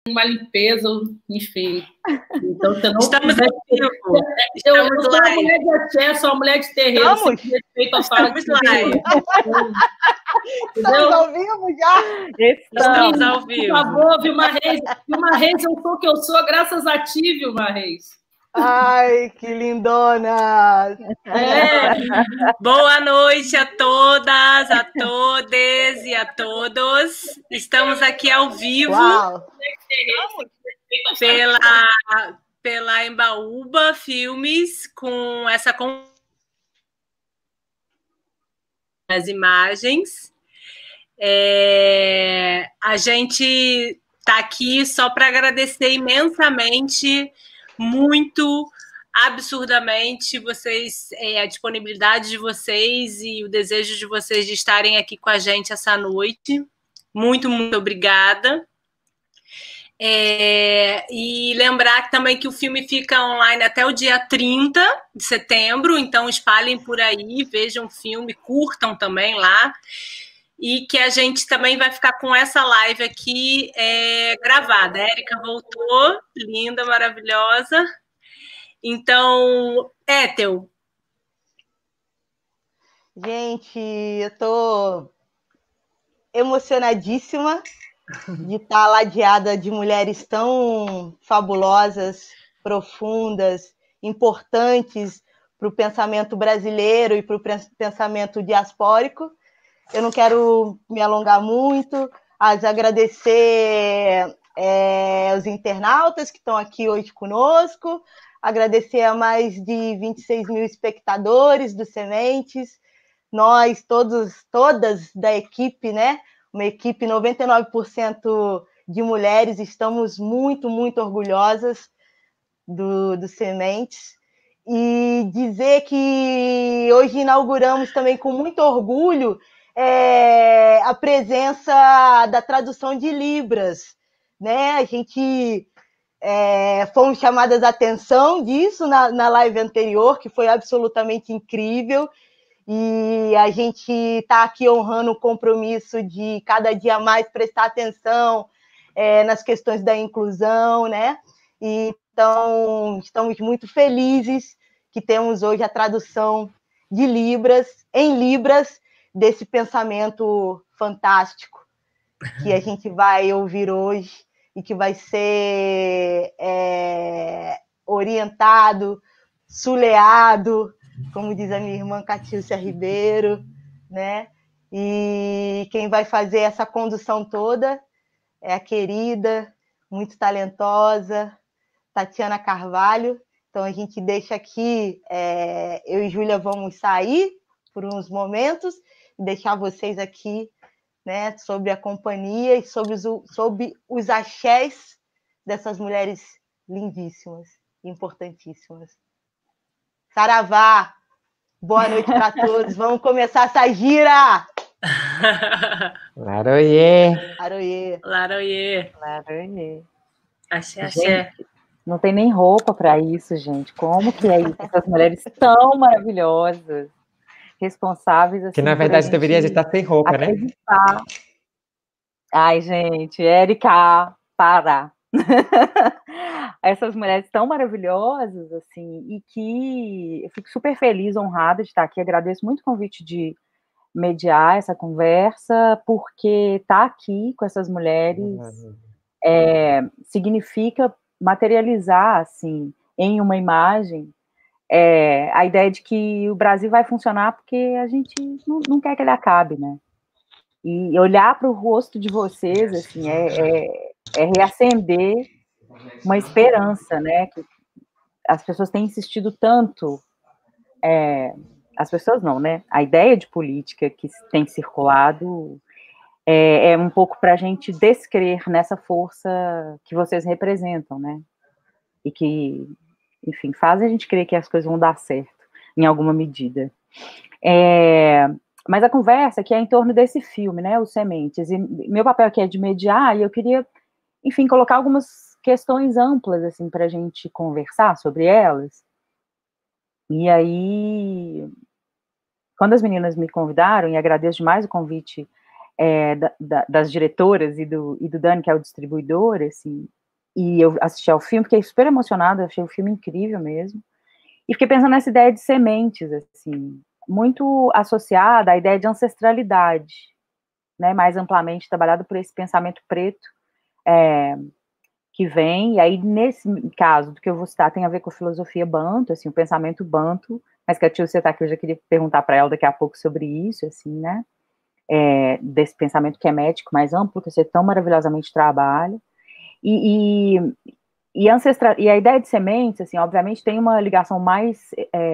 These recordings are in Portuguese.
uma limpeza, enfim. Então, você não Estamos ao vivo. Eu sou uma mulher de axé, sou uma mulher de terreiro, sem respeito à fala de live. Estamos ao vivo já? Estamos ao vivo. Por favor, Vilma Reis, eu sou o que eu sou, graças a ti, Vilma Reis. Ai, que lindona! Boa noite a todas, a todes e a todos. Estamos aqui ao vivo pela Embaúba Filmes com essa as imagens. A gente está aqui só para agradecer imensamente, muito, absurdamente, vocês, a disponibilidade de vocês e o desejo de vocês de estarem aqui com a gente essa noite. Muito, muito obrigada. E lembrar também que o filme fica online até o dia 30 de setembro, então espalhem por aí, vejam o filme, curtam também lá. E que a gente também vai ficar com essa live aqui gravada. A Érica voltou, linda, maravilhosa. Então, Ethel. Gente, eu tô emocionadíssima de estar ladeada de mulheres tão fabulosas, profundas, importantes para o pensamento brasileiro e para o pensamento diaspórico. Eu não quero me alongar muito, mas agradecer os internautas que estão aqui hoje conosco, agradecer a mais de 26 mil espectadores do Sementes, nós todas da equipe, né? Uma equipe 99% de mulheres, estamos muito, muito orgulhosas do Sementes. E dizer que hoje inauguramos também com muito orgulho a presença da tradução de Libras, né? A gente fomos chamadas a atenção disso na live anterior, que foi absolutamente incrível, e a gente está aqui honrando o compromisso de cada dia mais prestar atenção nas questões da inclusão, né? Então, estamos muito felizes que temos hoje a tradução de Libras, em Libras, desse pensamento fantástico que a gente vai ouvir hoje e que vai ser orientado, suleado, como diz a minha irmã Catícia Ribeiro, né? E quem vai fazer essa condução toda é a querida, muito talentosa, Tatiana Carvalho. Então, a gente deixa aqui, eu e Júlia vamos sair por uns momentos, e deixar vocês aqui, né, sobre a companhia e sobre os axés dessas mulheres lindíssimas, importantíssimas. Saravá! Boa noite para todos. Vamos começar essa gira! Laroyê! Laroyê! Laroyê! Axé, axé. Não tem nem roupa para isso, gente. Como que é isso? Essas mulheres tão maravilhosas, responsáveis, assim, que na verdade deveria estar sem roupa, acreditar. Né? Ai, gente, Érica, para. Essas mulheres tão maravilhosas, assim, e que eu fico super feliz, honrada de estar aqui. Agradeço muito o convite de mediar essa conversa, porque estar aqui com essas mulheres significa materializar, assim, em uma imagem, a ideia de que o Brasil vai funcionar porque a gente não quer que ele acabe, né? E olhar para o rosto de vocês, assim, reacender uma esperança, né? Que as pessoas têm insistido tanto, as pessoas não, né? A ideia de política que tem circulado um pouco para a gente descrer nessa força que vocês representam, né? E que, enfim, fazem a gente crer que as coisas vão dar certo, em alguma medida. Mas a conversa aqui é em torno desse filme, né? Os Sementes. E meu papel aqui é de mediar, e eu queria, enfim, colocar algumas questões amplas, assim, para a gente conversar sobre elas. E aí, quando as meninas me convidaram, e agradeço demais o convite das diretoras e do Dani, que é o distribuidor, assim, eu assisti ao filme, fiquei super emocionada, achei o filme incrível mesmo, e fiquei pensando nessa ideia de sementes, assim, muito associada à ideia de ancestralidade, né, mais amplamente trabalhado por esse pensamento preto, que vem, e aí nesse caso do que eu vou citar tem a ver com a filosofia banto, assim, o pensamento banto, mas que a Tilcia está aqui, eu já queria perguntar para ela daqui a pouco sobre isso, assim, né, desse pensamento quemético mais amplo, que você tão maravilhosamente trabalha, e a ideia de sementes, assim, obviamente tem uma ligação mais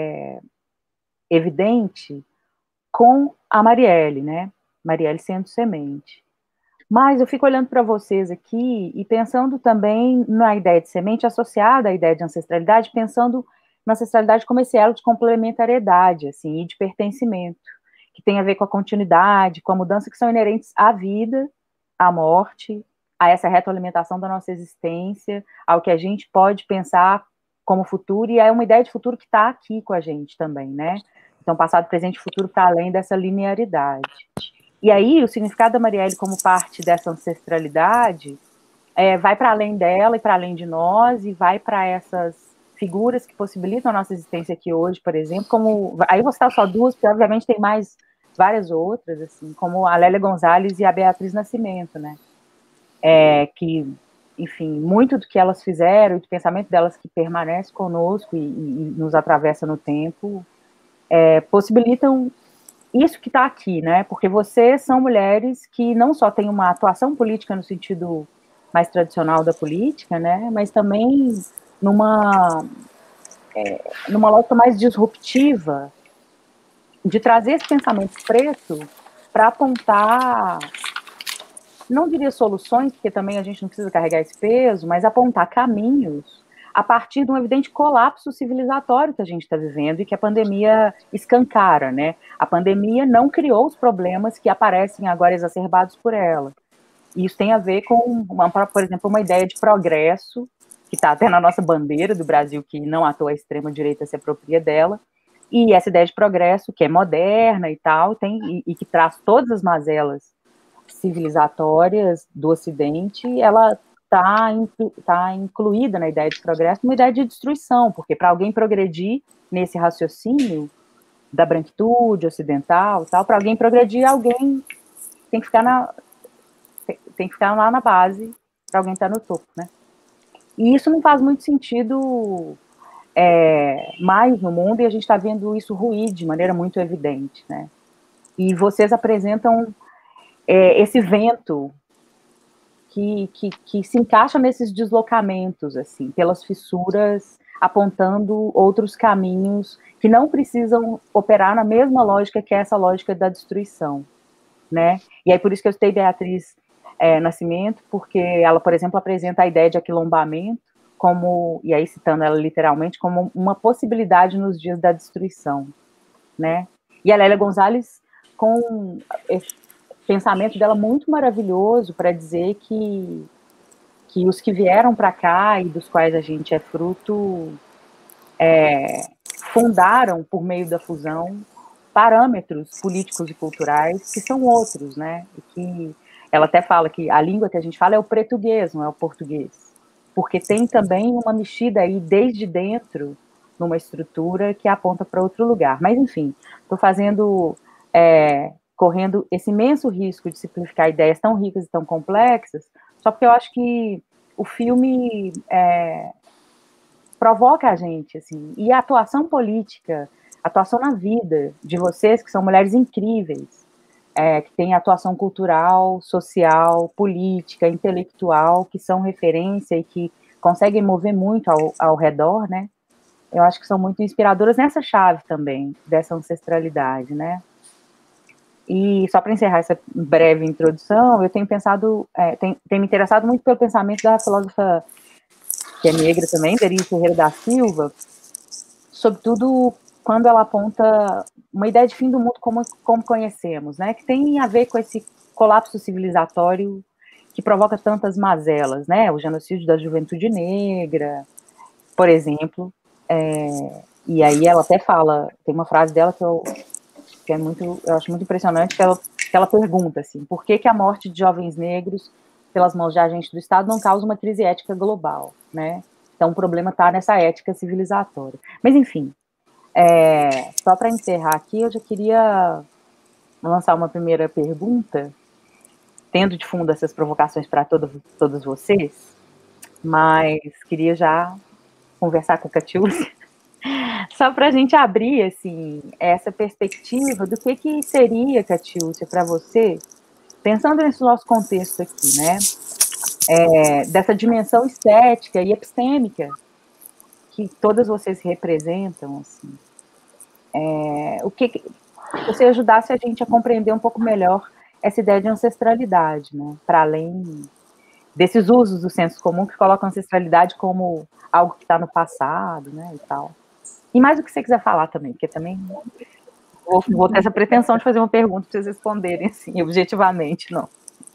evidente com a Marielle, né, Marielle sendo semente. Mas eu fico olhando para vocês aqui e pensando também na ideia de semente associada à ideia de ancestralidade, pensando na ancestralidade como esse elo de complementariedade, assim, e de pertencimento, que tem a ver com a continuidade, com a mudança que são inerentes à vida, à morte, a essa retroalimentação da nossa existência, ao que a gente pode pensar como futuro, e é uma ideia de futuro que está aqui com a gente também, né? Então, passado, presente e futuro para além dessa linearidade. E aí, o significado da Marielle como parte dessa ancestralidade vai para além dela e para além de nós, e vai para essas figuras que possibilitam a nossa existência aqui hoje, por exemplo, como... Aí eu vou citar só duas, porque obviamente tem mais várias outras, assim, como a Lélia Gonzalez e a Beatriz Nascimento, né? Que, enfim, muito do que elas fizeram, e do pensamento delas que permanece conosco e nos atravessa no tempo, possibilitam isso que está aqui, né? Porque vocês são mulheres que não só têm uma atuação política no sentido mais tradicional da política, né? Mas também numa lógica mais disruptiva de trazer esse pensamento preto para apontar, não diria soluções, porque também a gente não precisa carregar esse peso, mas apontar caminhos a partir de um evidente colapso civilizatório que a gente está vivendo e que a pandemia escancara, né? A pandemia não criou os problemas que aparecem agora exacerbados por ela. E isso tem a ver com, por exemplo, uma ideia de progresso, que está até na nossa bandeira do Brasil, que não à toa a extrema-direita se apropria dela, e essa ideia de progresso, que é moderna e tal, e que traz todas as mazelas civilizatórias do Ocidente, ela está incluída na ideia de progresso, uma ideia de destruição, porque para alguém progredir nesse raciocínio da branquitude ocidental, tal, para alguém progredir, alguém tem que ficar lá na base, para alguém estar no topo, né? E isso não faz muito sentido mais no mundo, e a gente está vendo isso ruir de maneira muito evidente, né? E vocês apresentam esse vento que se encaixa nesses deslocamentos, assim, pelas fissuras, apontando outros caminhos que não precisam operar na mesma lógica que é essa lógica da destruição, né? E aí por isso que eu citei Beatriz Nascimento, porque ela, por exemplo, apresenta a ideia de aquilombamento como, e aí citando ela literalmente, como uma possibilidade nos dias da destruição, né? E a Lélia Gonzalez com esse pensamento dela muito maravilhoso para dizer que os que vieram para cá e dos quais a gente é fruto fundaram, por meio da fusão, parâmetros políticos e culturais que são outros, né? E que ela até fala que a língua que a gente fala é o português, não é o português, porque tem também uma mexida aí desde dentro numa estrutura que aponta para outro lugar. Mas, enfim, estou correndo esse imenso risco de simplificar ideias tão ricas e tão complexas, só porque eu acho que o filme provoca a gente, assim, e a atuação política, a atuação na vida de vocês, que são mulheres incríveis, que têm atuação cultural, social, política, intelectual, que são referência e que conseguem mover muito ao redor, né? Eu acho que são muito inspiradoras nessa chave também, dessa ancestralidade, né? E só para encerrar essa breve introdução, eu tenho pensado, tenho me interessado muito pelo pensamento da filósofa que é negra também, Verice Ferreira da Silva, sobretudo quando ela aponta uma ideia de fim do mundo como conhecemos, né, que tem a ver com esse colapso civilizatório que provoca tantas mazelas, né, o genocídio da juventude negra, por exemplo, e aí ela até fala, tem uma frase dela que eu acho muito impressionante, que ela pergunta assim, por que a morte de jovens negros pelas mãos de agentes do Estado não causa uma crise ética global, né? Então, o problema está nessa ética civilizatória. Mas, enfim, só para encerrar aqui, eu já queria lançar uma primeira pergunta, tendo de fundo essas provocações para todos vocês, mas queria já conversar com a Catiúcia, só para a gente abrir, assim, essa perspectiva do que seria, Catiúcia, para você, pensando nesse nosso contexto aqui, né, dessa dimensão estética e epistêmica que todas vocês representam, assim, o que você ajudasse a gente a compreender um pouco melhor essa ideia de ancestralidade, né, para além desses usos do senso comum que colocam a ancestralidade como algo que está no passado, né, e tal. E mais o que você quiser falar também, porque também vou ter essa pretensão de fazer uma pergunta para vocês responderem, assim, objetivamente, não.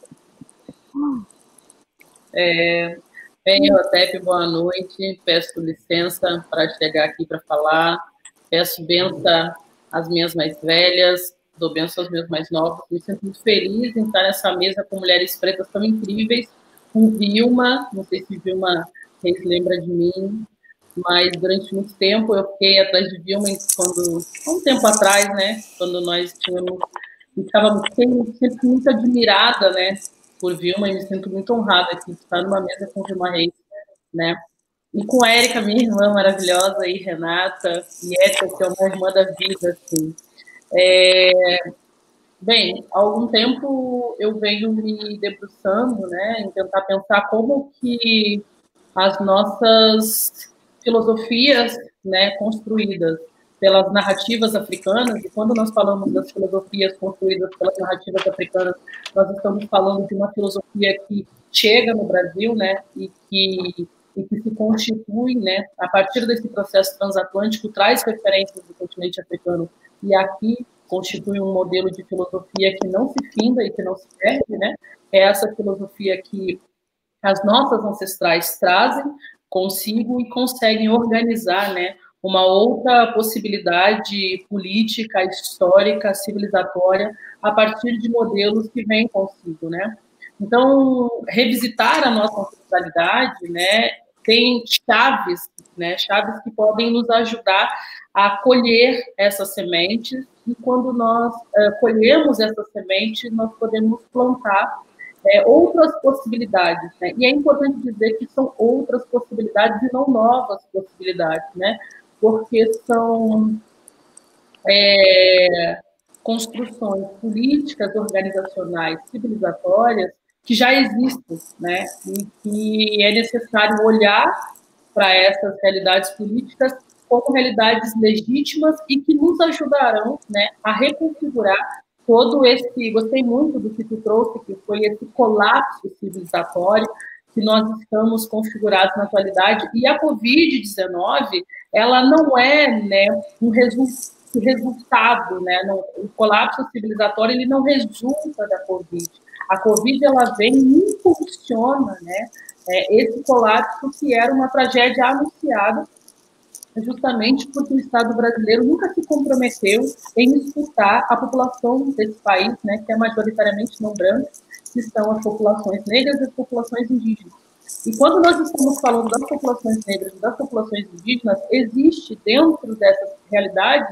Bem, Otep, boa noite. Peço licença para chegar aqui para falar. Peço benção às minhas mais velhas, dou benção aos meus mais novos. Me sinto muito feliz em estar nessa mesa com mulheres pretas tão incríveis, com Vilma, não sei se Vilma lembra de mim, mas durante muito tempo eu fiquei atrás de Vilma um tempo atrás, né, quando nós tínhamos, sempre muito admirada, né, por Vilma, e me sinto muito honrada aqui de estar numa mesa com Vilma Reis, né, e com a Érica, minha irmã maravilhosa, e Renata, e Érica, que é uma irmã da vida, assim. Bem, há algum tempo eu venho me debruçando, né, em tentar pensar como que as nossas filosofias, né, construídas pelas narrativas africanas, e quando nós falamos das filosofias construídas pelas narrativas africanas, nós estamos falando de uma filosofia que chega no Brasil, né, e que se constitui, né, a partir desse processo transatlântico, traz referências do continente africano, e aqui constitui um modelo de filosofia que não se finda e que não se perde, né? É essa filosofia que as nossas ancestrais trazem consigo e conseguem organizar, né, uma outra possibilidade política, histórica, civilizatória, a partir de modelos que vêm consigo, né? Então, revisitar a nossa ancestralidade, né, tem chaves, né, chaves que podem nos ajudar a colher essas sementes, e quando nós colhemos essas sementes, nós podemos plantar outras possibilidades, né? E é importante dizer que são outras possibilidades e não novas possibilidades, né? Porque são construções políticas, organizacionais, civilizatórias que já existem, né? E que é necessário olhar para essas realidades políticas como realidades legítimas e que nos ajudarão, né, a reconfigurar todo esse... Gostei muito do que tu trouxe, que foi esse colapso civilizatório que nós estamos configurados na atualidade. E a Covid-19, ela não é, né, um resultado, né? O colapso civilizatório, ele não resulta da Covid. A Covid, ela vem e impulsiona, né, esse colapso que era uma tragédia anunciada, justamente porque o Estado brasileiro nunca se comprometeu em escutar a população desse país, né, que é majoritariamente não branca, que são as populações negras e as populações indígenas. E quando nós estamos falando das populações negras e das populações indígenas, existe dentro dessas realidades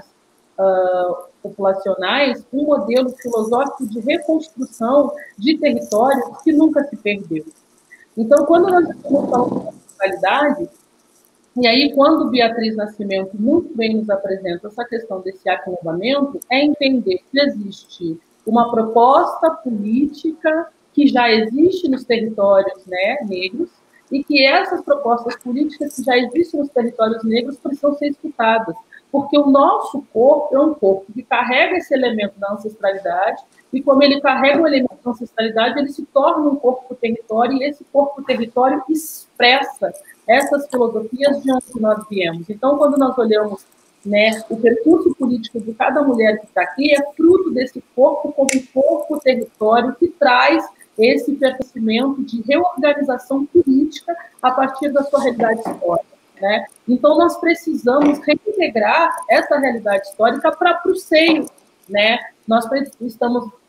populacionais um modelo filosófico de reconstrução de territórios que nunca se perdeu. Então, quando nós estamos falando de ancestralidade, e aí, quando Beatriz Nascimento muito bem nos apresenta essa questão desse aquilombamento, é entender que existe uma proposta política que já existe nos territórios, né, negros, e que essas propostas políticas que já existem nos territórios negros precisam ser escutadas, porque o nosso corpo é um corpo que carrega esse elemento da ancestralidade, e como ele carrega o elemento da ancestralidade, ele se torna um corpo-território, e esse corpo-território expressa essas filosofias de onde nós viemos. Então, quando nós olhamos, né, o percurso político de cada mulher que está aqui, é fruto desse corpo como um corpo-território que traz esse pertencimento de reorganização política a partir da sua realidade histórica, né? Então, nós precisamos reintegrar essa realidade histórica para o seio, né? Nós estamos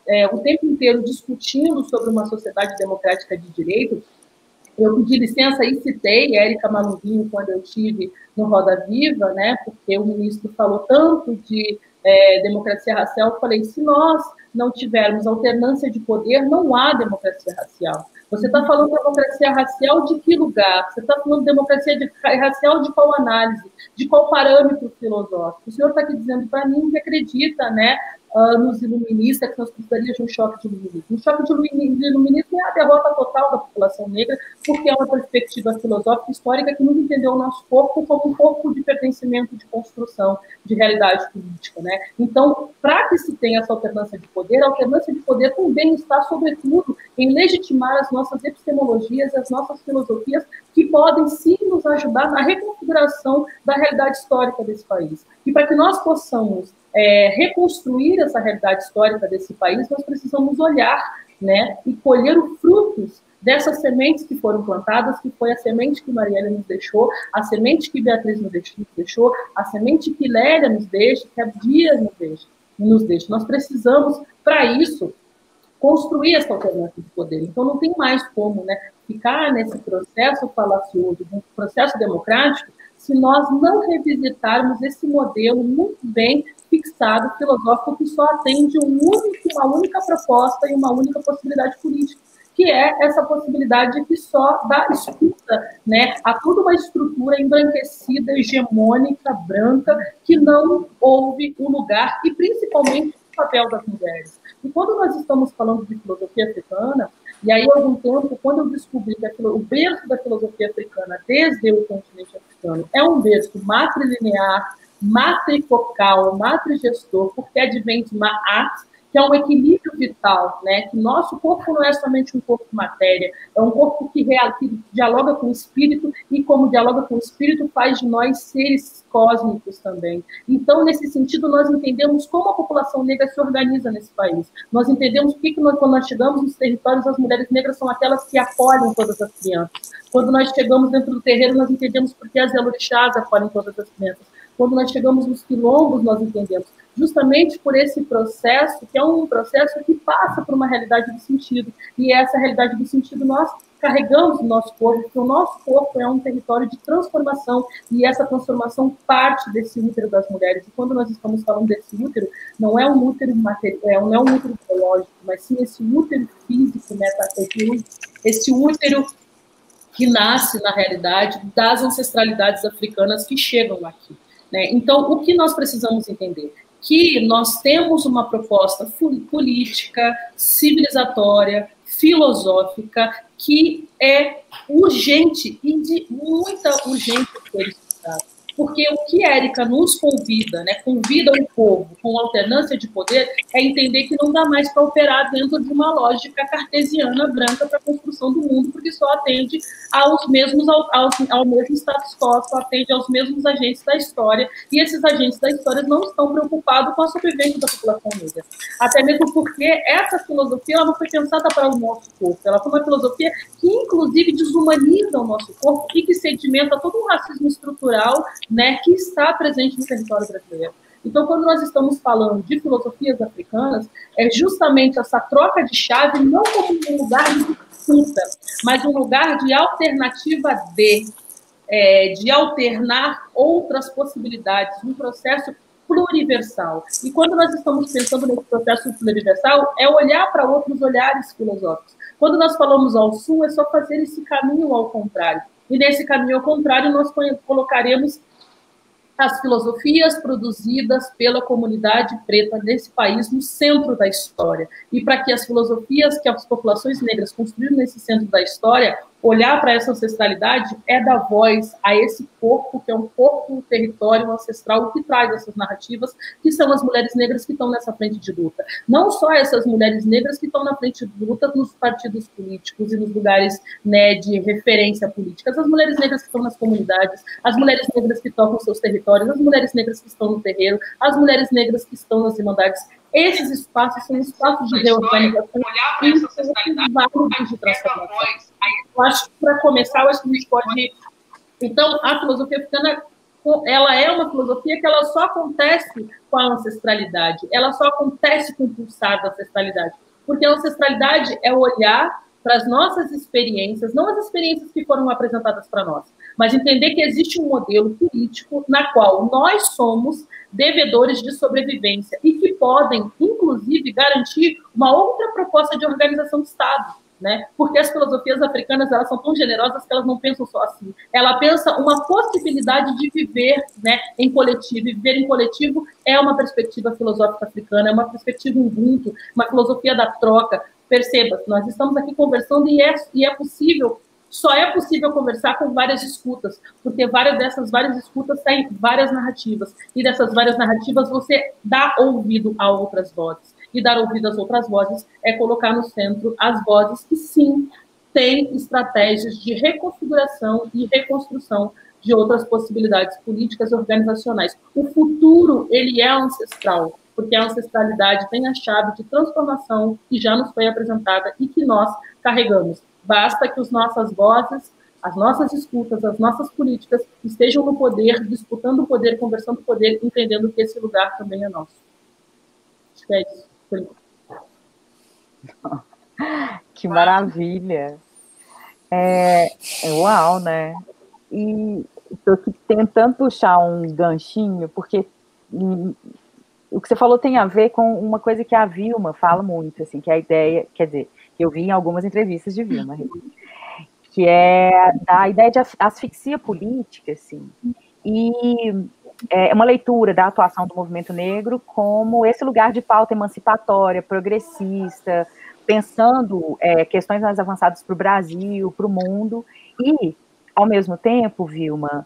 o tempo inteiro discutindo sobre uma sociedade democrática de direito, eu pedi licença e citei Érica Malunguinho quando eu estive no Roda Viva, né, porque o ministro falou tanto de democracia racial, eu falei, se nós não tivermos alternância de poder, não há democracia racial. Você está falando de democracia racial de que lugar? Você está falando de democracia racial de qual análise? De qual parâmetro filosófico? O senhor está aqui dizendo para mim que acredita, né, nos iluministas, que nós precisaríamos de um choque de iluminismo. Um choque de iluminismo é a derrota total da população negra, porque é uma perspectiva filosófica histórica que nunca entendeu o nosso corpo como um corpo de pertencimento, de construção, de realidade política, né? Então, para que se tenha essa alternância de poder, a alternância de poder também está, sobretudo, em legitimar as nossas epistemologias, as nossas filosofias, que podem sim nos ajudar na reconfiguração da realidade histórica desse país. E para que nós possamos reconstruir essa realidade histórica desse país, nós precisamos olhar, né, e colher os frutos dessas sementes que foram plantadas, que foi a semente que Marielle nos deixou, a semente que Beatriz nos deixou, a semente que Lélia nos deixa, que a Dias nos deixa. Nós precisamos, para isso, construir essa alternância de poder. Então, não tem mais como, né, ficar nesse processo falacioso, um processo democrático, se nós não revisitarmos esse modelo muito bem fixado, filosófico, que só atende uma única proposta e uma única possibilidade política, que é essa possibilidade que só dá escuta, né, a toda uma estrutura embranquecida, hegemônica, branca, que não houve um lugar, e principalmente o papel das mulheres. E quando nós estamos falando de filosofia africana, e aí, há algum tempo, quando eu descobri que o berço da filosofia africana, desde o continente africano, é um berço matrilinear, matrifocal, matrigestor, porque advém de Ma'at, que é um equilíbrio vital, né? Que nosso corpo não é somente um corpo matéria, é um corpo que dialoga com o espírito, e como dialoga com o espírito, faz de nós seres cósmicos também. Então, nesse sentido, nós entendemos como a população negra se organiza nesse país. Nós entendemos quando nós chegamos nos territórios, as mulheres negras são aquelas que acolhem todas as crianças. Quando nós chegamos dentro do terreiro, nós entendemos porque as elorixás acolhem todas as crianças. Quando nós chegamos nos quilombos, nós entendemos. Justamente por esse processo, que é um processo que passa por uma realidade do sentido. E essa realidade do sentido nós carregamos no nosso corpo, porque o nosso corpo é um território de transformação, e essa transformação parte desse útero das mulheres. E quando nós estamos falando desse útero, não é um útero material, não é um útero biológico, mas sim esse útero físico, né, esse útero que nasce, na realidade, das ancestralidades africanas que chegam aqui, né? Então, o que nós precisamos entender? Que nós temos uma proposta política, civilizatória, filosófica, que é urgente e de muita urgência ser estudada. Porque o que a Érica nos convida, né, convida o povo com alternância de poder, é entender que não dá mais para operar dentro de uma lógica cartesiana branca para a construção do mundo, porque só atende ao mesmo status quo, só atende aos mesmos agentes da história, e esses agentes da história não estão preocupados com a sobrevivência da população negra. Até mesmo porque essa filosofia ela não foi pensada para o nosso corpo, ela foi uma filosofia que, inclusive, desumaniza o nosso corpo e que sedimenta todo um racismo estrutural, né, que está presente no território brasileiro. Então, quando nós estamos falando de filosofias africanas, é justamente essa troca de chave, não como um lugar de disputa, mas um lugar de alternativa de alternar outras possibilidades, um processo pluriversal. E quando nós estamos pensando nesse processo pluriversal, é olhar para outros olhares filosóficos. Quando nós falamos ao sul, é só fazer esse caminho ao contrário. E nesse caminho ao contrário, nós colocaremos as filosofias produzidas pela comunidade preta desse país no centro da história. E para que as filosofias que as populações negras construíram nesse centro da história, olhar para essa ancestralidade é dar voz a esse corpo, que é um corpo, um território ancestral que traz essas narrativas, que são as mulheres negras que estão nessa frente de luta. Não só essas mulheres negras que estão na frente de luta nos partidos políticos e nos lugares, né, de referência política, as mulheres negras que estão nas comunidades, as mulheres negras que tocam seus territórios, as mulheres negras que estão no terreiro, as mulheres negras que estão nas irmandades. Esses espaços são espaços de reorganização e vários de transformação. Eu acho que, para começar, eu acho que a gente pode... Então, a filosofia africana ela é uma filosofia que ela só acontece com a ancestralidade, ela só acontece com o pulsar da ancestralidade, porque a ancestralidade é olhar para as nossas experiências, não as experiências que foram apresentadas para nós, mas entender que existe um modelo político na qual nós somos devedores de sobrevivência e que podem, inclusive, garantir uma outra proposta de organização do Estado, né? Porque as filosofias africanas, elas são tão generosas que elas não pensam só assim. Ela pensa uma possibilidade de viver, né, em coletivo. E viver em coletivo é uma perspectiva filosófica africana, é uma perspectiva ubuntu, uma filosofia da troca. Perceba, nós estamos aqui conversando e é possível, só é possível conversar com várias escutas, porque dessas várias escutas saem várias narrativas, e dessas várias narrativas você dá ouvido a outras vozes, e dar ouvido às outras vozes é colocar no centro as vozes que, sim, têm estratégias de reconfiguração e reconstrução de outras possibilidades políticas e organizacionais. O futuro, ele é ancestral, porque a ancestralidade tem a chave de transformação que já nos foi apresentada e que nós carregamos. Basta que as nossas vozes, as nossas escutas, as nossas políticas estejam no poder, disputando o poder, conversando o poder, entendendo que esse lugar também é nosso. Acho que é isso. Que maravilha! Uau, né? E estou aqui tentando puxar um ganchinho, porque o que você falou tem a ver com uma coisa que a Vilma fala muito, assim, que é a ideia, quer dizer, eu vi em algumas entrevistas de Vilma, que é a ideia de asfixia política, assim, e é uma leitura da atuação do movimento negro como esse lugar de pauta emancipatória, progressista, pensando questões mais avançadas para o Brasil, para o mundo, e, ao mesmo tempo, Vilma,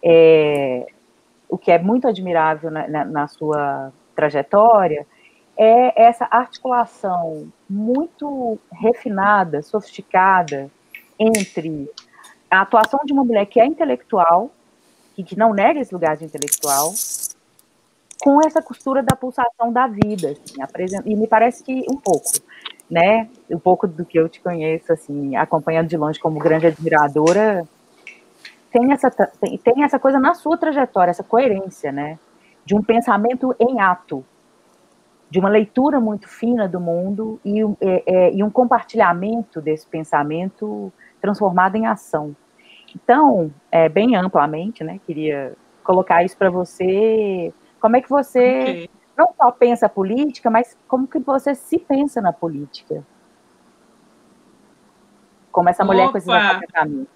o que é muito admirável na sua trajetória é essa articulação muito refinada, sofisticada, entre a atuação de uma mulher que é intelectual, e que não nega esse lugar de intelectual, com essa costura da pulsação da vida, assim, e me parece que um pouco, né, um pouco do que eu te conheço, assim, acompanhando de longe como grande admiradora, tem essa coisa na sua trajetória, essa coerência, né, de um pensamento em ato, de uma leitura muito fina do mundo e um compartilhamento desse pensamento transformado em ação. Então, bem amplamente, né, queria colocar isso para você, como é que você não só pensa a política, mas como que você se pensa na política? Como essa mulher com esses apontamentos.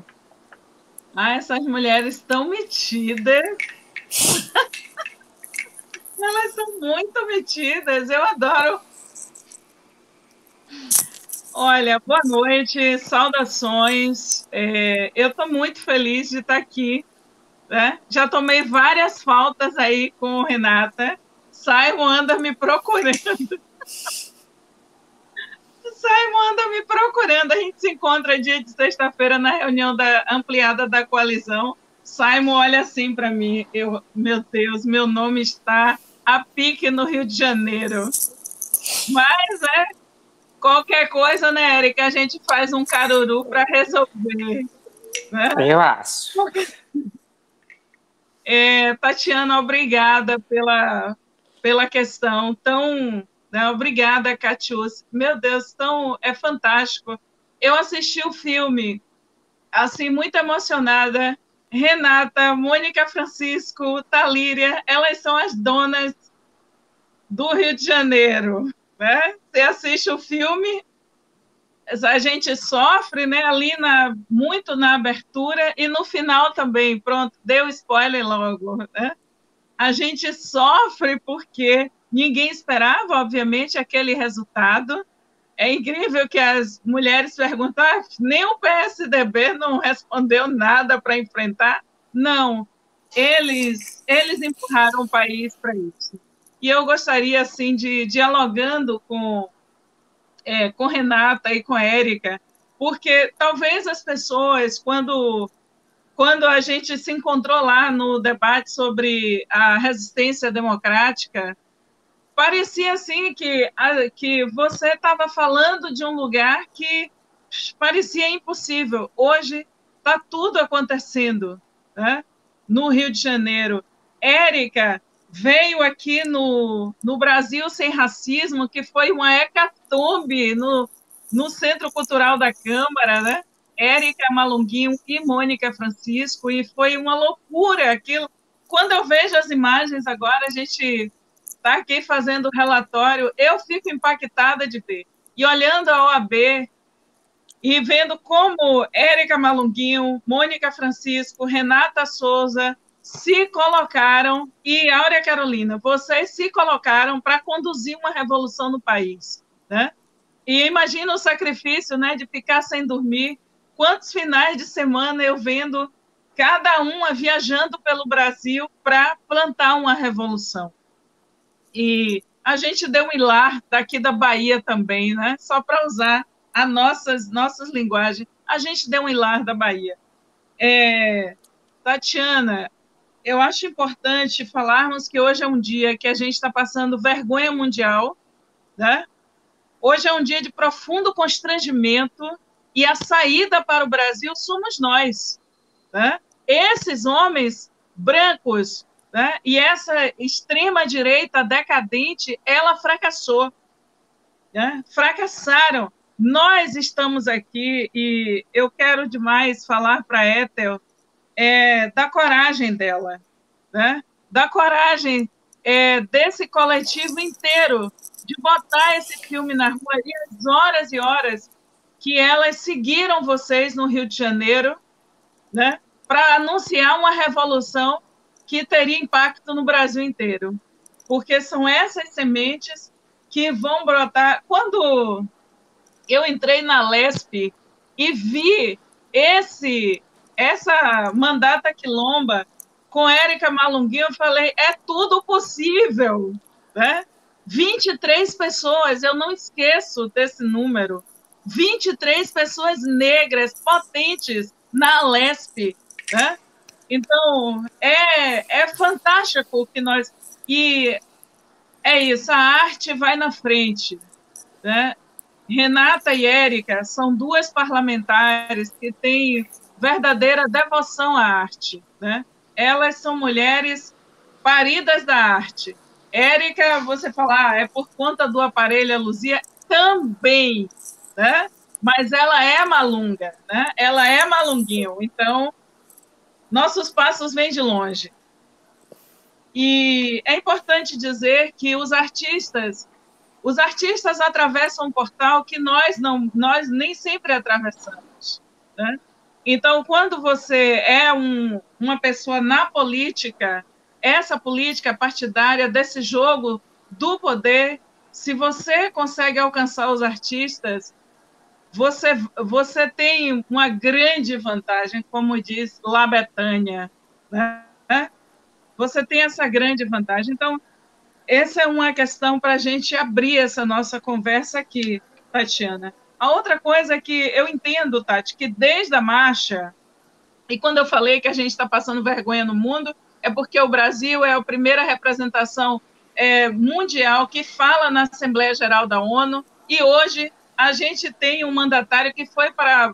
Essas mulheres estão metidas. Elas são muito metidas, eu adoro. Olha, boa noite, saudações. Eu estou muito feliz de estar aqui, né? Já tomei várias faltas aí com Renata. Simon anda me procurando. Simon anda me procurando. A gente se encontra dia de sexta-feira na reunião ampliada da coalizão. Simon olha assim para mim. Meu Deus, meu nome está a pique no Rio de Janeiro. Mas qualquer coisa, né, Érica? A gente faz um caruru para resolver. Né? Eu acho. Tatiana, obrigada pela questão tão... Né, obrigada, Catiúcia. Meu Deus, é fantástico. Eu assisti o filme, assim, muito emocionada. Renata, Mônica Francisco, Talíria, elas são as donas do Rio de Janeiro. Né? Você assiste o filme, a gente sofre, né, ali muito na abertura e no final também, pronto, deu spoiler logo, né? A gente sofre porque ninguém esperava, obviamente, aquele resultado. É incrível que as mulheres perguntam, nem o PSDB não respondeu nada para enfrentar. Não, eles empurraram o país para isso. E eu gostaria, assim, de dialogando com Renata e com Érica, porque talvez as pessoas, quando a gente se encontrou lá no debate sobre a resistência democrática, parecia assim que você estava falando de um lugar que parecia impossível. Hoje está tudo acontecendo, né? no Rio de Janeiro. Érica veio aqui no Brasil Sem Racismo, que foi uma hecatombe no Centro Cultural da Câmara, né? Érica Malunguinho e Mônica Francisco, e foi uma loucura aquilo. Quando eu vejo as imagens agora, a gente está aqui fazendo o relatório, eu fico impactada de ver. E olhando a OAB e vendo como Érica Malunguinho, Mônica Francisco, Renata Souza se colocaram, e Áurea Carolina, vocês se colocaram para conduzir uma revolução no país, né? E imagina o sacrifício, né, de ficar sem dormir. Quantos finais de semana eu vendo cada uma viajando pelo Brasil para plantar uma revolução. E a gente deu um hilar daqui da Bahia também, né? Só para usar as nossas linguagens, a gente deu um hilar da Bahia. Tatiana, eu acho importante falarmos que hoje é um dia que a gente está passando vergonha mundial, né? Hoje é um dia de profundo constrangimento e a saída para o Brasil somos nós, né? Esses homens brancos, né? E essa extrema-direita decadente, ela fracassou, né? Fracassaram. Nós estamos aqui e eu quero demais falar para a Ethel da coragem dela, né? Da coragem desse coletivo inteiro de botar esse filme na rua e as horas e horas que elas seguiram vocês no Rio de Janeiro, né? Para anunciar uma revolução que teria impacto no Brasil inteiro. Porque são essas sementes que vão brotar. Quando eu entrei na Lesp e vi essa mandata quilomba com Érica Malunguinho, eu falei, é tudo possível, né? 23 pessoas, eu não esqueço desse número, 23 pessoas negras potentes na Lesp, né? Então, é fantástico que nós... E é isso, a arte vai na frente, né? Renata e Érica são duas parlamentares que têm verdadeira devoção à arte, né? Elas são mulheres paridas da arte. Érica, você fala, é por conta do aparelho a Luzia? Também, né? Mas ela é malunga, né? Ela é malunguinho, então nossos passos vêm de longe. E é importante dizer que os artistas atravessam um portal que nós nem sempre atravessamos, né? Então, quando você é uma pessoa na política, essa política partidária desse jogo do poder, se você consegue alcançar os artistas, você tem uma grande vantagem, como diz La Betânia, né? Você tem essa grande vantagem. Então, essa é uma questão para a gente abrir essa nossa conversa aqui, Tatiana. A outra coisa é que eu entendo, Tati, que desde a marcha, e quando eu falei que a gente está passando vergonha no mundo, é porque o Brasil é a primeira representação mundial que fala na Assembleia Geral da ONU, e hoje a gente tem um mandatário que foi para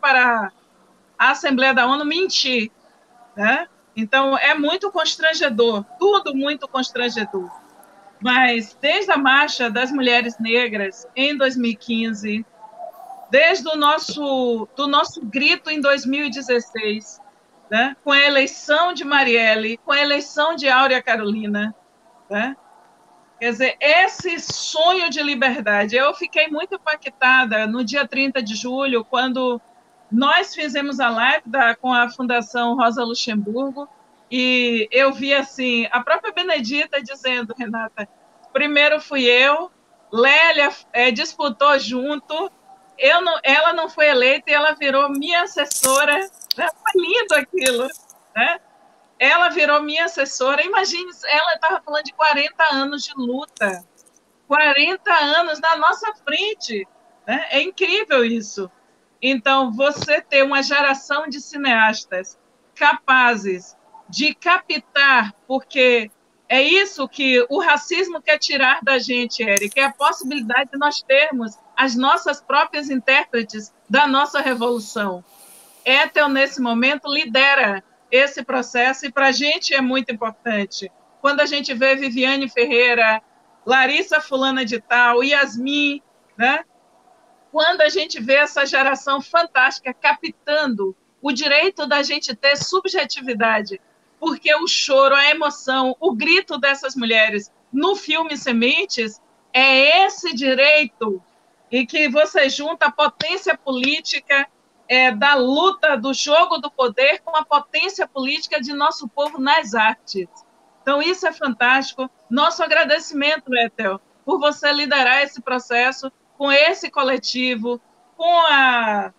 a Assembleia da ONU mentir, né? Então, é muito constrangedor, tudo muito constrangedor. Mas, desde a Marcha das Mulheres Negras, em 2015, desde do nosso grito em 2016, né, com a eleição de Marielle, com a eleição de Áurea Carolina, né? Quer dizer, esse sonho de liberdade. Eu fiquei muito impactada no dia 30 de julho, quando nós fizemos a live com a Fundação Rosa Luxemburgo, e eu vi assim, a própria Benedita dizendo, Renata, primeiro fui eu, Lélia disputou junto, ela não foi eleita e ela virou minha assessora, né? Foi lindo aquilo, né? Ela virou minha assessora. Imagine, ela estava falando de 40 anos de luta, 40 anos na nossa frente, né? É incrível isso. Então, você ter uma geração de cineastas capazes de captar, porque é isso que o racismo quer tirar da gente, Érica, é a possibilidade de nós termos as nossas próprias intérpretes da nossa revolução. Ethel, nesse momento, lidera esse processo, e para a gente é muito importante. Quando a gente vê Viviane Ferreira, Larissa fulana de tal, Yasmin, né? Quando a gente vê essa geração fantástica captando o direito da gente ter subjetividade, porque o choro, a emoção, o grito dessas mulheres no filme Sementes é esse direito, e que você junta a potência política da luta, do jogo do poder, com a potência política de nosso povo nas artes. Então, isso é fantástico. Nosso agradecimento, Ethel, por você liderar esse processo com esse coletivo, com a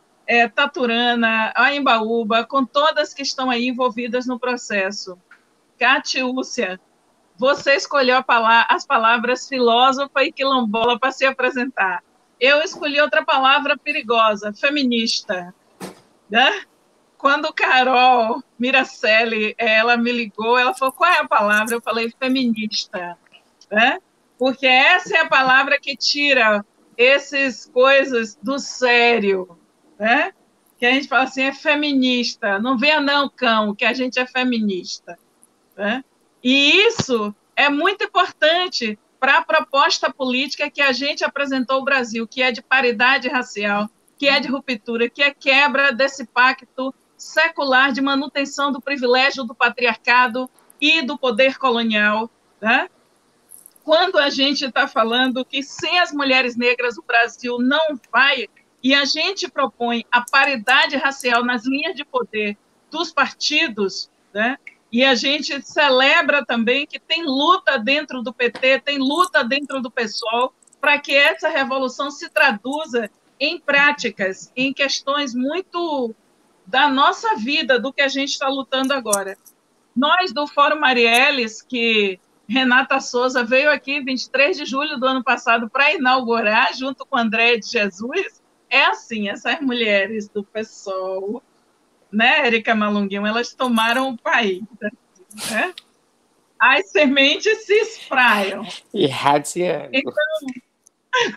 Taturana, a Embaúba, com todas que estão aí envolvidas no processo. Catiúcia, você escolheu as palavras filósofa e quilombola para se apresentar. Eu escolhi outra palavra perigosa, feminista. Né? Quando Carol Miracelli, ela me ligou, ela falou, qual é a palavra? Eu falei, feminista. Né? Porque essa é a palavra que tira essas coisas do sério. Né? Que a gente fala assim, é feminista. Não venha não, cão, que a gente é feminista. Né? E isso é muito importante para a proposta política que a gente apresentou ao Brasil, que é de paridade racial, que é de ruptura, que é quebra desse pacto secular de manutenção do privilégio do patriarcado e do poder colonial. Né? Quando a gente está falando que sem as mulheres negras o Brasil não vai, e a gente propõe a paridade racial nas linhas de poder dos partidos, né? E a gente celebra também que tem luta dentro do PT, tem luta dentro do PSOL, para que essa revolução se traduza em práticas, em questões muito da nossa vida, do que a gente está lutando agora. Nós, do Fórum Marielles, que Renata Souza veio aqui 23 de julho do ano passado para inaugurar, junto com André de Jesus, é assim, essas mulheres do PSOL, né, Érica Malunguinho, elas tomaram o país, né? As sementes se espraiam. Irradiando. Então,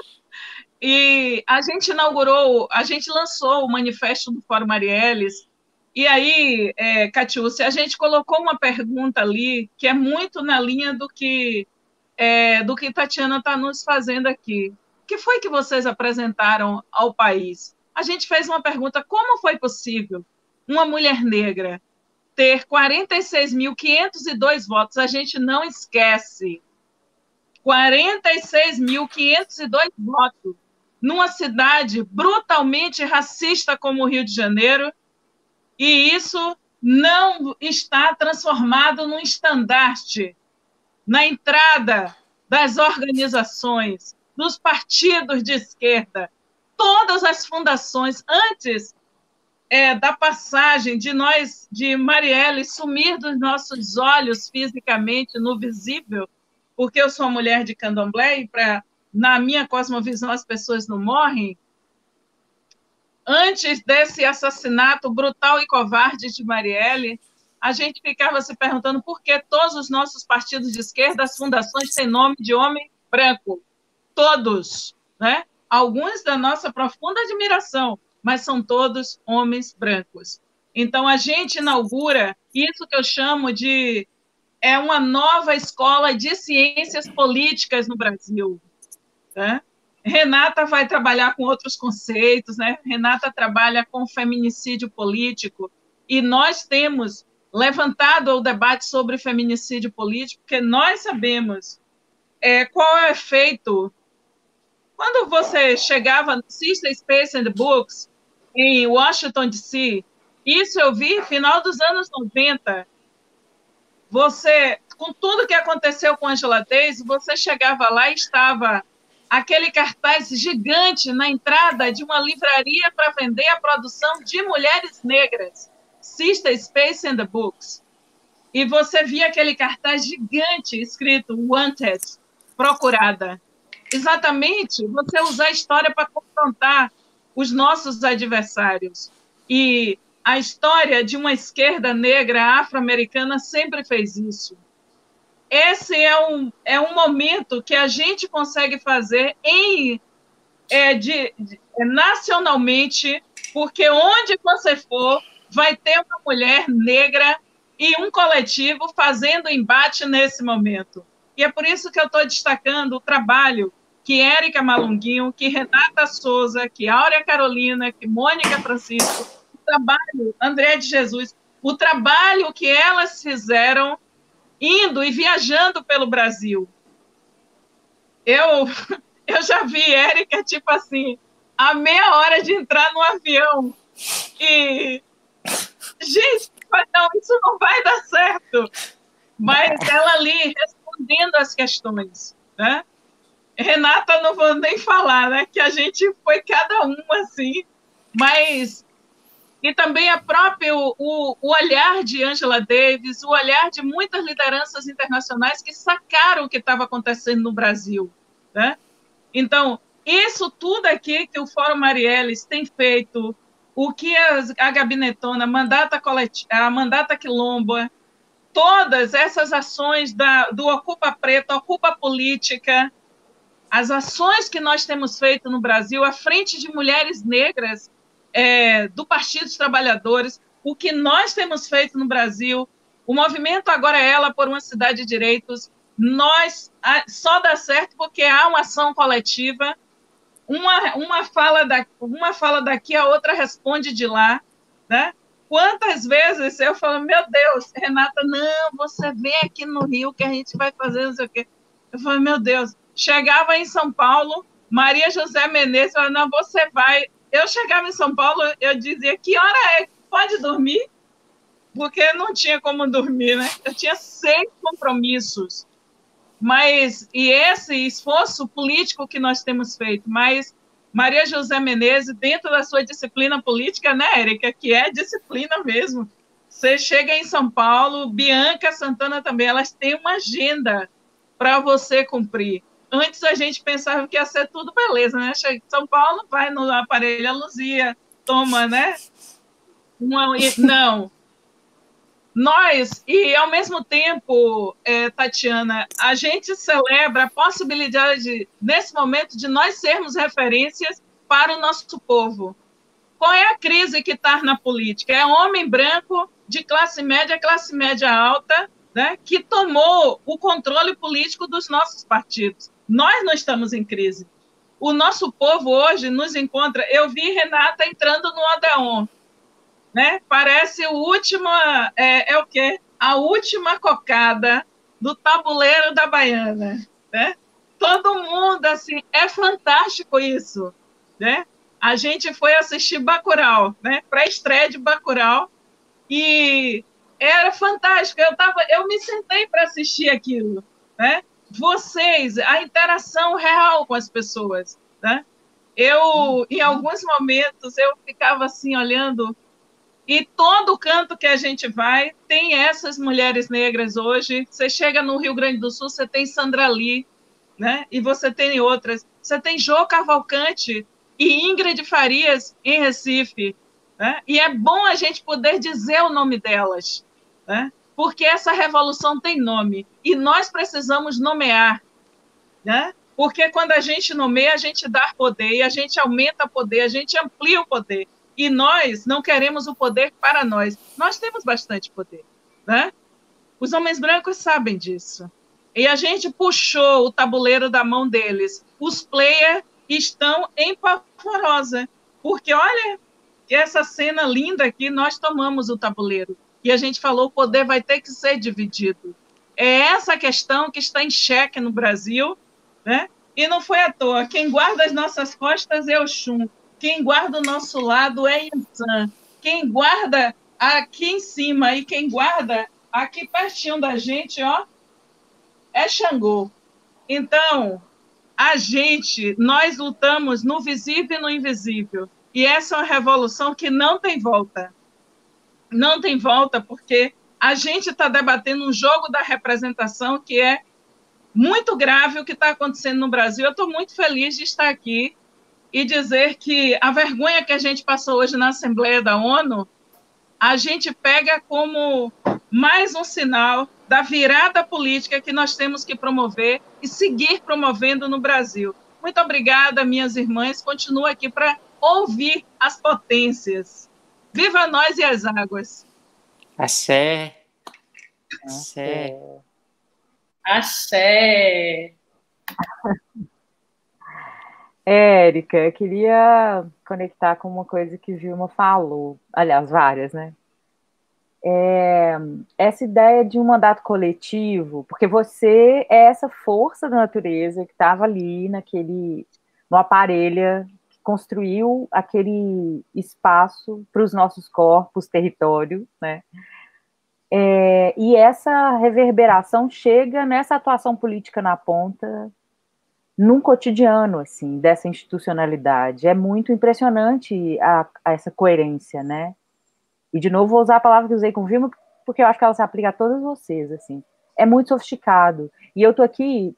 e a gente lançou o manifesto do Fórum Marielles, e aí, Catiúcia, a gente colocou uma pergunta ali que é muito na linha do que Tatiana está nos fazendo aqui. O que foi que vocês apresentaram ao país? A gente fez uma pergunta, como foi possível uma mulher negra ter 46.502 votos? A gente não esquece. 46.502 votos numa cidade brutalmente racista como o Rio de Janeiro, e isso não está transformado num estandarte na entrada das organizações, dos partidos de esquerda, todas as fundações, antes da passagem de Marielle sumir dos nossos olhos fisicamente no visível, porque eu sou uma mulher de candomblé e na minha cosmovisão as pessoas não morrem, antes desse assassinato brutal e covarde de Marielle, a gente ficava se perguntando por que todos os nossos partidos de esquerda, as fundações, têm nome de homem branco. Todos, né? Alguns da nossa profunda admiração, mas são todos homens brancos. Então, a gente inaugura isso que eu chamo de uma nova escola de ciências políticas no Brasil. Né? Renata vai trabalhar com outros conceitos, né? Renata trabalha com feminicídio político, e nós temos levantado o debate sobre feminicídio político, porque nós sabemos qual é o efeito. Quando você chegava no Sister Space and Books, em Washington, D.C., isso eu vi no final dos anos 90, com tudo que aconteceu com Angela Daisy, você chegava lá e estava aquele cartaz gigante na entrada de uma livraria para vender a produção de mulheres negras, Sister Space and Books. E você via aquele cartaz gigante escrito Wanted, procurada. Exatamente, você usar a história para confrontar os nossos adversários. E a história de uma esquerda negra afro-americana sempre fez isso. Esse é um momento que a gente consegue fazer nacionalmente, porque onde você for, vai ter uma mulher negra e um coletivo fazendo embate nesse momento. E é por isso que eu estou destacando o trabalho que Érica Malunguinho, que Renata Souza, que Áurea Carolina, que Mônica Francisco, o trabalho, André de Jesus, o trabalho que elas fizeram indo e viajando pelo Brasil. Eu já vi Érica, tipo assim, a meia hora de entrar no avião. E, gente, não, isso não vai dar certo. Mas ela ali respondendo as questões, né? Renata, não vou nem falar, né? Que a gente foi cada uma assim, mas e também o olhar de Angela Davis, o olhar de muitas lideranças internacionais que sacaram o que estava acontecendo no Brasil, né? Então, isso tudo aqui que o Fórum Marielles tem feito, o que a Gabinetona, a Mandata Quilomba, todas essas ações do Ocupa Preto, Ocupa Política, as ações que nós temos feito no Brasil, à frente de mulheres negras do Partido dos Trabalhadores, o que nós temos feito no Brasil, o movimento Agora é Ela por uma Cidade de Direitos, só dá certo porque há uma ação coletiva, uma fala daqui, a outra responde de lá, né? Quantas vezes eu falo, meu Deus, Renata, não, você vem aqui no Rio que a gente vai fazer não sei o quê. Eu falo, meu Deus, chegava em São Paulo, Maria José Menezes falava, não, você vai. Eu chegava em São Paulo, eu dizia, que hora é? Pode dormir? Porque não tinha como dormir, né? Eu tinha 6 compromissos. E esse esforço político que nós temos feito, mas Maria José Menezes, dentro da sua disciplina política, né, Érica, que é disciplina mesmo. Você chega em São Paulo, Bianca Santana também, elas têm uma agenda para você cumprir. Antes a gente pensava que ia ser tudo beleza, né? Chega em São Paulo, vai no aparelho a Luzia, toma, né? Não. E ao mesmo tempo, Tatiana, a gente celebra a possibilidade, nesse momento, de nós sermos referências para o nosso povo. Qual é a crise que está na política? É homem branco de classe média alta, né, que tomou o controle político dos nossos partidos. Nós não estamos em crise. O nosso povo hoje nos encontra... Eu vi Renata entrando no Odeon, né? Parece o último... o quê? A última cocada do tabuleiro da Baiana, né? Todo mundo, assim... É fantástico isso, né? A gente foi assistir Bacurau, né? Pré-estreia de Bacurau, e era fantástico. Eu me sentei para assistir aquilo, né? A interação real com as pessoas, né? Em alguns momentos, eu ficava assim, olhando, e todo canto que a gente vai, tem essas mulheres negras hoje. Você chega no Rio Grande do Sul, você tem Sandra Lee, né? E você tem outras. Você tem Jô Cavalcante e Ingrid Farias em Recife, né? E é bom a gente poder dizer o nome delas, né? Porque essa revolução tem nome, e nós precisamos nomear, né? Porque quando a gente nomeia, a gente dá poder, e a gente aumenta o poder, a gente amplia o poder, e nós não queremos o poder para nós. Nós temos bastante poder, né? Os homens brancos sabem disso, e a gente puxou o tabuleiro da mão deles. Os players estão em pavorosa, porque olha essa cena linda aqui, nós tomamos o tabuleiro, e a gente falou, o poder vai ter que ser dividido. É essa questão que está em xeque no Brasil, né? E não foi à toa. Quem guarda as nossas costas é Oxum, quem guarda o nosso lado é Yansan, quem guarda aqui em cima e quem guarda aqui pertinho da gente, ó, é Xangô. Então, nós lutamos no visível e no invisível, e essa é uma revolução que não tem volta. Não tem volta, porque a gente está debatendo um jogo da representação que é muito grave o que está acontecendo no Brasil. Eu estou muito feliz de estar aqui e dizer que a vergonha que a gente passou hoje na Assembleia da ONU, a gente pega como mais um sinal da virada política que nós temos que promover e seguir promovendo no Brasil. Muito obrigada, minhas irmãs. Continuo aqui para ouvir as potências. Viva nós e as águas. Axé. Axé. Axé. Érica, eu queria conectar com uma coisa que Vilma falou, aliás, várias, né? Essa ideia de um mandato coletivo, porque você é essa força da natureza que estava ali no aparelho que construiu aquele espaço para os nossos corpos, território, né? E essa reverberação chega nessa atuação política na ponta, num cotidiano, assim, dessa institucionalidade. É muito impressionante essa coerência, né? E, de novo, vou usar a palavra que usei com Vilma, porque eu acho que ela se aplica a todos vocês, assim. É muito sofisticado. E eu tô aqui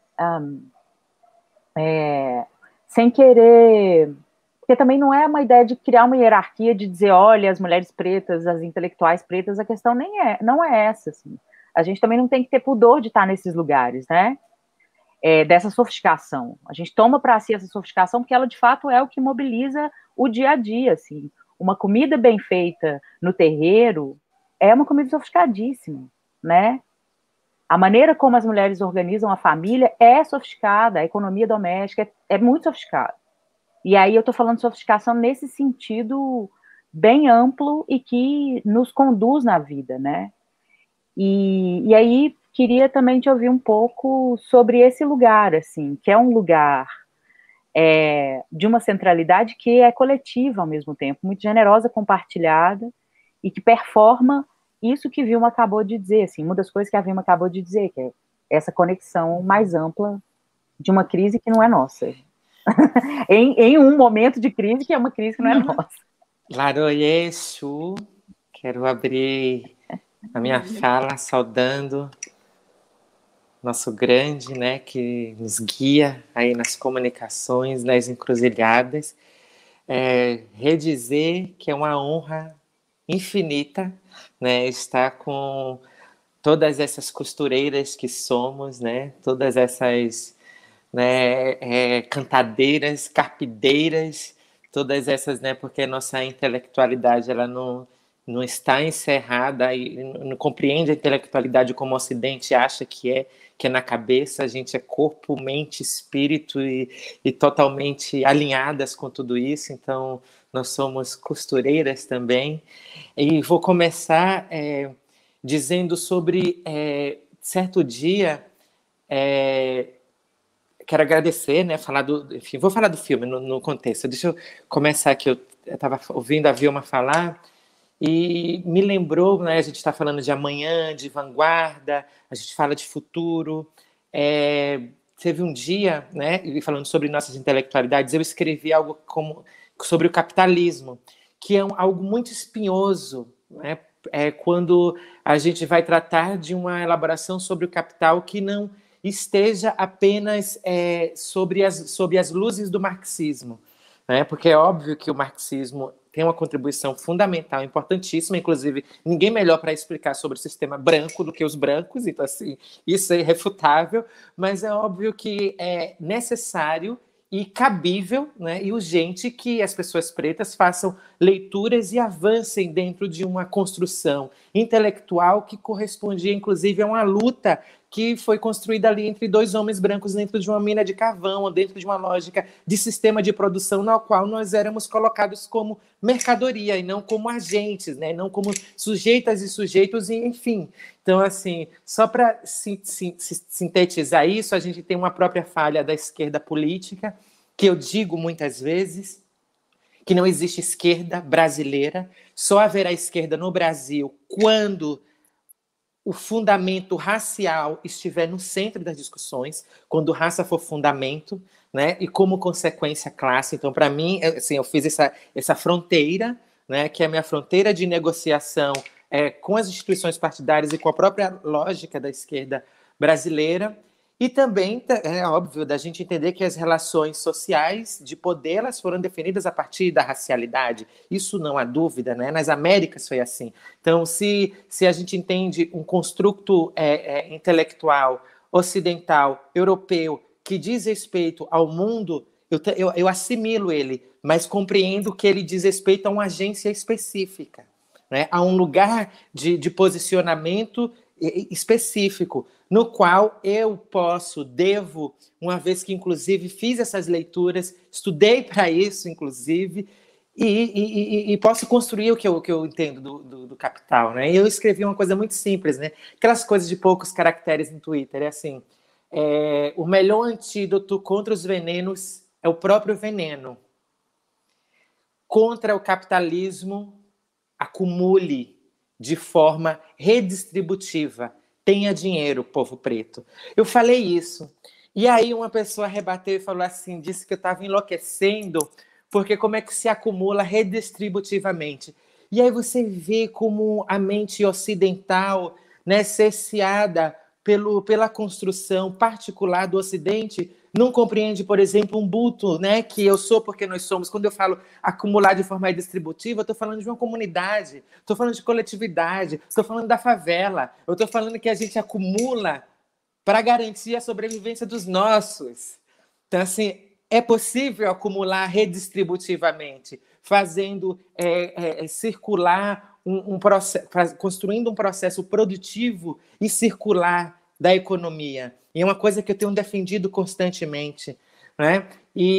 sem querer... Porque também não é uma ideia de criar uma hierarquia, de dizer, olha, as mulheres pretas, as intelectuais pretas, a questão não é essa, assim. A gente também não tem que ter pudor de estar nesses lugares, né? Dessa sofisticação. A gente toma para si essa sofisticação porque ela, de fato, é o que mobiliza o dia a dia, assim. Uma comida bem feita no terreiro é uma comida sofisticadíssima, né? A maneira como as mulheres organizam a família é sofisticada, a economia doméstica é muito sofisticada. E aí eu estou falando de sofisticação nesse sentido bem amplo e que nos conduz na vida, né? E aí queria também te ouvir um pouco sobre esse lugar, assim, que é um lugar de uma centralidade que é coletiva ao mesmo tempo, muito generosa, compartilhada, e que performa isso que Vilma acabou de dizer, assim, uma das coisas que a Vilma acabou de dizer, que é essa conexão mais ampla de uma crise que não é nossa. em um momento de crise que é uma crise que não é nossa. Laroye Chu, quero abrir a minha fala saudando nosso grande, né, que nos guia aí nas comunicações, nas encruzilhadas, redizer que é uma honra infinita, né, estar com todas essas costureiras que somos, né, todas essas, né, cantadeiras, carpideiras, todas essas, né, porque a nossa intelectualidade ela não está encerrada e não compreende a intelectualidade como o Ocidente acha que é na cabeça. A gente é corpo, mente, espírito e totalmente alinhadas com tudo isso, então nós somos costureiras também. E vou começar dizendo sobre certo dia, quero agradecer, né, enfim, vou falar do filme no contexto. Deixa eu começar aqui, eu estava ouvindo a Vilma falar, e me lembrou, né, a gente está falando de amanhã, de vanguarda, a gente fala de futuro. Teve um dia, né, falando sobre nossas intelectualidades, eu escrevi algo sobre o capitalismo, que é algo muito espinhoso, né, quando a gente vai tratar de uma elaboração sobre o capital que não esteja apenas sob as luzes do marxismo, né, porque é óbvio que o marxismo tem uma contribuição fundamental, importantíssima, inclusive ninguém melhor para explicar sobre o sistema branco do que os brancos, então assim, isso é irrefutável, mas é óbvio que é necessário e cabível, né, e urgente que as pessoas pretas façam leituras e avancem dentro de uma construção intelectual que correspondia, inclusive, a uma luta que foi construída ali entre dois homens brancos dentro de uma mina de carvão, ou dentro de uma lógica de sistema de produção na qual nós éramos colocados como mercadoria e não como agentes, né? Não como sujeitas e sujeitos, enfim. Então, assim, só para sintetizar isso, a gente tem uma própria falha da esquerda política, que eu digo muitas vezes, que não existe esquerda brasileira, só haverá esquerda no Brasil quando o fundamento racial estiver no centro das discussões, quando raça for fundamento, né, e como consequência classe. Então, para mim, assim, eu fiz essa fronteira, né, que é a minha fronteira de negociação com as instituições partidárias e com a própria lógica da esquerda brasileira. E também, é óbvio, da gente entender que as relações sociais de poder elas foram definidas a partir da racialidade. Isso não há dúvida, né? Nas Américas foi assim. Então, se a gente entende um construto intelectual ocidental, europeu, que diz respeito ao mundo, eu assimilo ele, mas compreendo que ele diz respeito a uma agência específica, né? A um lugar de posicionamento específico, no qual eu devo, uma vez que, inclusive, fiz essas leituras, estudei para isso, inclusive, e posso construir o que eu entendo do Capital, né? E eu escrevi uma coisa muito simples, né? Aquelas coisas de poucos caracteres no Twitter, é assim, o melhor antídoto contra os venenos é o próprio veneno. Contra o capitalismo, acumule de forma redistributiva. Tenha dinheiro, povo preto. Eu falei isso. E aí uma pessoa rebateu e falou assim, disse que eu estava enlouquecendo, porque como é que se acumula redistributivamente? E aí você vê como a mente ocidental, né, cerceada pela construção particular do Ocidente, não compreende, por exemplo, um Ubuntu, né, que eu sou porque nós somos. Quando eu falo acumular de forma redistributiva, eu estou falando de uma comunidade, estou falando de coletividade, estou falando da favela, eu estou falando que a gente acumula para garantir a sobrevivência dos nossos. Então, assim, é possível acumular redistributivamente, fazendo circular um processo, construindo um processo produtivo e circular da economia. E é uma coisa que eu tenho defendido constantemente, né?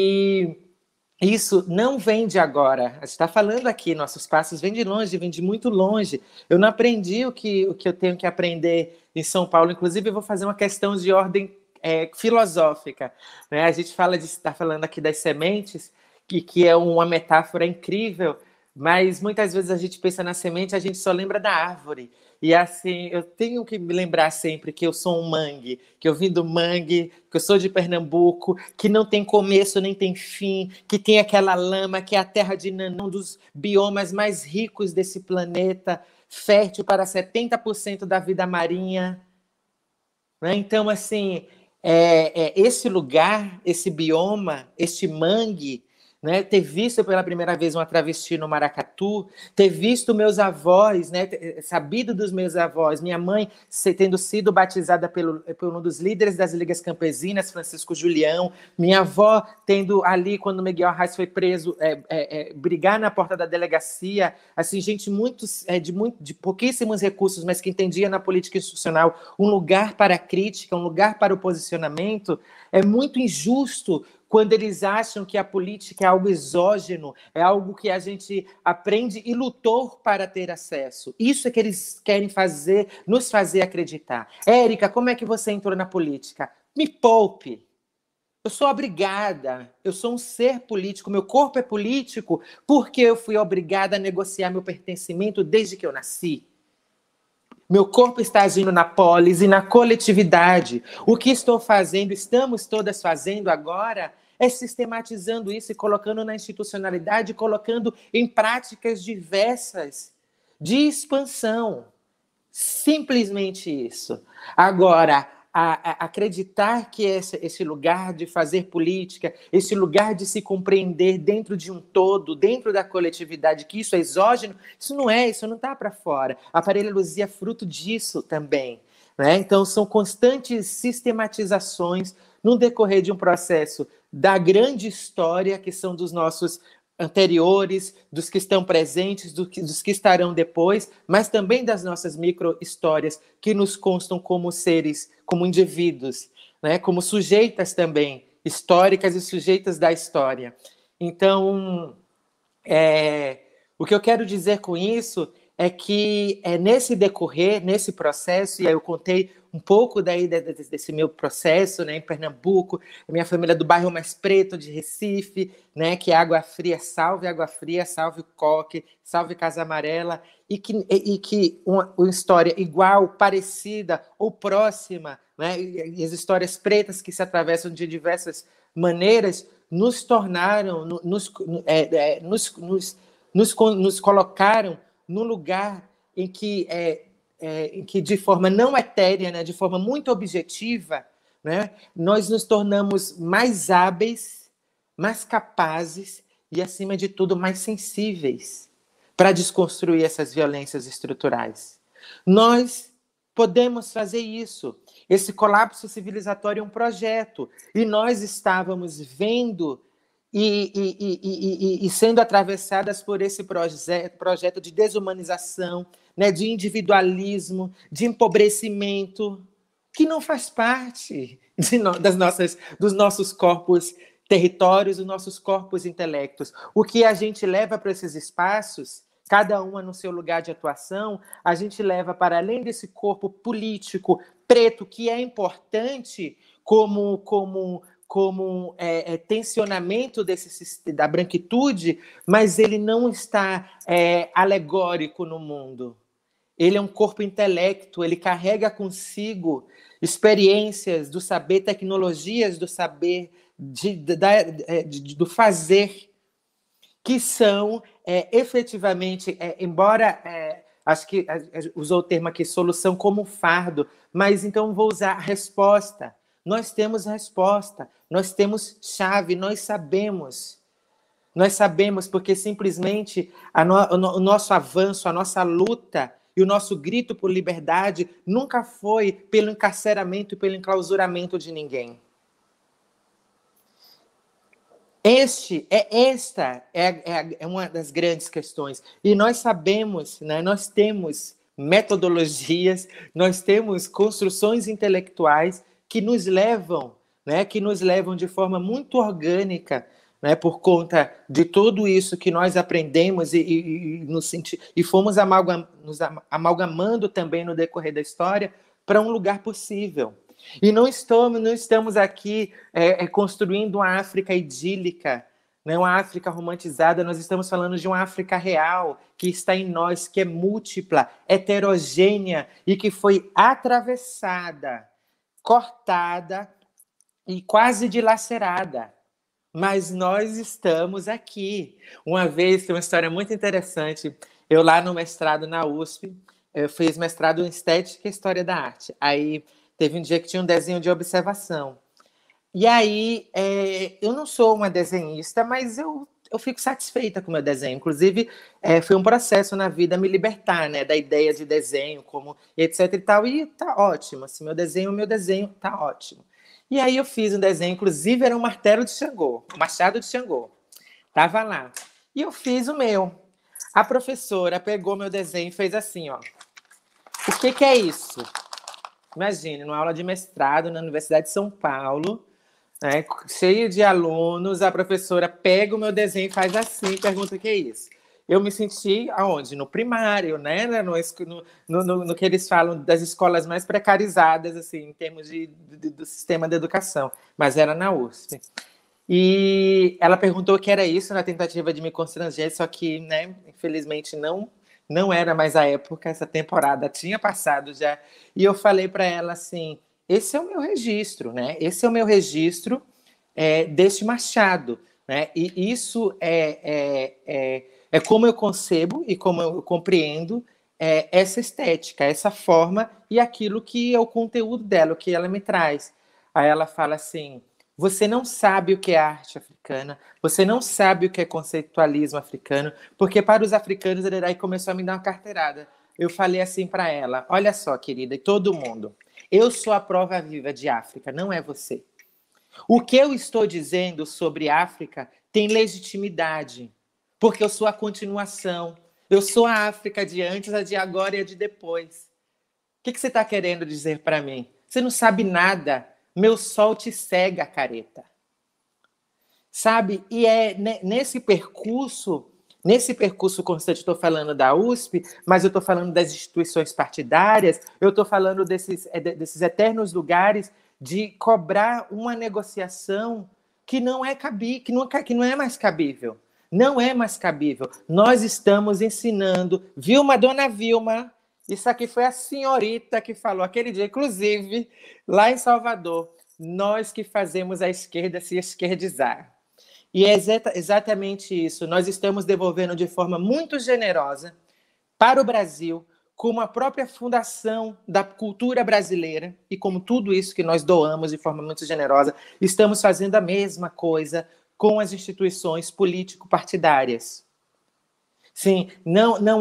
E isso não vem de agora. A gente está falando aqui, nossos passos vêm de longe, vêm de muito longe. Eu não aprendi o que eu tenho que aprender em São Paulo. Inclusive, eu vou fazer uma questão de ordem filosófica, né? A gente está falando aqui das sementes, que é uma metáfora incrível, mas muitas vezes a gente pensa na semente, a gente só lembra da árvore. E assim, eu tenho que me lembrar sempre que eu sou um mangue, que eu vim do mangue, que eu sou de Pernambuco, que não tem começo nem tem fim, que tem aquela lama, que é a terra de Nanã, um dos biomas mais ricos desse planeta, fértil para 70% da vida marinha, né? Então, assim, esse lugar, esse bioma, este mangue, né, ter visto pela primeira vez uma travesti no Maracatu, ter visto meus avós, né, sabido dos meus avós, minha mãe tendo sido batizada por um dos líderes das Ligas Campesinas, Francisco Julião, minha avó tendo ali, quando Miguel Arraes foi preso, brigar na porta da delegacia, assim, gente de pouquíssimos recursos, mas que entendia na política institucional um lugar para a crítica, um lugar para o posicionamento. É muito injusto quando eles acham que a política é algo exógeno, é algo que a gente aprende e lutou para ter acesso. Isso é que eles querem nos fazer acreditar. Érica, como é que você entrou na política? Me poupe. Eu sou obrigada, eu sou um ser político, meu corpo é político porque eu fui obrigada a negociar meu pertencimento desde que eu nasci. Meu corpo está agindo na polis e na coletividade. O que estou fazendo, estamos todas fazendo agora, é sistematizando isso e colocando na institucionalidade, colocando em práticas diversas de expansão. Simplesmente isso. Agora, acreditar que esse lugar de fazer política, esse lugar de se compreender dentro de um todo, dentro da coletividade, que isso é exógeno, isso não está para fora. A Aparelho Luzia é fruto disso também, né? Então, são constantes sistematizações no decorrer de um processo da grande história, que são dos nossos anteriores, dos que estão presentes, dos que estarão depois, mas também das nossas micro-histórias que nos constam como seres, como indivíduos, né? Como sujeitas também, históricas e sujeitas da história. Então, o que eu quero dizer com isso é que nesse decorrer, nesse processo, e aí eu contei um pouco daí desse meu processo, né, em Pernambuco, minha família do bairro mais preto de Recife, né, que é Água Fria, salve o Coque, salve Casa Amarela, e que uma história igual, parecida ou próxima, né, e as histórias pretas que se atravessam de diversas maneiras, nos tornaram, nos colocaram num lugar em que de forma não etérea, né, de forma muito objetiva, né, nós nos tornamos mais hábeis, mais capazes e, acima de tudo, mais sensíveis para desconstruir essas violências estruturais. Nós podemos fazer isso. Esse colapso civilizatório é um projeto e nós estávamos vendo e sendo atravessadas por esse projeto de desumanização, né, de individualismo, de empobrecimento, que não faz parte dos nossos corpos territórios, dos nossos corpos intelectos. O que a gente leva para esses espaços, cada uma no seu lugar de atuação, a gente leva para além desse corpo político preto, que é importante como tensionamento da branquitude, mas ele não está alegórico no mundo. Ele é um corpo intelecto, ele carrega consigo experiências do saber, tecnologias do saber, do fazer, que são efetivamente, embora acho que usou o termo aqui, solução como fardo, mas então vou usar resposta. Nós temos resposta, nós temos chave, nós sabemos porque simplesmente o nosso avanço, a nossa luta e o nosso grito por liberdade nunca foi pelo encarceramento e pelo enclausuramento de ninguém. Esta é uma das grandes questões. E nós sabemos, né, nós temos metodologias, nós temos construções intelectuais que nos levam de forma muito orgânica, né, por conta de tudo isso que nós aprendemos e fomos nos amalgamando também no decorrer da história para um lugar possível. E não estamos aqui construindo uma África idílica, né, uma África romantizada, nós estamos falando de uma África real, que está em nós, que é múltipla, heterogênea e que foi atravessada, cortada e quase dilacerada. Mas nós estamos aqui. Uma vez, tem uma história muito interessante, eu lá no mestrado na USP, eu fiz mestrado em Estética e História da Arte. Aí teve um dia que tinha um desenho de observação. E aí, eu não sou uma desenhista, mas eu fico satisfeita com o meu desenho. Inclusive, foi um processo na vida me libertar, né, da ideia de desenho, como etc e tal. E tá ótimo, assim, meu desenho tá ótimo. E aí eu fiz um desenho, inclusive era um martelo de Xangô, um machado de Xangô. Tava lá. E eu fiz o meu. A professora pegou meu desenho e fez assim, ó. O que é isso? Imagine, numa aula de mestrado na Universidade de São Paulo, né, cheio de alunos, a professora pega o meu desenho e faz assim, e pergunta o que é isso. Eu me senti aonde? No primário, né? No que eles falam das escolas mais precarizadas, assim, em termos do sistema de educação. Mas era na USP. E ela perguntou o que era isso, na tentativa de me constranger, só que, né, infelizmente, não era mais a época, essa temporada tinha passado já. E eu falei para ela assim, esse é o meu registro, né? Esse é o meu registro deste machado, né? E isso é como eu concebo e como eu compreendo essa estética, essa forma e aquilo que é o conteúdo dela, o que ela me traz. Aí ela fala assim, você não sabe o que é arte africana, você não sabe o que é conceitualismo africano, porque para os africanos, aí começou a me dar uma carteirada. Eu falei assim para ela, olha só, querida, e todo mundo, eu sou a prova viva de África, não é você. O que eu estou dizendo sobre África tem legitimidade, porque eu sou a continuação. Eu sou a África de antes, a de agora e a de depois. O que você está querendo dizer para mim? Você não sabe nada. Meu sol te cega, careta. Sabe? E é nesse percurso constante, estou falando da USP, mas eu estou falando das instituições partidárias, eu estou falando desses eternos lugares de cobrar uma negociação que não é mais cabível. Não é mais cabível. Nós estamos ensinando. Dona Vilma, isso aqui foi a senhorita que falou aquele dia, inclusive, lá em Salvador, nós que fazemos a esquerda se esquerdizar. E é exatamente isso. Nós estamos devolvendo de forma muito generosa para o Brasil, como a própria fundação da cultura brasileira, e como tudo isso que nós doamos de forma muito generosa, estamos fazendo a mesma coisa com as instituições político-partidárias. Sim, não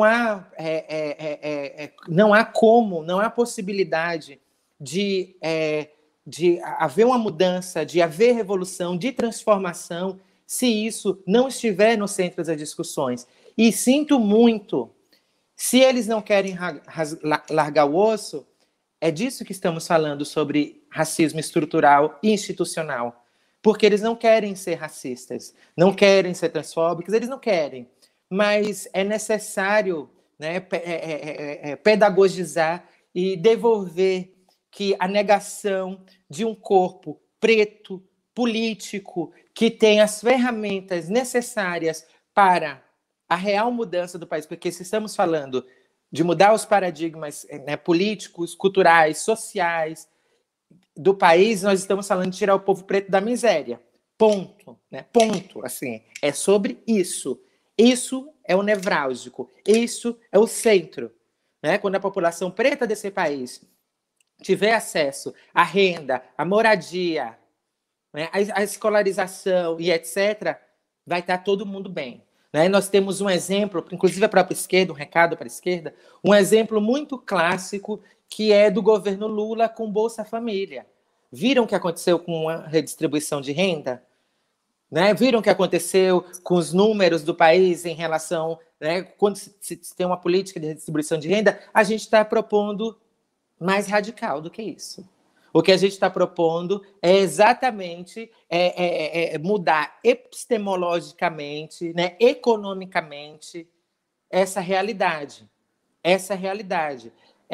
há possibilidade de haver uma mudança, de haver revolução, de transformação se isso não estiver no centro das discussões. E sinto muito, se eles não querem largar o osso, é disso que estamos falando sobre racismo estrutural e institucional. Porque eles não querem ser racistas, não querem ser transfóbicos, eles não querem. Mas é necessário, né, pedagogizar e devolver que a negação de um corpo preto, político, que tem as ferramentas necessárias para a real mudança do país, porque se estamos falando de mudar os paradigmas, né, políticos, culturais, sociais do país, nós estamos falando de tirar o povo preto da miséria. Ponto, né? Ponto. Assim, é sobre isso. Isso é o nevrálgico. Isso é o centro, né? Quando a população preta desse país tiver acesso à renda, à moradia, né, à escolarização e etc., vai estar todo mundo bem. Né? Nós temos um exemplo, inclusive a própria esquerda, um recado para a esquerda, um exemplo muito clássico que é do governo Lula com Bolsa Família. Viram o que aconteceu com a redistribuição de renda? Né? Viram o que aconteceu com os números do país em relação... Né, quando se tem uma política de redistribuição de renda, a gente está propondo mais radical do que isso. O que a gente está propondo é exatamente mudar epistemologicamente, né, economicamente, essa realidade. Essa realidade.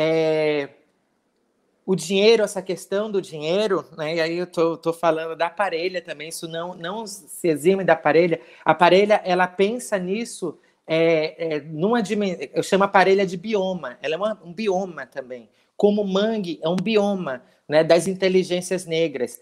O dinheiro, essa questão do dinheiro, né, e aí eu estou falando da Parelha também, isso não se exime da Parelha. A Parelha, ela pensa nisso numa dimensão, eu chamo a Parelha de bioma, ela é um bioma também. Como o mangue é um bioma, né, das inteligências negras.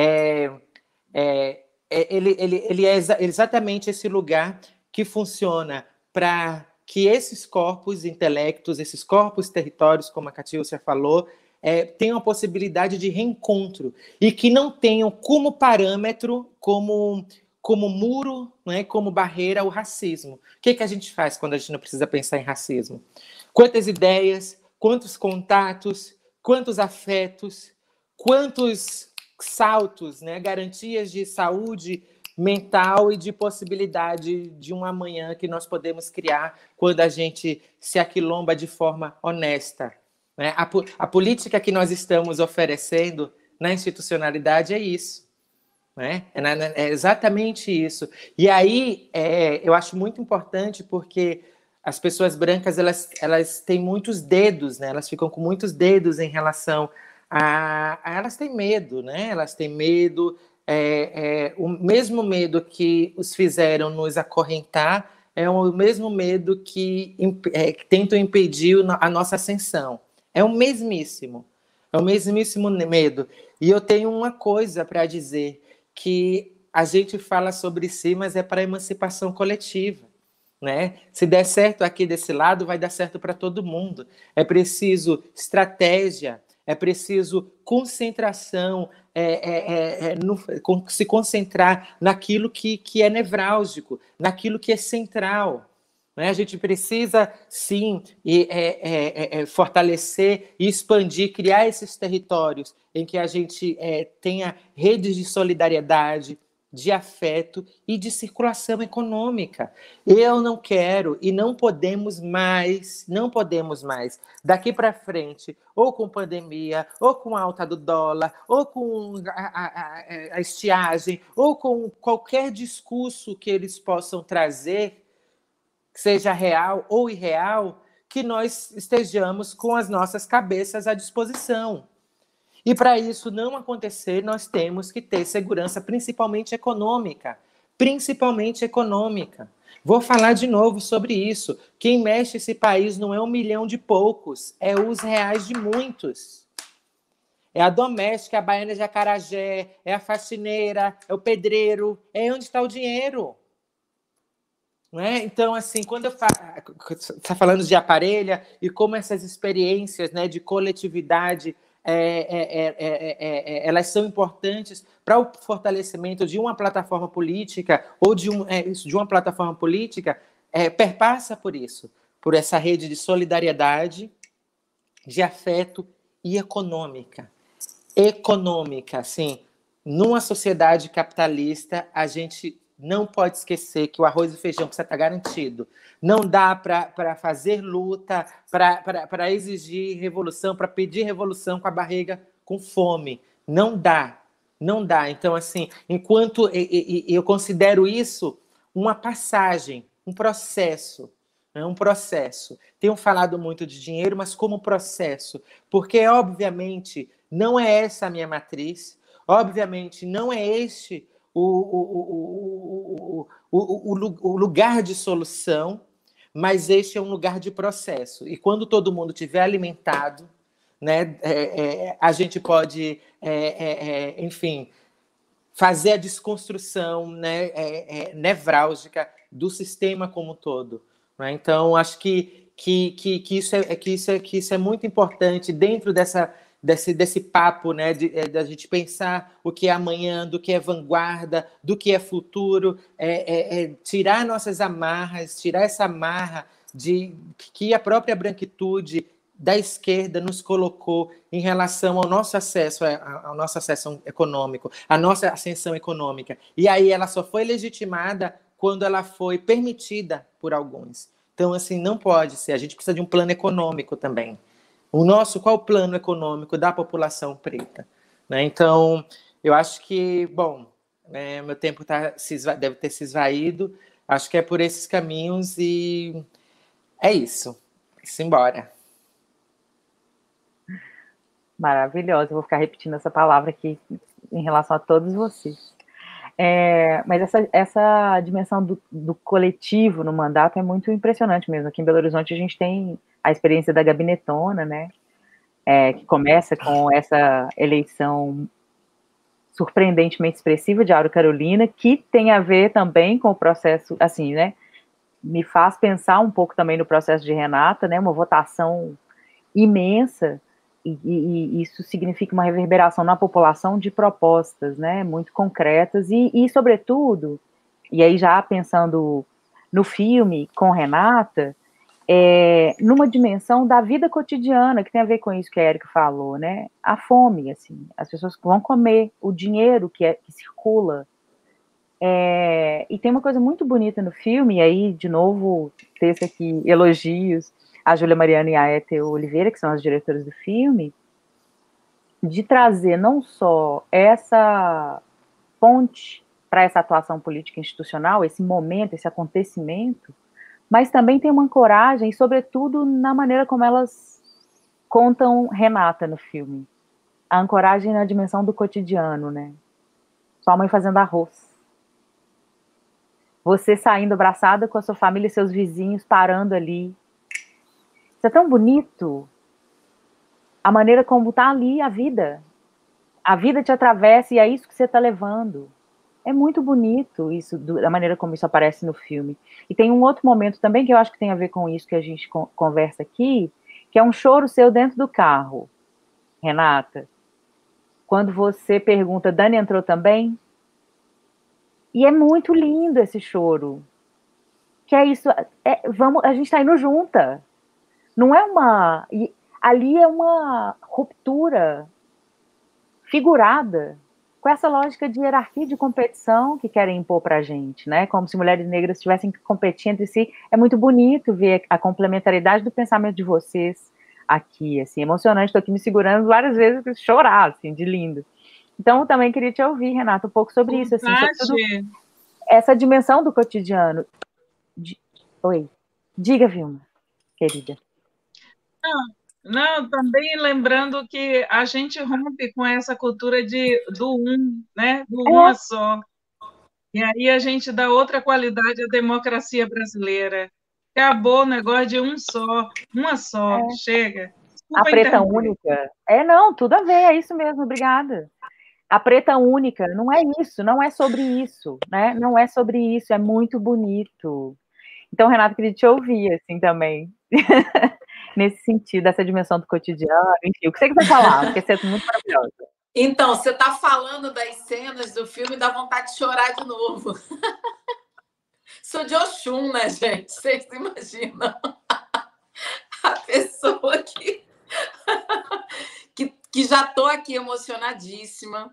Ele é exatamente esse lugar que funciona para que esses corpos intelectos, esses corpos territórios, como a Catiúcia falou, tenham a possibilidade de reencontro e que não tenham como parâmetro, como muro, né, como barreira, o racismo. O que a gente faz quando a gente não precisa pensar em racismo? Quantas ideias, quantos contatos, quantos afetos, quantos saltos, né, garantias de saúde mental e de possibilidade de um amanhã que nós podemos criar quando a gente se aquilomba de forma honesta. Né? A política que nós estamos oferecendo na institucionalidade é isso. Né? É exatamente isso. E aí eu acho muito importante porque as pessoas brancas elas têm muitos dedos, né? Elas ficam com muitos dedos em relação elas têm medo, né? Elas têm medo, o mesmo medo que os fizeram nos acorrentar é o mesmo medo que tentam impedir a nossa ascensão. É o mesmíssimo medo. E eu tenho uma coisa para dizer, que a gente fala sobre si, mas é para a emancipação coletiva. Né? Se der certo aqui desse lado, vai dar certo para todo mundo. É preciso estratégia, é preciso concentração, se concentrar naquilo que é nevrálgico, naquilo que é central. Né? A gente precisa, sim, fortalecer e expandir, criar esses territórios em que a gente tenha redes de solidariedade, de afeto e de circulação econômica. Eu não quero e não podemos mais, daqui para frente, ou com pandemia, ou com a alta do dólar, ou com a estiagem, ou com qualquer discurso que eles possam trazer, seja real ou irreal, que nós estejamos com as nossas cabeças à disposição. E para isso não acontecer, nós temos que ter segurança, principalmente econômica. Principalmente econômica. Vou falar de novo sobre isso. Quem mexe esse país não é 1 milhão de poucos, é os reais de muitos. É a doméstica, a baiana de acarajé, é a faxineira, é o pedreiro, é onde está o dinheiro. Não é? Então, assim, quando eu está falando de Aparelha e como essas experiências, né, de coletividade elas são importantes para o fortalecimento de uma plataforma política ou de uma plataforma política, perpassa por isso, por essa rede de solidariedade, de afeto e econômica. Econômica, assim, numa sociedade capitalista, a gente não pode esquecer que o arroz e feijão precisa estar garantido. Não dá para fazer luta, para exigir revolução, para pedir revolução com a barriga com fome. Não dá. Não dá. Então, assim, enquanto eu considero isso uma passagem, um processo, né? Um processo. Tenho falado muito de dinheiro, mas como processo, porque, obviamente, não é essa a minha matriz, obviamente, não é este o lugar de solução, mas este é um lugar de processo. E quando todo mundo estiver alimentado, né, a gente pode, enfim, fazer a desconstrução, né, nevrálgica do sistema como um todo. Né? Então, acho que isso é muito importante dentro desse papo, né, da gente pensar o que é amanhã, do que é vanguarda, do que é futuro, tirar nossas amarras, tirar essa amarra que a própria branquitude da esquerda nos colocou em relação ao nosso acesso econômico, à nossa ascensão econômica. E aí ela só foi legitimada quando ela foi permitida por alguns. Então, assim, não pode ser. A gente precisa de um plano econômico também. Qual o plano econômico da população preta? Né? Então, eu acho que, bom, meu tempo deve ter se esvaído. Acho que é por esses caminhos e é isso. Simbora. Maravilhosa, eu vou ficar repetindo essa palavra aqui em relação a todos vocês. Mas essa dimensão do coletivo no mandato é muito impressionante mesmo. Aqui em Belo Horizonte a gente tem a experiência da Gabinetona, né? Que começa com essa eleição surpreendentemente expressiva de Auro Carolina, que tem a ver também com o processo, assim, né? Me faz pensar um pouco também no processo de Renata, né? Uma votação imensa. E isso significa uma reverberação na população de propostas, né, muito concretas e, sobretudo, e aí já pensando no filme com Renata, numa dimensão da vida cotidiana, que tem a ver com isso que a Érica falou, né, a fome, assim, as pessoas vão comer, o dinheiro que circula, e tem uma coisa muito bonita no filme, e aí, de novo, texto aqui, elogios, a Júlia Mariana e a Ethel Oliveira, que são as diretoras do filme, de trazer não só essa ponte para essa atuação política institucional, esse momento, esse acontecimento, mas também tem uma ancoragem, sobretudo na maneira como elas contam Renata no filme. A ancoragem na dimensão do cotidiano, né? Sua mãe fazendo arroz. Você saindo abraçada com a sua família e seus vizinhos, parando ali. Isso é tão bonito, a maneira como está ali a vida te atravessa e é isso que você está levando, é muito bonito isso, da maneira como isso aparece no filme. E tem um outro momento também que eu acho que tem a ver com isso que a gente conversa aqui, que é um choro seu dentro do carro, Renata, quando você pergunta, Dani entrou também? E é muito lindo esse choro, que é isso, a gente está indo junta. Não é ali é uma ruptura figurada com essa lógica de hierarquia de competição que querem impor para a gente, né? Como se mulheres negras tivessem que competir entre si. É muito bonito ver a complementaridade do pensamento de vocês aqui, assim, emocionante. Estou aqui me segurando várias vezes para chorar, assim, de lindo. Então, eu também queria te ouvir, Renata, um pouco sobre isso, assim, sobre essa dimensão do cotidiano. Oi, diga, Vilma, querida. Não, também lembrando que a gente rompe com essa cultura do um, né? Do um a só. E aí a gente dá outra qualidade à democracia brasileira. Acabou o negócio de uma só, chega. Desculpa, a preta única. Não, tudo a ver, é isso mesmo, obrigada. A preta única, não é isso, não é sobre isso, né? Não é sobre isso, é muito bonito. Então, Renata, queria te ouvir, assim, também. Nesse sentido, essa dimensão do cotidiano, enfim, o que você quiser falar, porque você é muito maravilhosa. Então, você está falando das cenas do filme e dá vontade de chorar de novo. Sou de Oxum, né, gente? Vocês imaginam? A pessoa que já estou aqui emocionadíssima.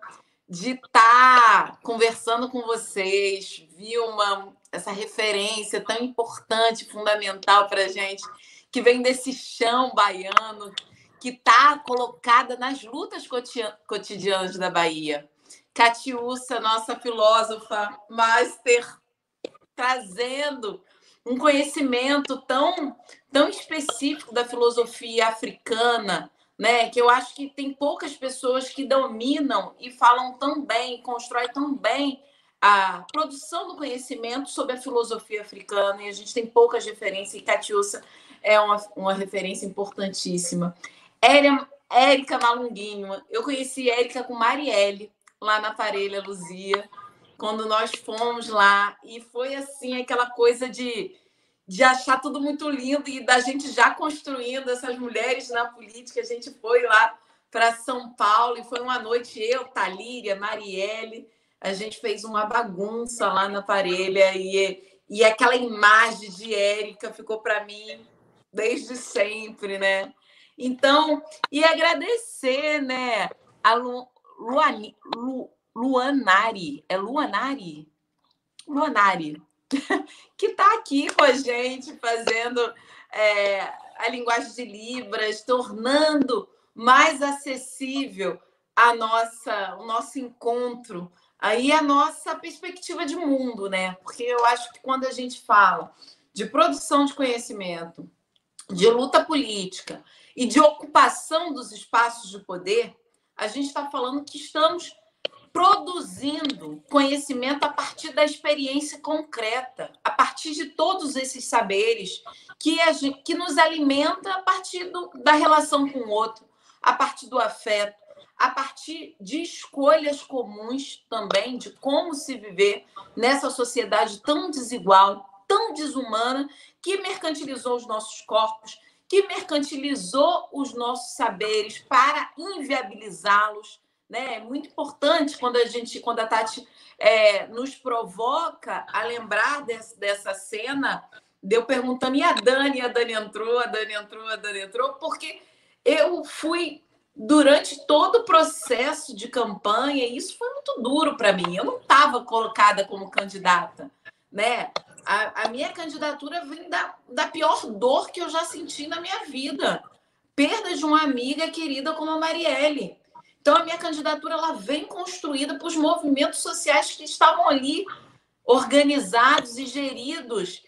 de estar conversando com vocês, Vilma, essa referência tão importante, fundamental para a gente, que vem desse chão baiano, que está colocada nas lutas cotidianas da Bahia. Catiúcia, nossa filósofa, master, trazendo um conhecimento tão específico da filosofia africana, né? Que eu acho que tem poucas pessoas que dominam e falam tão bem, constroem tão bem a produção do conhecimento sobre a filosofia africana, e a gente tem poucas referências, e Catiúcia é uma referência importantíssima. Érica Malunguinho, eu conheci Érica com Marielle, lá na Parelha Luzia, quando nós fomos lá, e foi assim, aquela coisa de achar tudo muito lindo e da gente já construindo essas mulheres na política. A gente foi lá para São Paulo e foi uma noite, eu, Talíria, Marielle, a gente fez uma bagunça lá na Parelha e aquela imagem de Érica ficou para mim desde sempre, né? Então, e agradecer, né, a Luanari, é Luanari? Luanari, que está aqui com a gente, fazendo a linguagem de Libras, tornando mais acessível o nosso encontro, aí a nossa perspectiva de mundo, né? Porque eu acho que quando a gente fala de produção de conhecimento, de luta política e de ocupação dos espaços de poder, a gente está falando que estamos produzindo conhecimento a partir da experiência concreta, a partir de todos esses saberes que nos alimenta a partir da relação com o outro, a partir do afeto, a partir de escolhas comuns também, de como se viver nessa sociedade tão desigual, tão desumana, que mercantilizou os nossos corpos, que mercantilizou os nossos saberes para inviabilizá-los. Né? É muito importante quando a Tati nos provoca a lembrar dessa cena, de eu perguntando, e a Dani entrou, porque eu fui, durante todo o processo de campanha, e isso foi muito duro para mim, eu não estava colocada como candidata, né? A minha candidatura vem da pior dor que eu já senti na minha vida, perda de uma amiga querida como a Marielle. Então, a minha candidatura ela vem construída por movimentos sociais que estavam ali organizados e geridos,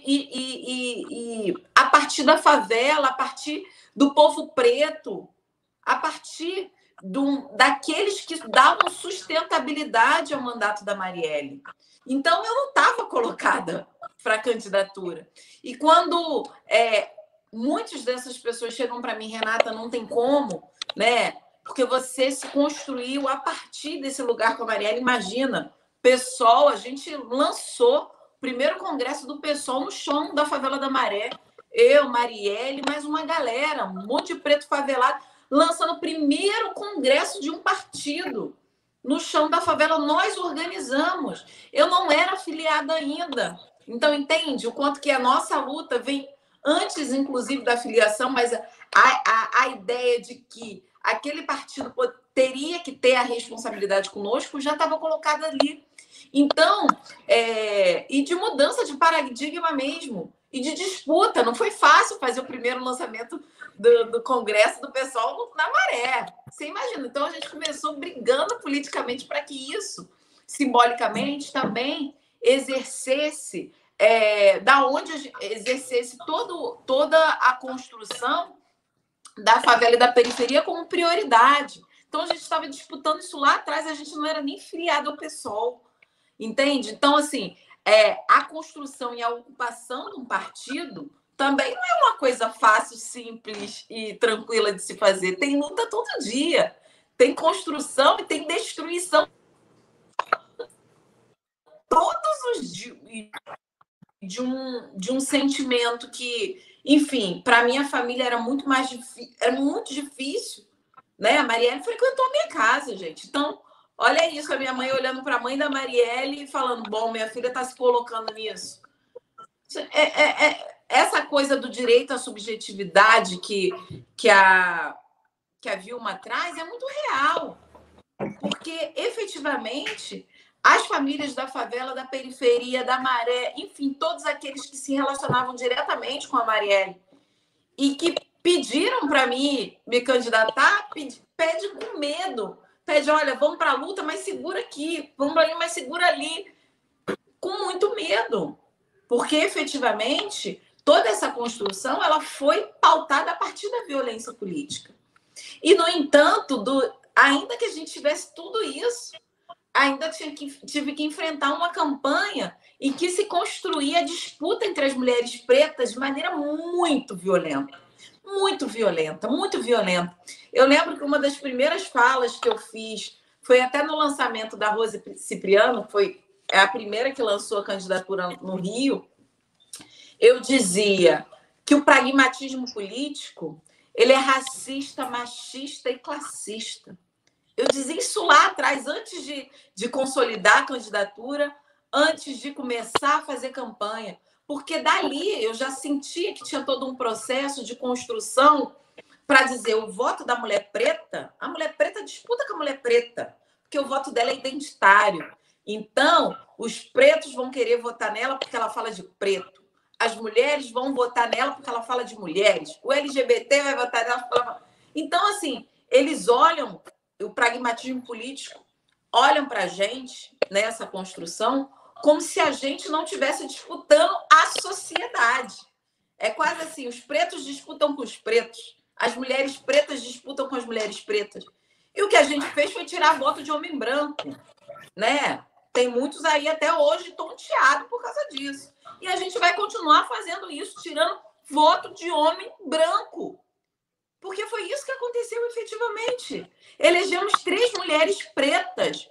e a partir da favela, a partir do povo preto, a partir daqueles que davam sustentabilidade ao mandato da Marielle. Então, eu não estava colocada para a candidatura. E quando muitas dessas pessoas chegam para mim, Renata, não tem como, né? Porque você se construiu a partir desse lugar com a Marielle. Imagina, PSOL, a gente lançou o primeiro congresso do PSOL no chão da Favela da Maré. Eu, Marielle, mais uma galera, um monte de preto favelado, lançando o primeiro congresso de um partido no chão da favela. Nós organizamos. Eu não era afiliada ainda. Então, entende o quanto que a nossa luta vem antes, inclusive, da filiação, mas a ideia de que aquele partido teria que ter a responsabilidade conosco já estava colocada ali. Então, e de mudança de paradigma mesmo, e de disputa. Não foi fácil fazer o primeiro lançamento do Congresso do PSOL na Maré. Você imagina? Então, a gente começou brigando politicamente para que isso, simbolicamente, também exercesse, exercesse toda a construção da favela e da periferia como prioridade. Então, a gente estava disputando isso lá atrás, a gente não era nem filiado ao PSOL, entende? Então, assim, a construção e a ocupação de um partido também não é uma coisa fácil, simples e tranquila de se fazer. Tem luta todo dia, tem construção e tem destruição todos os dias de um sentimento que, enfim, para minha família era muito difícil, né? A Marielle frequentou a minha casa, gente. Então, olha isso, a minha mãe olhando para a mãe da Marielle e falando, bom, minha filha está se colocando nisso. Essa coisa do direito à subjetividade que a Vilma traz é muito real. porque efetivamente as famílias da favela, da periferia, da Maré, enfim, todos aqueles que se relacionavam diretamente com a Marielle e que pediram para mim me candidatar, pede com medo. Pede, olha, vamos para a luta, mas segura aqui. Vamos ali, mas segura ali. Com muito medo. Porque, efetivamente, toda essa construção ela foi pautada a partir da violência política. E, no entanto, ainda que a gente tivesse tudo isso, ainda tive que enfrentar uma campanha em que se construía a disputa entre as mulheres pretas de maneira muito violenta. Muito violenta, muito violenta. Eu lembro que uma das primeiras falas que eu fiz foi até no lançamento da Rose Cipriano, foi a primeira que lançou a candidatura no Rio. Eu dizia que o pragmatismo político ele é racista, machista e classista. Eu dizia isso lá atrás, antes de consolidar a candidatura, antes de começar a fazer campanha. Porque dali eu já sentia que tinha todo um processo de construção para dizer o voto da mulher preta, a mulher preta disputa com a mulher preta, porque o voto dela é identitário. Então, os pretos vão querer votar nela porque ela fala de preto. As mulheres vão votar nela porque ela fala de mulheres. O LGBT vai votar nela porque ela fala... Então, assim, eles olham, o pragmatismo político, olham para a gente nessa construção como se a gente não estivesse disputando a sociedade. É quase assim, os pretos disputam com os pretos, as mulheres pretas disputam com as mulheres pretas. E o que a gente fez foi tirar voto de homem branco, né? Tem muitos aí até hoje tonteados por causa disso. E a gente vai continuar fazendo isso, tirando voto de homem branco. Porque foi isso que aconteceu efetivamente. Elegemos 3 mulheres pretas,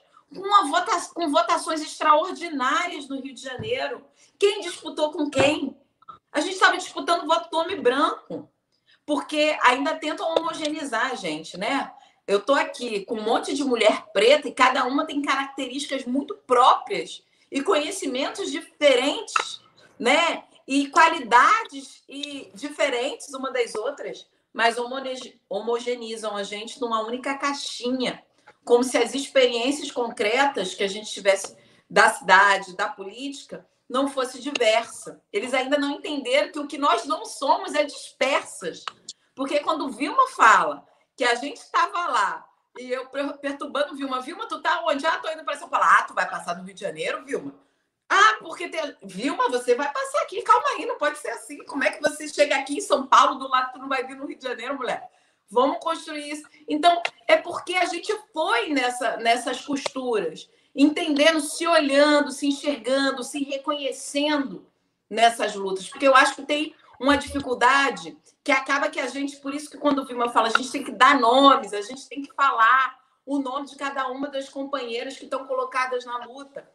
com votações extraordinárias no Rio de Janeiro. Quem disputou com quem? A gente estava disputando o voto do homem branco, porque ainda tentam homogeneizar a gente, né? Eu estou aqui com um monte de mulher preta e cada uma tem características muito próprias e conhecimentos diferentes, né? E qualidades diferentes uma das outras, mas homogeneizam a gente numa única caixinha, como se as experiências concretas que a gente tivesse da cidade, da política, não fosse diversa. Eles ainda não entenderam que o que nós não somos é dispersas. Porque quando Vilma fala que a gente estava lá, e eu perturbando Vilma, tu tá onde? Ah, tô indo para São Paulo. Ah, tu vai passar no Rio de Janeiro, Vilma? Ah, porque Vilma, você vai passar aqui. Calma aí, não pode ser assim. Como é que você chega aqui em São Paulo, do lado tu não vai vir no Rio de Janeiro, mulher? Vamos construir isso. Então, é porque a gente foi nessas costuras, entendendo, se olhando, se enxergando, se reconhecendo nessas lutas. Porque eu acho que tem uma dificuldade que acaba que a gente, por isso que quando o Vilma fala, a gente tem que dar nomes, a gente tem que falar o nome de cada uma das companheiras que estão colocadas na luta.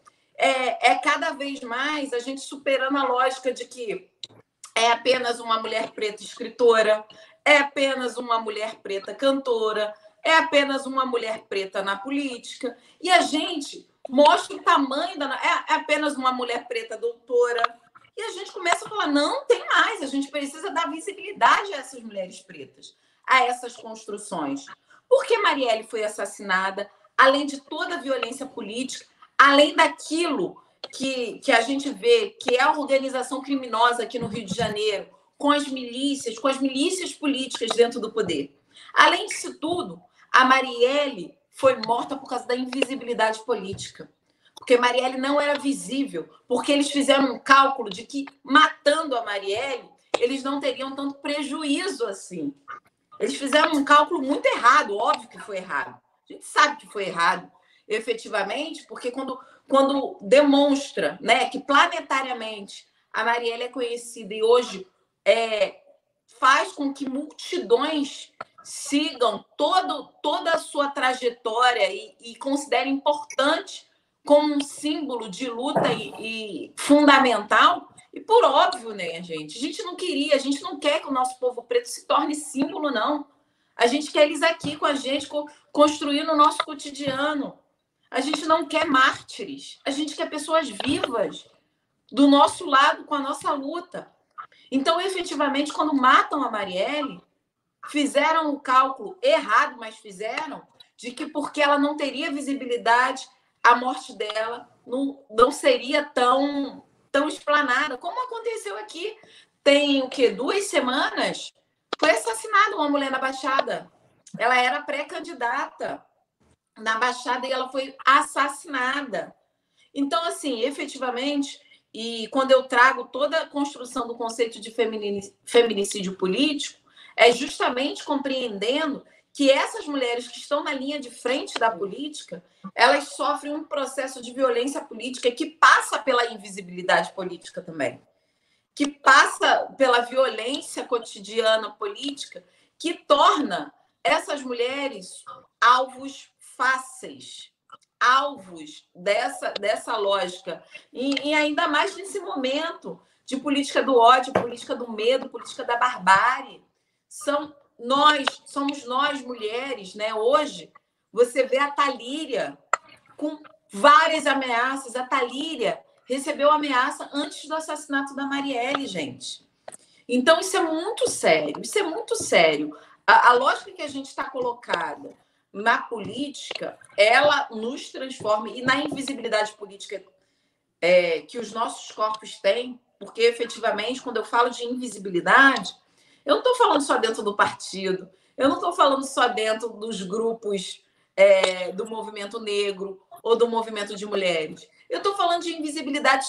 É cada vez mais a gente superando a lógica de que é apenas uma mulher preta escritora, é apenas uma mulher preta cantora, é apenas uma mulher preta na política. E a gente mostra o tamanho da... É apenas uma mulher preta doutora. E a gente começa a falar, não, tem mais. A gente precisa dar visibilidade a essas mulheres pretas, a essas construções. Por que Marielle foi assassinada? Além de toda a violência política, além daquilo que a gente vê, que é a organização criminosa aqui no Rio de Janeiro, com as milícias políticas dentro do poder. Além disso tudo, a Marielle foi morta por causa da invisibilidade política. Porque Marielle não era visível, porque eles fizeram um cálculo de que, matando a Marielle, eles não teriam tanto prejuízo assim. Eles fizeram um cálculo muito errado, óbvio que foi errado. A gente sabe que foi errado, efetivamente, porque quando demonstra, né, que planetariamente a Marielle é conhecida e hoje faz com que multidões sigam toda a sua trajetória e considerem importante como um símbolo de luta e fundamental, e por óbvio, né, gente? A gente não quer que o nosso povo preto se torne símbolo, não. A gente quer eles aqui com a gente, construindo o nosso cotidiano. A gente não quer mártires, a gente quer pessoas vivas do nosso lado com a nossa luta. Então, efetivamente, quando matam a Marielle, fizeram o cálculo errado, mas fizeram, de que porque ela não teria visibilidade, a morte dela não seria tão explanada, como aconteceu aqui. Tem o quê? 2 semanas foi assassinada uma mulher na Baixada. Ela era pré-candidata na Baixada e ela foi assassinada. Então, assim, efetivamente, e quando eu trago toda a construção do conceito de feminicídio político, é justamente compreendendo que essas mulheres que estão na linha de frente da política, elas sofrem um processo de violência política que passa pela invisibilidade política também, que passa pela violência cotidiana política, que torna essas mulheres alvos fáceis, alvos dessa lógica, e ainda mais nesse momento de política do ódio, política do medo, política da barbárie. Somos nós mulheres, né? Hoje você vê a Thalíria com várias ameaças. A Thalíria recebeu ameaça antes do assassinato da Marielle, gente. Então isso é muito sério, isso é muito sério. A lógica que a gente está colocada na política, ela nos transforma, e na invisibilidade política que os nossos corpos têm, porque efetivamente, quando eu falo de invisibilidade, eu não estou falando só dentro do partido, eu não estou falando só dentro dos grupos do movimento negro ou do movimento de mulheres. Eu estou falando de invisibilidade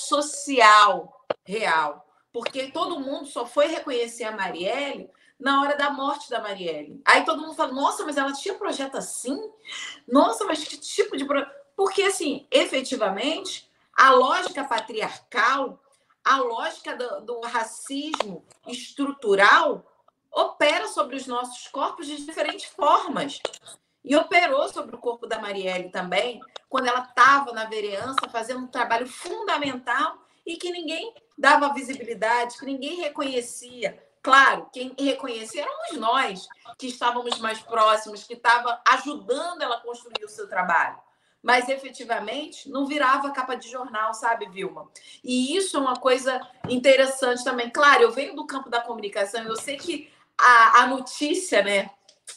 social real, porque todo mundo só foi reconhecer a Marielle na hora da morte da Marielle. Aí todo mundo fala, nossa, mas ela tinha projeto assim? Nossa, mas que tipo de projeto? Porque, assim, efetivamente, a lógica patriarcal, a lógica do racismo estrutural opera sobre os nossos corpos de diferentes formas. E operou sobre o corpo da Marielle também, quando ela estava na vereança fazendo um trabalho fundamental e que ninguém dava visibilidade, que ninguém reconhecia. Claro, quem reconhecia éramos nós, que estávamos mais próximos, que estava ajudando ela a construir o seu trabalho. Mas, efetivamente, não virava capa de jornal, sabe, Vilma? E isso é uma coisa interessante também. Claro, eu venho do campo da comunicação, eu sei que a notícia, né?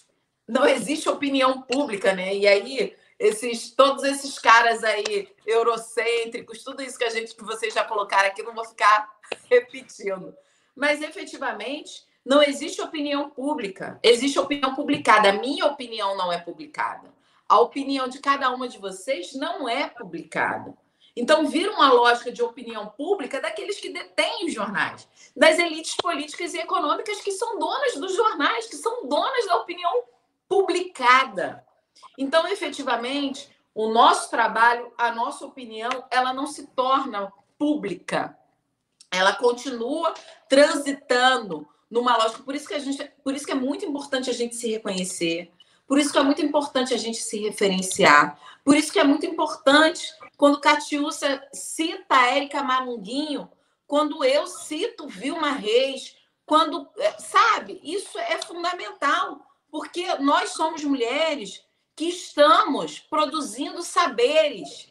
Não existe opinião pública, né? E aí, todos esses caras aí, eurocêntricos, tudo isso que vocês já colocaram aqui, não vou ficar repetindo. Mas, efetivamente, não existe opinião pública. Existe opinião publicada. A minha opinião não é publicada. A opinião de cada uma de vocês não é publicada. Então, vira uma lógica de opinião pública daqueles que detêm os jornais, das elites políticas e econômicas que são donas dos jornais, que são donas da opinião publicada. Então, efetivamente, o nosso trabalho, a nossa opinião, ela não se torna pública. Ela continua transitando numa lógica. Por isso que é muito importante a gente se reconhecer. Por isso que é muito importante a gente se referenciar. Por isso que é muito importante quando Catiúcia cita a Érica Malunguinho, quando eu cito Vilma Reis, quando, sabe, isso é fundamental, porque nós somos mulheres que estamos produzindo saberes,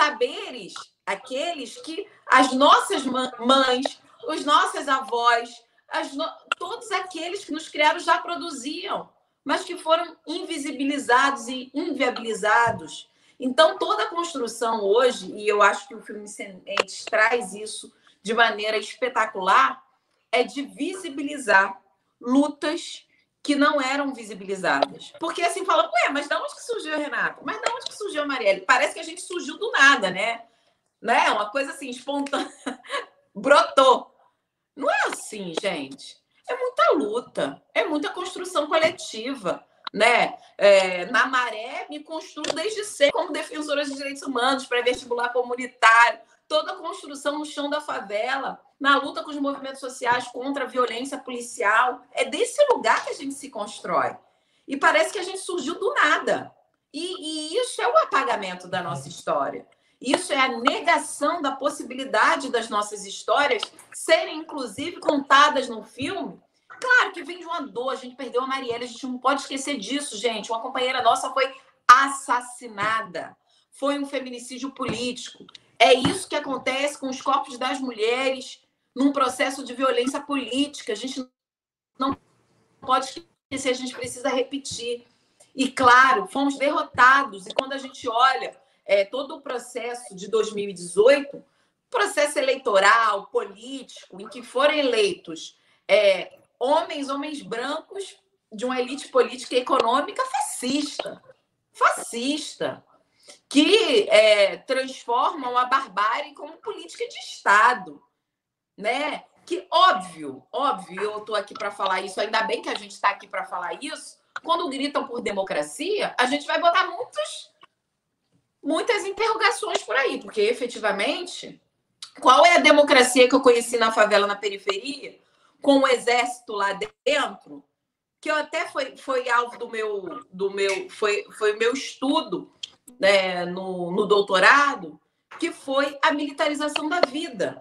aqueles que as nossas mães, as nossas avós, todos aqueles que nos criaram já produziam, mas que foram invisibilizados e inviabilizados. Então, toda a construção hoje, e eu acho que o filme Sementes traz isso de maneira espetacular, é de visibilizar lutas que não eram visibilizadas. Porque assim, fala, mas de onde que surgiu a Renata? Mas de onde que surgiu a Marielle? Parece que a gente surgiu do nada, né? Uma coisa assim, espontânea. Brotou. Não é assim, gente. É muita luta, é muita construção coletiva, né? Na Maré, me construo desde sempre como defensora de direitos humanos, pré-vestibular comunitário, toda a construção no chão da favela, na luta com os movimentos sociais contra a violência policial. É desse lugar que a gente se constrói. E parece que a gente surgiu do nada. E isso é o apagamento da nossa história. Isso é a negação da possibilidade das nossas histórias serem, inclusive, contadas no filme. Claro que vem de uma dor, a gente perdeu a Marielle, a gente não pode esquecer disso, gente. Uma companheira nossa foi assassinada. Foi um feminicídio político. É isso que acontece com os corpos das mulheres num processo de violência política. A gente não pode esquecer, a gente precisa repetir. E, claro, fomos derrotados. E quando a gente olha todo o processo de 2018, processo eleitoral, político, em que foram eleitos homens brancos de uma elite política e econômica fascista, que transformam a barbárie como política de Estado, né? Que, óbvio, eu estou aqui para falar isso, ainda bem que a gente está aqui para falar isso. Quando gritam por democracia, a gente vai botar muitas interrogações por aí, porque, efetivamente, qual é a democracia que eu conheci na favela, na periferia, com o exército lá dentro, que eu até foi alvo foi meu estudo, né, no doutorado, que foi a militarização da vida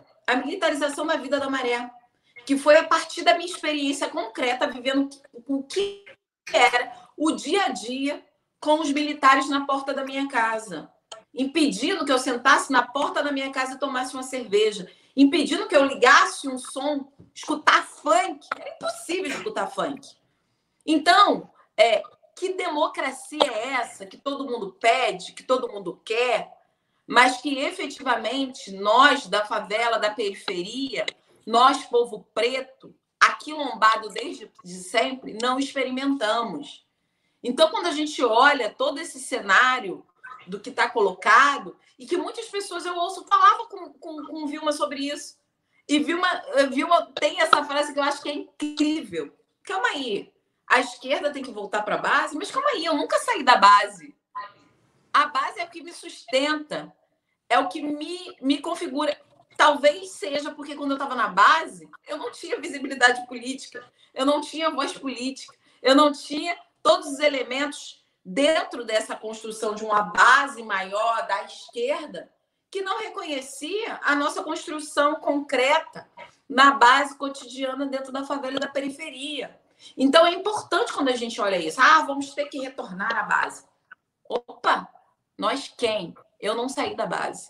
da Maré, que foi a partir da minha experiência concreta, vivendo o que era o dia a dia com os militares na porta da minha casa, impedindo que eu sentasse na porta da minha casa e tomasse uma cerveja, impedindo que eu ligasse um som, escutar funk. Era impossível escutar funk. Então, que democracia é essa que todo mundo pede, que todo mundo quer, mas que efetivamente nós da favela, da periferia, nós, povo preto, aquilombado desde sempre, não experimentamos. Então, quando a gente olha todo esse cenário do que está colocado, e que muitas pessoas eu ouço, falava com Vilma sobre isso, e Vilma tem essa frase que eu acho que é incrível. Calma aí, a esquerda tem que voltar para a base, mas calma aí, eu nunca saí da base. A base é o que me sustenta, é o que me configura. Talvez seja porque quando eu estava na base, eu não tinha visibilidade política, eu não tinha voz política, eu não tinha todos os elementos dentro dessa construção de uma base maior da esquerda que não reconhecia a nossa construção concreta na base cotidiana dentro da favela e da periferia. Então, é importante quando a gente olha isso. Vamos ter que retornar à base. Opa! Nós quem? Eu não saí da base.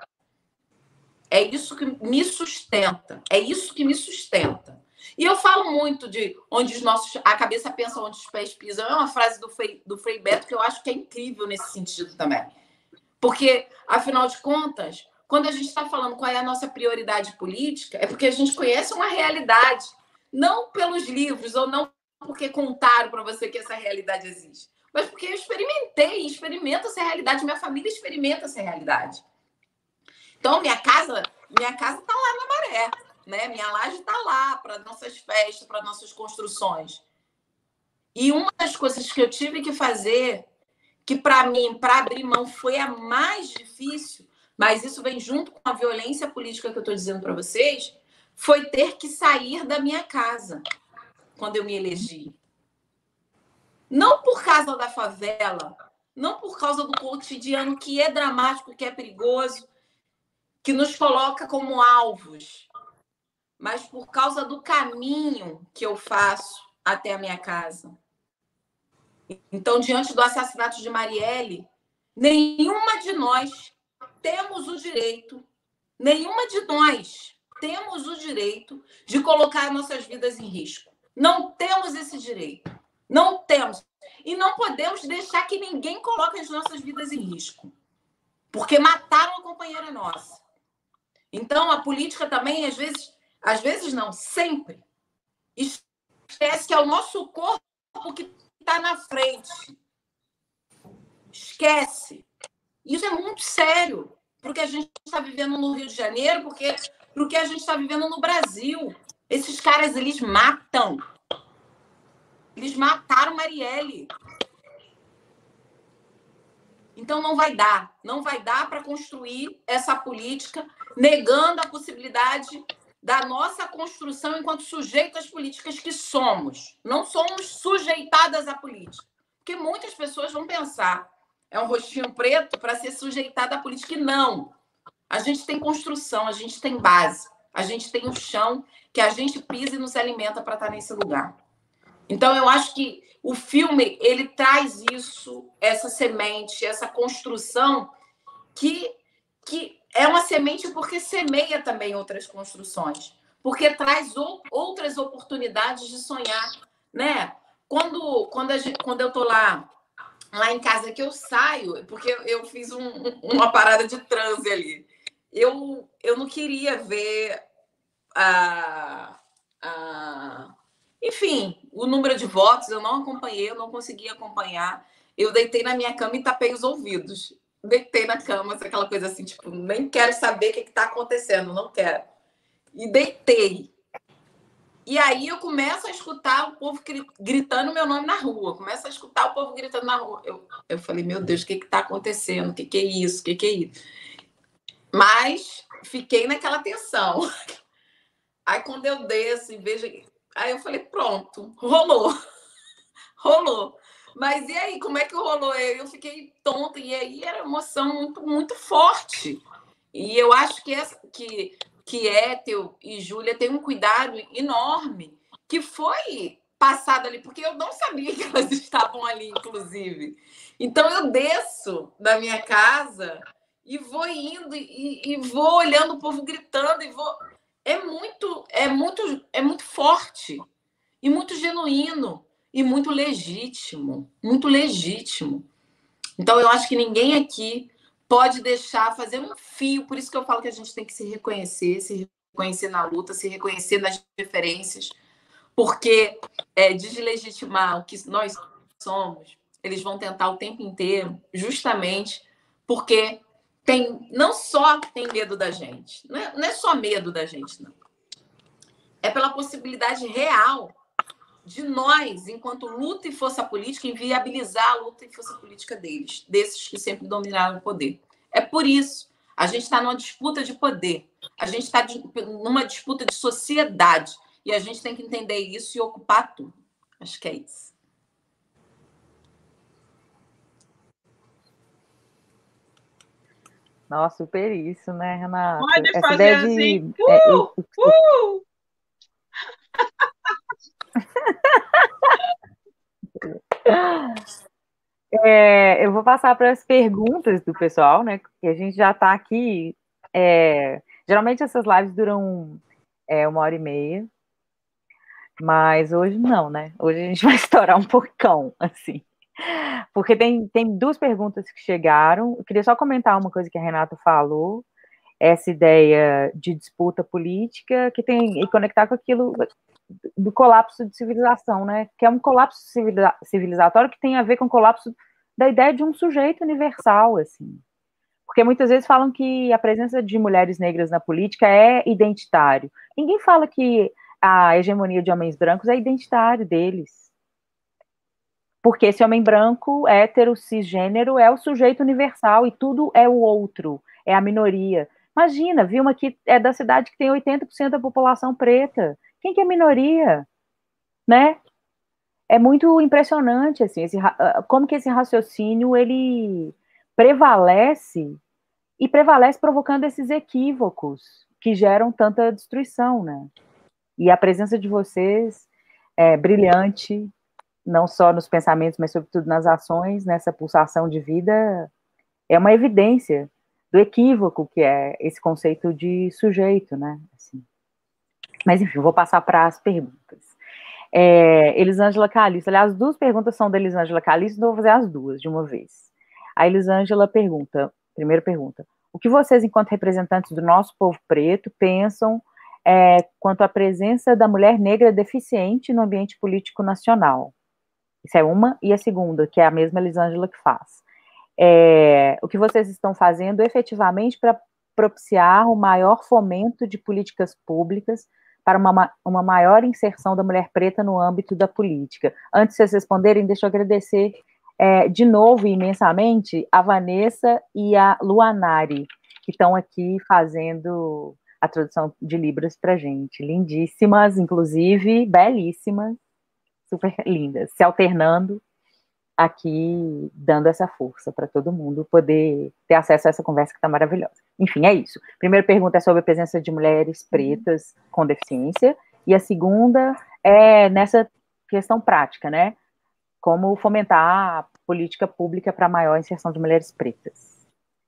É isso que me sustenta. É isso que me sustenta. E eu falo muito de onde a cabeça pensa, onde os pés pisam. É uma frase do Frei Beto que eu acho que é incrível nesse sentido também. Porque, afinal de contas, quando a gente está falando qual é a nossa prioridade política, é porque a gente conhece uma realidade. Não pelos livros, ou não porque contaram para você que essa realidade existe, mas porque eu experimento essa realidade, minha família experimenta essa realidade. Então, minha casa está lá na Maré, né? Minha laje está lá para nossas festas, para nossas construções. E uma das coisas que eu tive que fazer, que para mim, para abrir mão, foi a mais difícil, mas isso vem junto com a violência política que eu estou dizendo para vocês, foi ter que sair da minha casa quando eu me elegi. Não por causa da favela, não por causa do cotidiano que é dramático, que é perigoso, que nos coloca como alvos, mas por causa do caminho que eu faço até a minha casa. Então, diante do assassinato de Marielle, nenhuma de nós temos o direito de colocar nossas vidas em risco. Não temos esse direito. Não temos. E não podemos deixar que ninguém coloque as nossas vidas em risco. Porque mataram uma companheira nossa. Então, a política também, às vezes não, sempre, esquece que é o nosso corpo que está na frente. Esquece. Isso é muito sério. Porque a gente está vivendo no Rio de Janeiro, porque a gente está vivendo no Brasil. Esses caras, eles matam. Eles mataram Marielle. Então, não vai dar para construir essa política negando a possibilidade da nossa construção enquanto sujeitas políticas que somos. Não somos sujeitadas à política. Porque muitas pessoas vão pensar, é um rostinho preto para ser sujeitada à política. E não. A gente tem construção, a gente tem base, a gente tem o chão que a gente pisa e nos alimenta para estar nesse lugar. Então, eu acho que o filme, ele traz isso, essa semente, essa construção, que é uma semente porque semeia também outras construções, porque traz outras oportunidades de sonhar, né? Quando eu estou lá lá em casa que eu saio, porque eu fiz uma parada de transe ali. Eu não queria ver enfim, o número de votos, eu não acompanhei, eu não consegui acompanhar. Eu deitei na minha cama e tapei os ouvidos. Deitei na cama, aquela coisa assim, tipo, nem quero saber o que está acontecendo, não quero. E deitei. E aí eu começo a escutar o povo gritando meu nome na rua. Começo a escutar o povo gritando na rua. Eu falei, meu Deus, o que está acontecendo? O que é isso? O que é isso? Mas fiquei naquela tensão. Aí quando eu desço e vejo... Aí eu falei, pronto, rolou. Rolou. Mas e aí, como é que rolou? Eu fiquei tonta. E aí era uma emoção muito, muito forte. E eu acho que Ethel e Júlia têm um cuidado enorme que foi passado ali, porque eu não sabia que elas estavam ali, inclusive. Então eu desço da minha casa e vou indo e vou olhando o povo gritando e vou... É muito forte e muito genuíno e muito legítimo, muito legítimo. Então eu acho que ninguém aqui pode deixar fazer um fio, por isso que eu falo que a gente tem que se reconhecer na luta, se reconhecer nas diferenças, porque deslegitimar o que nós somos, eles vão tentar o tempo inteiro, justamente porque não só tem medo da gente, não é só medo da gente, não. É pela possibilidade real de nós, enquanto luta e força política, inviabilizar a luta e força política desses que sempre dominaram o poder. É por isso, a gente está numa disputa de poder, a gente está numa disputa de sociedade, e a gente tem que entender isso e ocupar tudo. Acho que é isso. Nossa, super isso, né, Renata? Pode Essa fazer ideia assim. Eu vou passar para as perguntas do pessoal, né? Que a gente já está aqui. Geralmente essas lives duram 1h30, mas hoje não, né? Hoje a gente vai estourar um pouquinho, assim. Porque tem duas perguntas que chegaram. Eu queria só comentar uma coisa que a Renata falou, essa ideia de disputa política, e conectar com aquilo do colapso de civilização, né? Que é um colapso civilizatório que tem a ver com o colapso da ideia de um sujeito universal, assim. Porque muitas vezes falam que a presença de mulheres negras na política é identitário. Ninguém fala que a hegemonia de homens brancos é identitário deles. Porque esse homem branco, hétero, cisgênero, é o sujeito universal e tudo é o outro, é a minoria. Imagina, Vilma, que é da cidade que tem 80% da população preta. Quem que é minoria? Né? É muito impressionante, assim, como que esse raciocínio, ele prevalece provocando esses equívocos que geram tanta destruição, né? E a presença de vocês é brilhante, não só nos pensamentos, mas sobretudo nas ações, nessa pulsação de vida, é uma evidência do equívoco que é esse conceito de sujeito, né? Assim. Mas, enfim, vou passar para as perguntas. Elisângela Calixto, aliás, as duas perguntas são da Elisângela Calixto, então vou fazer as duas de uma vez. A Elisângela primeira pergunta, o que vocês, enquanto representantes do nosso povo preto, pensam quanto à presença da mulher negra deficiente no ambiente político nacional? Isso é uma. E a segunda, que é a mesma Elisângela que faz. O que vocês estão fazendo efetivamente para propiciar o maior fomento de políticas públicas para uma maior inserção da mulher preta no âmbito da política? Antes de vocês responderem, deixa eu agradecer de novo imensamente a Vanessa e a Luanari, que estão aqui fazendo a tradução de Libras para gente. Lindíssimas, inclusive, belíssimas, super lindas, se alternando aqui, dando essa força para todo mundo poder ter acesso a essa conversa que está maravilhosa. Enfim, é isso. A primeira pergunta é sobre a presença de mulheres pretas com deficiência, e a segunda é nessa questão prática, né? Como fomentar a política pública para maior inserção de mulheres pretas.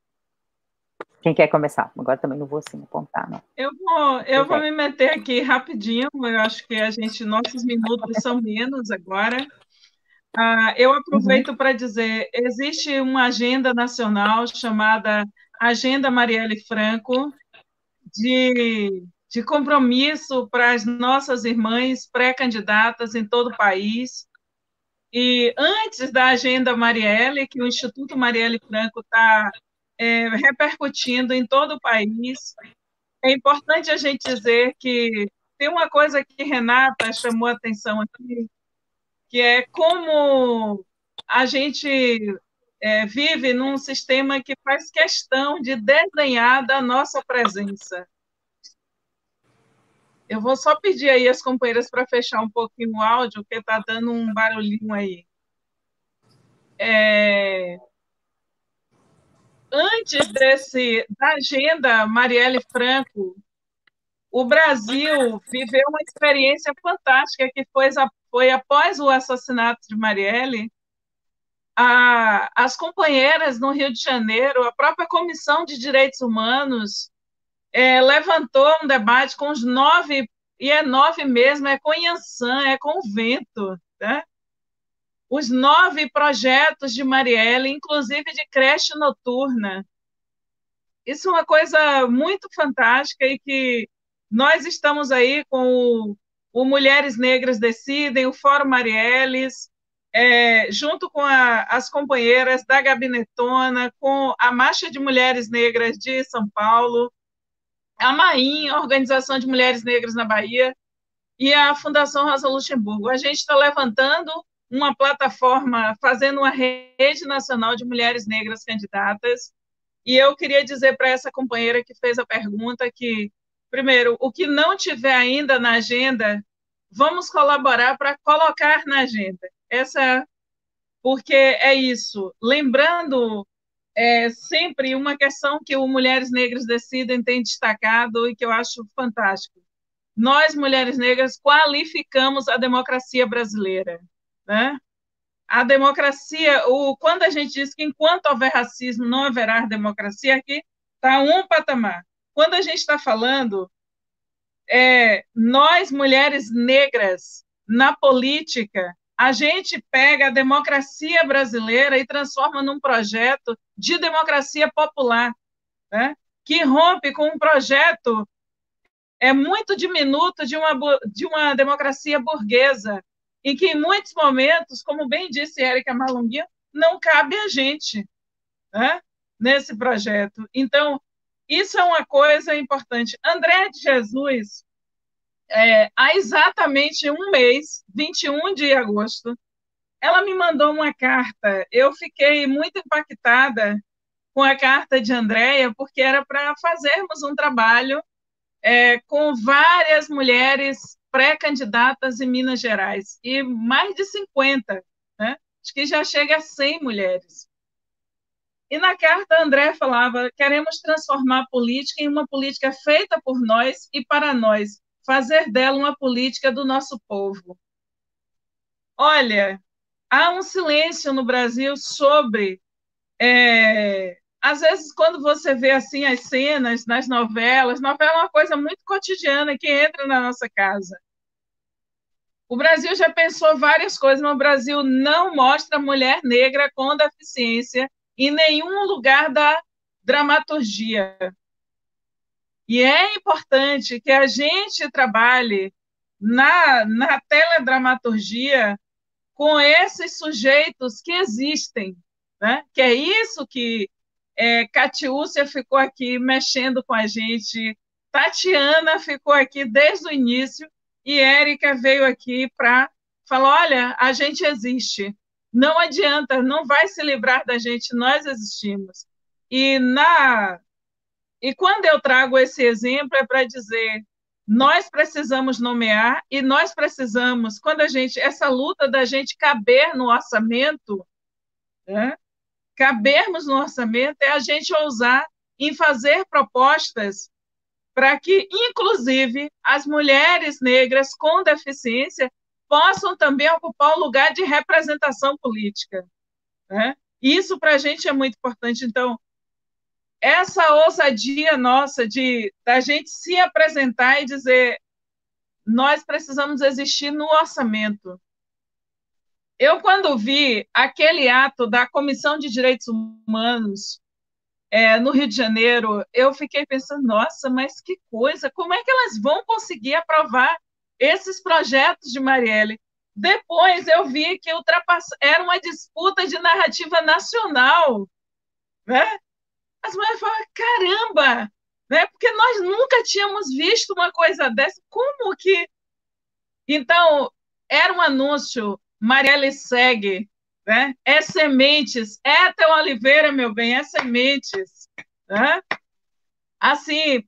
Quem quer começar? Agora também não vou assim apontar, não. Eu vou me meter aqui rapidinho, eu acho que nossos minutos são menos agora. Eu aproveito para dizer, existe uma agenda nacional chamada Agenda Marielle Franco, de compromisso para as nossas irmãs pré-candidatas em todo o país. E antes da Agenda Marielle, que o Instituto Marielle Franco está repercutindo em todo o país, é importante a gente dizer que tem uma coisa que Renata chamou a atenção aqui, que é como a gente vive num sistema que faz questão de desdenhar da nossa presença. Eu vou só pedir aí às companheiras para fechar um pouquinho o áudio, porque está dando um barulhinho aí. Antes da agenda Marielle Franco, o Brasil viveu uma experiência fantástica que foi após o assassinato de Marielle. As companheiras no Rio de Janeiro, a própria Comissão de Direitos Humanos levantou um debate com os 9, e é 9 mesmo, é com Iansã, é com o Vento, né? Os 9 projetos de Marielle, inclusive de creche noturna. Isso é uma coisa muito fantástica e que nós estamos aí com o Mulheres Negras Decidem, o Fórum Marielles, junto com as companheiras da Gabinetona, com a Marcha de Mulheres Negras de São Paulo, a MAIM, a Organização de Mulheres Negras na Bahia, e a Fundação Rosa Luxemburgo. A gente está levantando uma plataforma, fazendo uma rede nacional de mulheres negras candidatas, e eu queria dizer para essa companheira que fez a pergunta que, primeiro, o que não tiver ainda na agenda, vamos colaborar para colocar na agenda. Porque é isso. Lembrando sempre uma questão que o Mulheres Negras Decidem tem destacado e que eu acho fantástico. Nós, mulheres negras, qualificamos a democracia brasileira, né? A democracia, quando a gente diz que enquanto houver racismo não haverá democracia, aqui está um patamar. Quando a gente está falando, nós, mulheres negras, na política, a gente pega a democracia brasileira e transforma num projeto de democracia popular, né? Que rompe com um projeto muito diminuto de uma democracia burguesa, em que, em muitos momentos, como bem disse Érica Malunguinho, não cabe a gente, né, nesse projeto. Então, isso é uma coisa importante. André de Jesus, há exatamente um mês, 21 de agosto, ela me mandou uma carta. Eu fiquei muito impactada com a carta de Andréia, porque era para fazermos um trabalho com várias mulheres pré-candidatas em Minas Gerais, e mais de 50, né? Acho que já chega a 100 mulheres. E na carta, André falava: queremos transformar a política em uma política feita por nós e para nós, fazer dela uma política do nosso povo. Olha, há um silêncio no Brasil sobre... às vezes, quando você vê assim as cenas nas novelas, novela é uma coisa muito cotidiana que entra na nossa casa. O Brasil já pensou várias coisas, mas o Brasil não mostra mulher negra com deficiência em nenhum lugar da dramaturgia. E é importante que a gente trabalhe na teledramaturgia com esses sujeitos que existem, né? Que é isso que Catiúcia ficou aqui mexendo com a gente, Tatiana ficou aqui desde o início, e Érica veio aqui para falar: olha, a gente existe, não adianta, não vai se livrar da gente, nós existimos. E quando eu trago esse exemplo é para dizer: nós precisamos nomear, e nós precisamos, essa luta da gente caber no orçamento, né? Cabermos no orçamento é a gente ousar em fazer propostas para que, inclusive, as mulheres negras com deficiência possam também ocupar o lugar de representação política, né? Isso para a gente é muito importante. Então, essa ousadia nossa da gente se apresentar e dizer: nós precisamos existir no orçamento. Eu, quando vi aquele ato da Comissão de Direitos Humanos no Rio de Janeiro, eu fiquei pensando, nossa, mas que coisa, como é que elas vão conseguir aprovar esses projetos de Marielle? Depois eu vi que era uma disputa de narrativa nacional, né? As mulheres falaram, caramba, né? Porque nós nunca tínhamos visto uma coisa dessa, como que... Então, era um anúncio, Marielle segue, né? É sementes, é Theo Oliveira, meu bem, é sementes, né? Assim,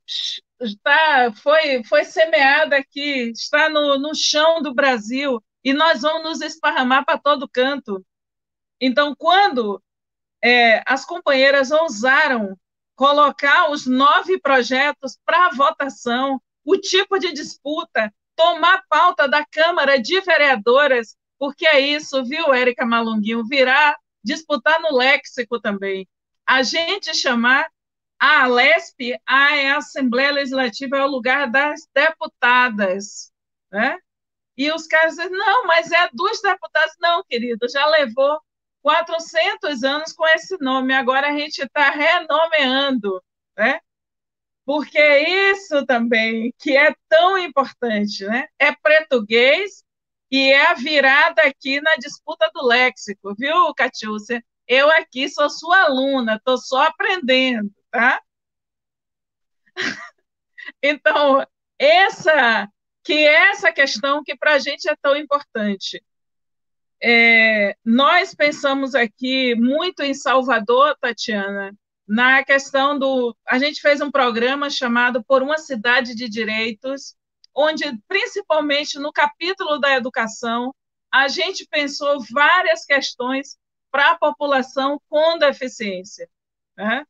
foi semeada aqui, está no chão do Brasil, e nós vamos nos esparramar para todo canto. Então, quando as companheiras ousaram colocar os 9 projetos para votação, o tipo de disputa, tomar pauta da Câmara de Vereadoras, porque é isso, viu, Érica Malunguinho, virá disputar no léxico também. A gente chamar a Alesp, a Assembleia Legislativa, é o lugar das deputadas, né? E os caras dizem, não, mas é dos deputados. Não, querido, já levou 400 anos com esse nome, agora a gente está renomeando, né? Porque isso também, que é tão importante, né? É português e é a virada aqui na disputa do léxico, viu, Catiúcia? Eu aqui sou sua aluna, estou só aprendendo, tá? Então, essa questão que para a gente é tão importante. Nós pensamos aqui muito em Salvador, Tatiana, na questão do... A gente fez um programa chamado Por uma Cidade de Direitos, onde, principalmente no capítulo da educação, a gente pensou várias questões para a população com deficiência, né?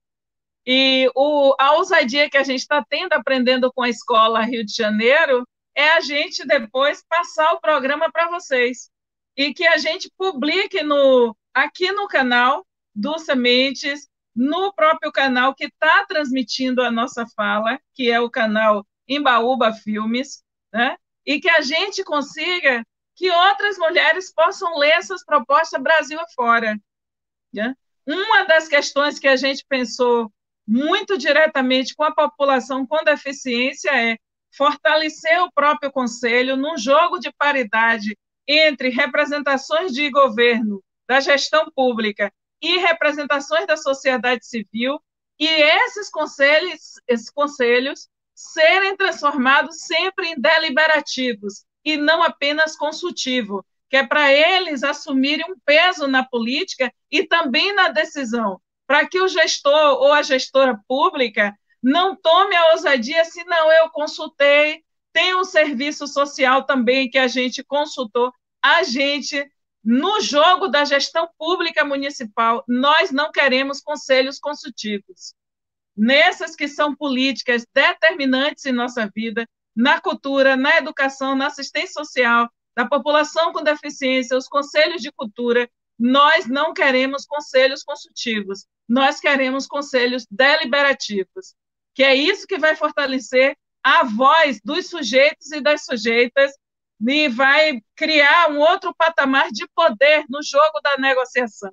E a ousadia que a gente está tendo, aprendendo com a Escola Rio de Janeiro, é a gente depois passar o programa para vocês. E que a gente publique aqui no canal do Sementes, no próprio canal que está transmitindo a nossa fala, que é o canal Embaúba Filmes, né? E que a gente consiga que outras mulheres possam ler essas propostas Brasil afora, né? Uma das questões que a gente pensou muito diretamente com a população com deficiência é fortalecer o próprio conselho num jogo de paridade entre representações de governo, da gestão pública e representações da sociedade civil, e esses conselhos serem transformados sempre em deliberativos e não apenas consultivo, que é para eles assumirem um peso na política e também na decisão, para que o gestor ou a gestora pública não tome a ousadia assim, não, eu consultei, tem um serviço social também que a gente consultou. A gente, no jogo da gestão pública municipal, nós não queremos conselhos consultivos. Nessas que são políticas determinantes em nossa vida, na cultura, na educação, na assistência social, da população com deficiência, os conselhos de cultura, nós não queremos conselhos consultivos, nós queremos conselhos deliberativos, que é isso que vai fortalecer a voz dos sujeitos e das sujeitas e vai criar um outro patamar de poder no jogo da negociação.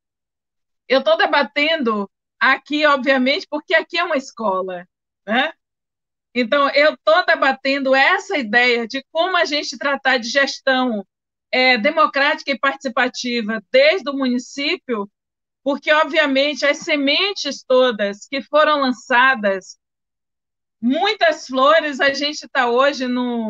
Eu estou debatendo aqui, obviamente, porque aqui é uma escola, né? Então, eu estou debatendo essa ideia de como a gente tratar de gestão democrática e participativa desde o município, porque, obviamente, as sementes todas que foram lançadas, muitas flores, a gente está hoje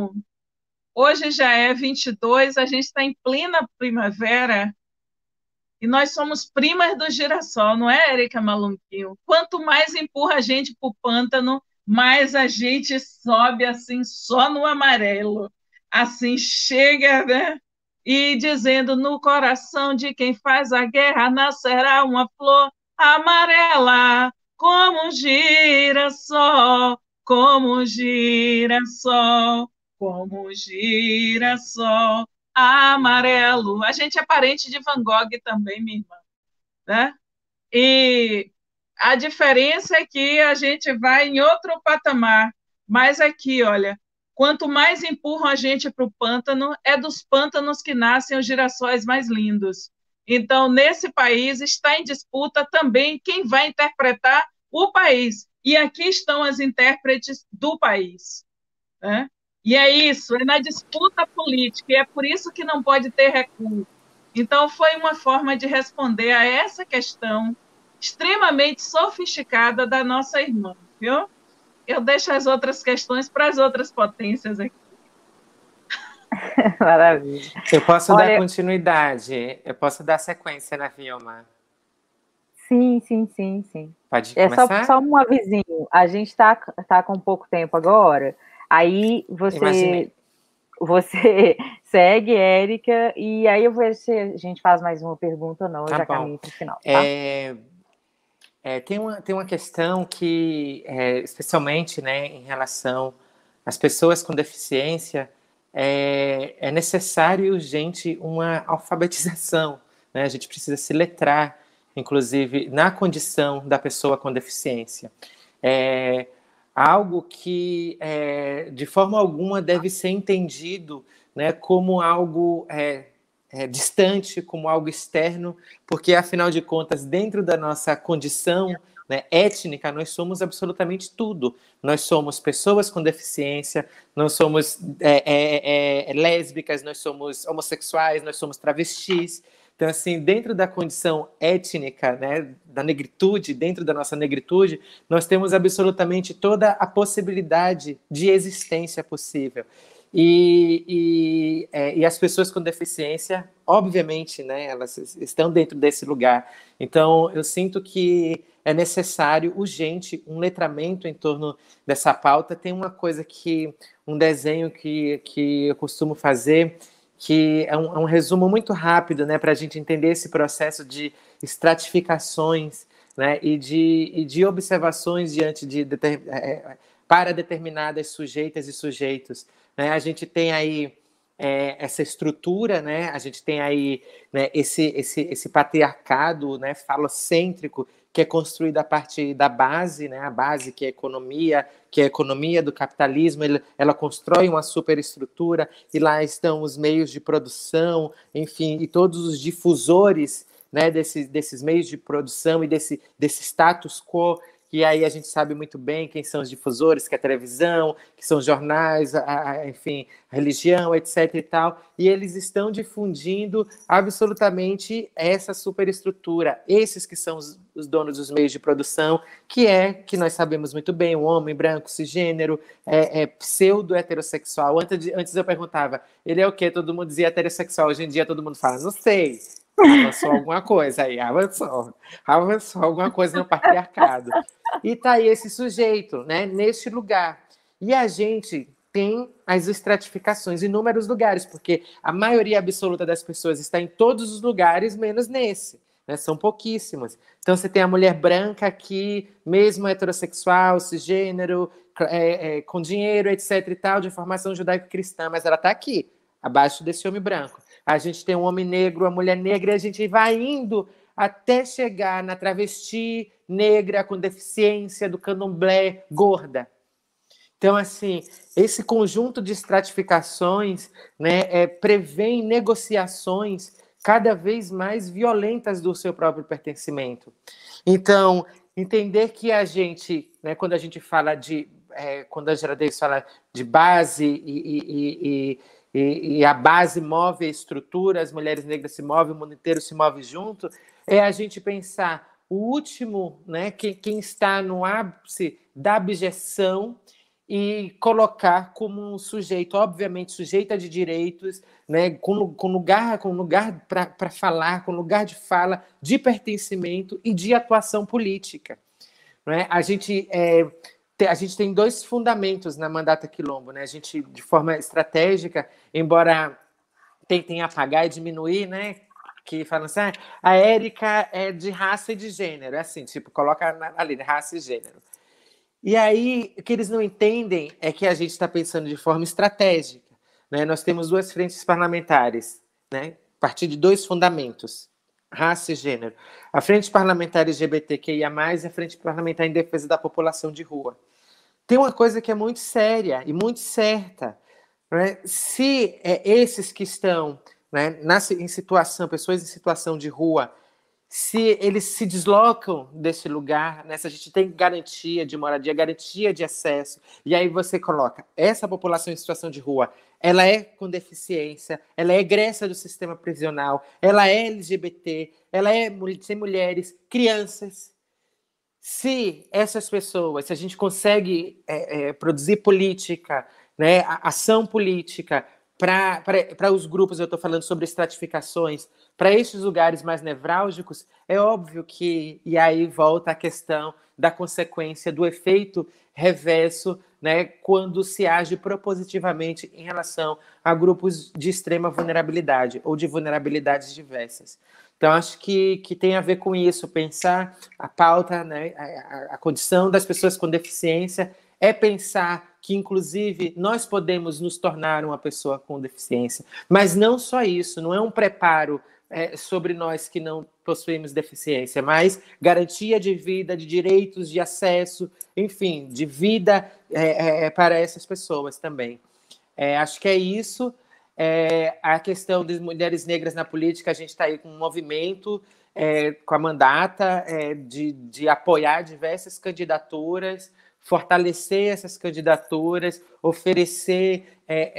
Hoje já é 22, a gente está em plena primavera, e nós somos primas do girassol, não é, Érica Malunguinho? Quanto mais empurra a gente para o pântano, mais a gente sobe assim, só no amarelo. Assim, chega, né? E dizendo, no coração de quem faz a guerra nascerá uma flor amarela, como um girassol, como um girassol, como um girassol amarelo. A gente é parente de Van Gogh também, minha irmã, né? E a diferença é que a gente vai em outro patamar. Mas aqui, olha, quanto mais empurram a gente para o pântano, é dos pântanos que nascem os girassóis mais lindos. Então, nesse país, está em disputa também quem vai interpretar o país. E aqui estão as intérpretes do país, né? E é isso, é na disputa política, e é por isso que não pode ter recuo. Então, foi uma forma de responder a essa questão extremamente sofisticada da nossa irmã, viu? Eu deixo as outras questões para as outras potências aqui. Maravilha. Eu posso dar continuidade, eu posso dar sequência na Vilma. Sim. Pode começar? Só um avisinho. A gente está com pouco tempo agora. Aí você segue, Érica, e aí eu vou ver se a gente faz mais uma pergunta ou não. Eu já caminho para o final. Tá? Tem uma questão que, especialmente, né, em relação às pessoas com deficiência, é necessário e urgente uma alfabetização, né? A gente precisa se letrar, inclusive, na condição da pessoa com deficiência. Algo que, de forma alguma, deve ser entendido, né, como algo distante, como algo externo, porque, afinal de contas, dentro da nossa condição, né, étnica, nós somos absolutamente tudo. Nós somos pessoas com deficiência, nós somos lésbicas, nós somos homossexuais, nós somos travestis. Então, assim, dentro da condição étnica, né, da negritude, dentro da nossa negritude, nós temos absolutamente toda a possibilidade de existência possível. E as pessoas com deficiência, obviamente, né, elas estão dentro desse lugar. Então, eu sinto que é necessário, urgente, um letramento em torno dessa pauta. Tem uma coisa um desenho que eu costumo fazer, que é um resumo muito rápido, né, para a gente entender esse processo de estratificações, né, e de observações para determinadas sujeitas e sujeitos. Né? A gente tem aí essa estrutura, né? A gente tem aí, né, esse patriarcado, né, falocêntrico, que é construído a partir da base, né, a base que é a economia do capitalismo. Ela constrói uma superestrutura, e lá estão os meios de produção, enfim, e todos os difusores, né, desses meios de produção e desse status quo. E aí a gente sabe muito bem quem são os difusores, que é a televisão, que são os jornais, enfim, a religião, etc. e tal. E eles estão difundindo absolutamente essa superestrutura. Esses que são os donos dos meios de produção, que nós sabemos muito bem, o homem branco, cisgênero, pseudo-heterossexual. Antes eu perguntava, ele é o quê? Todo mundo dizia heterossexual. Hoje em dia todo mundo fala, não sei. Avançou alguma coisa aí, avançou alguma coisa no patriarcado. E tá aí esse sujeito, né, neste lugar. E a gente tem as estratificações em inúmeros lugares, porque a maioria absoluta das pessoas está em todos os lugares, menos nesse. Né, são pouquíssimas. Então você tem a mulher branca aqui, mesmo heterossexual, cisgênero, com dinheiro, etc. e tal, de formação judaico-cristã, mas ela está aqui, abaixo desse homem branco. A gente tem um homem negro, uma mulher negra, e a gente vai indo até chegar na travesti negra com deficiência, do candomblé, gorda. Então, assim, esse conjunto de estratificações, né, prevê negociações cada vez mais violentas do seu próprio pertencimento. Então, entender que a gente, né, quando a gente fala quando a Angela Davis fala de base e a base move a estrutura, as mulheres negras se movem, o mundo inteiro se move junto, é a gente pensar o último, né, quem está no ápice da abjeção, e colocar como um sujeito, obviamente, sujeita de direitos, né, com lugar para falar, com lugar de fala, de pertencimento e de atuação política. Né? A gente tem dois fundamentos na Mandata Quilombo. Né? A gente, de forma estratégica, embora tentem apagar e diminuir, né, que falam assim, a Érica é de raça e de gênero. É assim, tipo, coloca ali, raça e gênero. E aí, o que eles não entendem é que a gente está pensando de forma estratégica. Né? Nós temos duas frentes parlamentares, né? A partir de dois fundamentos, raça e gênero. A Frente Parlamentar LGBTQIA+, e a Frente Parlamentar em Defesa da População de Rua. tem uma coisa que é muito séria e muito certa, né? Se esses que estão, né, em situação, pessoas em situação de rua, se eles se deslocam desse lugar, né, se a gente tem garantia de moradia, garantia de acesso, e aí você coloca essa população em situação de rua, ela é com deficiência, ela é egressa do sistema prisional, ela é LGBT, ela é sem mulheres, crianças. Se essas pessoas, se a gente consegue produzir política, né, ação política para os grupos, eu estou falando sobre estratificações, para estes lugares mais nevrálgicos, é óbvio que, e aí volta a questão da consequência do efeito reverso, né, quando se age propositivamente em relação a grupos de extrema vulnerabilidade ou de vulnerabilidades diversas. Então, acho que tem a ver com isso, pensar a pauta, né, a condição das pessoas com deficiência, é pensar que, inclusive, nós podemos nos tornar uma pessoa com deficiência. Mas não só isso, não é um preparo sobre nós que não possuímos deficiência, mas garantia de vida, de direitos, de acesso, enfim, de vida para essas pessoas também. Acho que é isso. A questão das mulheres negras na política, a gente está aí com um movimento, com a mandata, de apoiar diversas candidaturas, fortalecer essas candidaturas, oferecer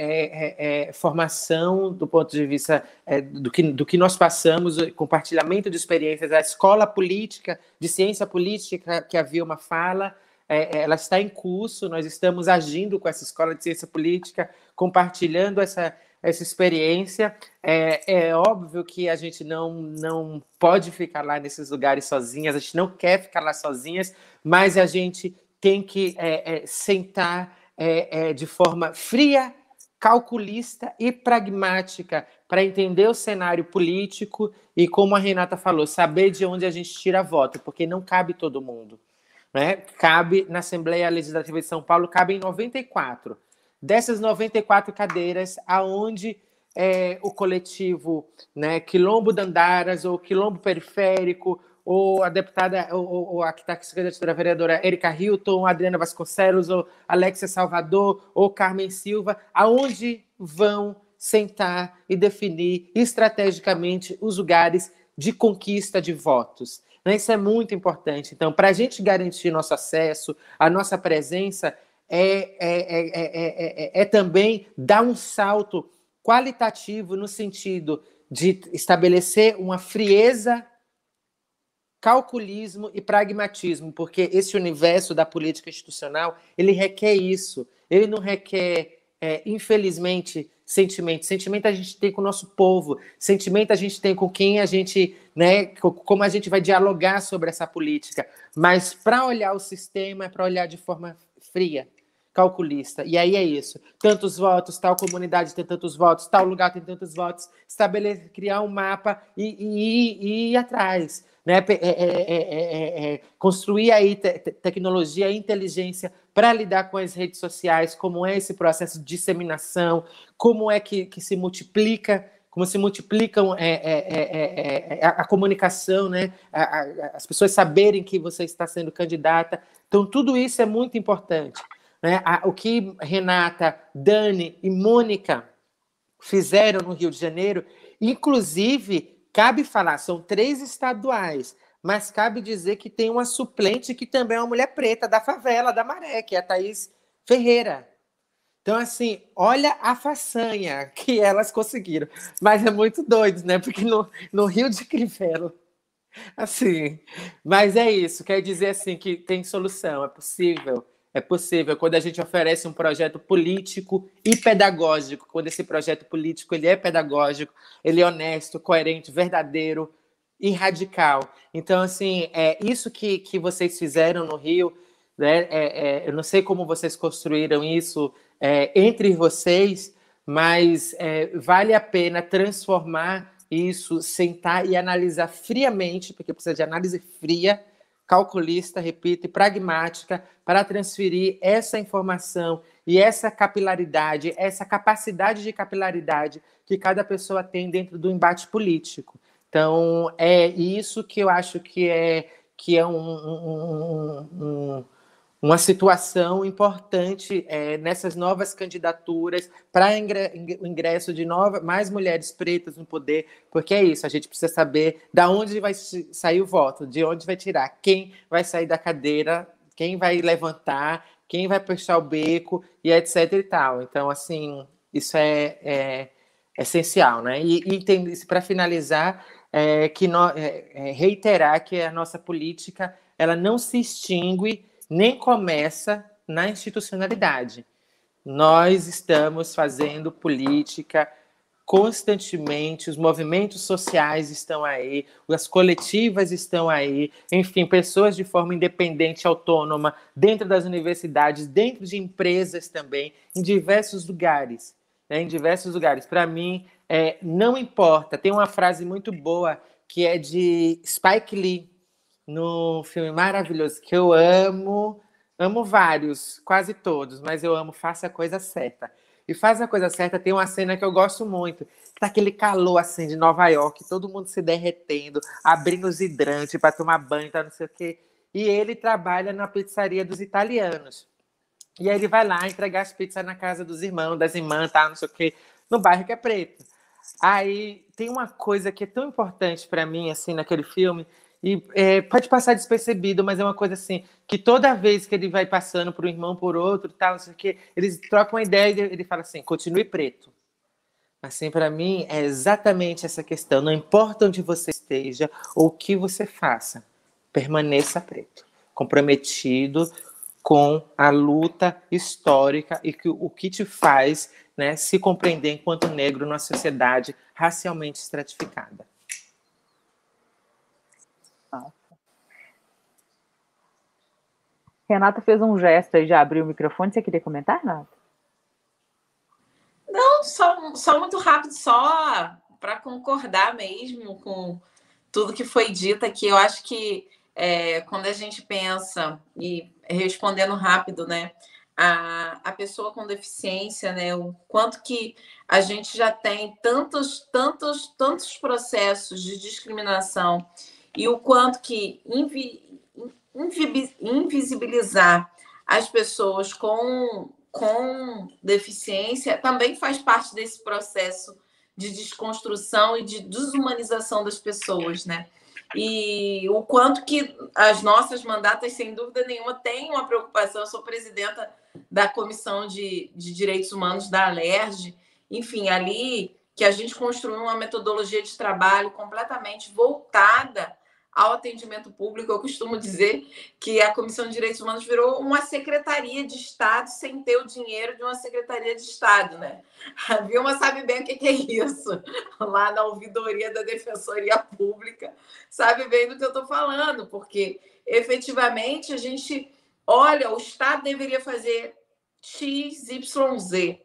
formação do ponto de vista do que nós passamos, compartilhamento de experiências, a escola política, de ciência política, que a Vilma fala, ela está em curso, nós estamos agindo com essa escola de ciência política, compartilhando essa experiência. É óbvio que a gente não pode ficar lá nesses lugares sozinhas, a gente não quer ficar lá sozinhas, mas a gente tem que sentar de forma fria, calculista e pragmática para entender o cenário político e, como a Renata falou, saber de onde a gente tira voto, porque não cabe todo mundo, né? Cabe na Assembleia Legislativa de São Paulo, cabe em 94. Dessas 94 cadeiras, aonde o coletivo, né, Quilombo Dandaras, ou Quilombo Periférico, ou a deputada, ou a que está se candidatura a vereadora Érica Hilton, Adriana Vasconcelos, ou Alexia Salvador, ou Carmen Silva, aonde vão sentar e definir estrategicamente os lugares de conquista de votos. Isso é muito importante. Então, para a gente garantir nosso acesso, a nossa presença, também dar um salto qualitativo no sentido de estabelecer uma frieza, calculismo e pragmatismo, porque esse universo da política institucional, ele requer isso. Ele não requer, infelizmente, sentimento. Sentimento a gente tem com o nosso povo. Sentimento a gente tem com quem a gente, né, como a gente vai dialogar sobre essa política. Mas para olhar o sistema, é para olhar de forma fria, calculista. E aí é isso. Tantos votos, tal comunidade tem tantos votos, tal lugar tem tantos votos. Criar um mapa e ir atrás. Né? Construir aí tecnologia e inteligência para lidar com as redes sociais, como é esse processo de disseminação, como é que se multiplica, como se multiplicam a comunicação, né? As pessoas saberem que você está sendo candidata. Então, tudo isso é muito importante. Né? O que Renata, Dani e Mônica fizeram no Rio de Janeiro, inclusive, cabe falar, são 3 estaduais, mas cabe dizer que tem uma suplente que também é uma mulher preta da favela, da Maré, que é a Thaís Ferreira. Então, assim, olha a façanha que elas conseguiram. Mas é muito doido, né? Porque no Rio de Crivella, assim... Mas é isso, quer dizer assim que tem solução, é possível. É possível, quando a gente oferece um projeto político e pedagógico, quando esse projeto político ele é pedagógico, ele é honesto, coerente, verdadeiro e radical. Então, assim, isso que vocês fizeram no Rio, né, eu não sei como vocês construíram isso entre vocês, mas vale a pena transformar isso, sentar e analisar friamente, porque precisa de análise fria, calculista, repito, e pragmática, para transferir essa informação e essa capilaridade, essa capacidade de capilaridade que cada pessoa tem dentro do embate político. Então, é isso que eu acho que é uma situação importante nessas novas candidaturas para o ingresso de mais mulheres pretas no poder, porque é isso, a gente precisa saber de onde vai sair o voto, de onde vai tirar, quem vai sair da cadeira, quem vai levantar, quem vai puxar o beco, e etc. e tal. Então, assim, isso é essencial, né? E para finalizar, reiterar que a nossa política ela não se extingue nem começa na institucionalidade. Nós estamos fazendo política constantemente, os movimentos sociais estão aí, as coletivas estão aí, enfim, pessoas de forma independente, autônoma, dentro das universidades, dentro de empresas também, em diversos lugares. Né? Em diversos lugares. Para mim, não importa. Tem uma frase muito boa que é de Spike Lee, num filme maravilhoso que eu amo vários, quase todos, mas eu amo Faça a Coisa Certa. E Faça a Coisa Certa tem uma cena que eu gosto muito, que tá aquele calor assim de Nova York, todo mundo se derretendo, abrindo os hidrantes para tomar banho, tá, não sei o quê. E ele trabalha na pizzaria dos italianos. E aí ele vai lá entregar as pizzas na casa dos irmãos, das irmãs, tá, não sei o quê, no bairro que é preto. Aí tem uma coisa que é tão importante para mim assim naquele filme. E pode passar despercebido, mas é uma coisa assim, que toda vez que ele vai passando por um irmão, por outro, tal, não sei o quê, eles trocam uma ideia e ele fala assim, continue preto. Assim, para mim, é exatamente essa questão. Não importa onde você esteja ou o que você faça, permaneça preto, comprometido com a luta histórica e o que te faz, né, se compreender enquanto negro numa sociedade racialmente estratificada. Renata fez um gesto aí, já abriu o microfone. Você queria comentar, Renata? Não, só muito rápido, só para concordar mesmo com tudo que foi dito aqui. Eu acho que quando a gente pensa, e respondendo rápido, né, a pessoa com deficiência, né, o quanto que a gente já tem tantos processos de discriminação e o quanto que invisibilizar as pessoas com deficiência também faz parte desse processo de desconstrução e de desumanização das pessoas, né? E o quanto que as nossas mandatas, sem dúvida nenhuma, têm uma preocupação. Eu sou presidenta da Comissão de Direitos Humanos da Alerj, enfim, ali que a gente construiu uma metodologia de trabalho completamente voltada ao atendimento público. Eu costumo dizer que a Comissão de Direitos Humanos virou uma secretaria de Estado sem ter o dinheiro de uma secretaria de Estado, né? A Vilma sabe bem o que é isso, lá na ouvidoria da Defensoria Pública, sabe bem do que eu estou falando, porque efetivamente a gente olha, o Estado deveria fazer X, Y, Z,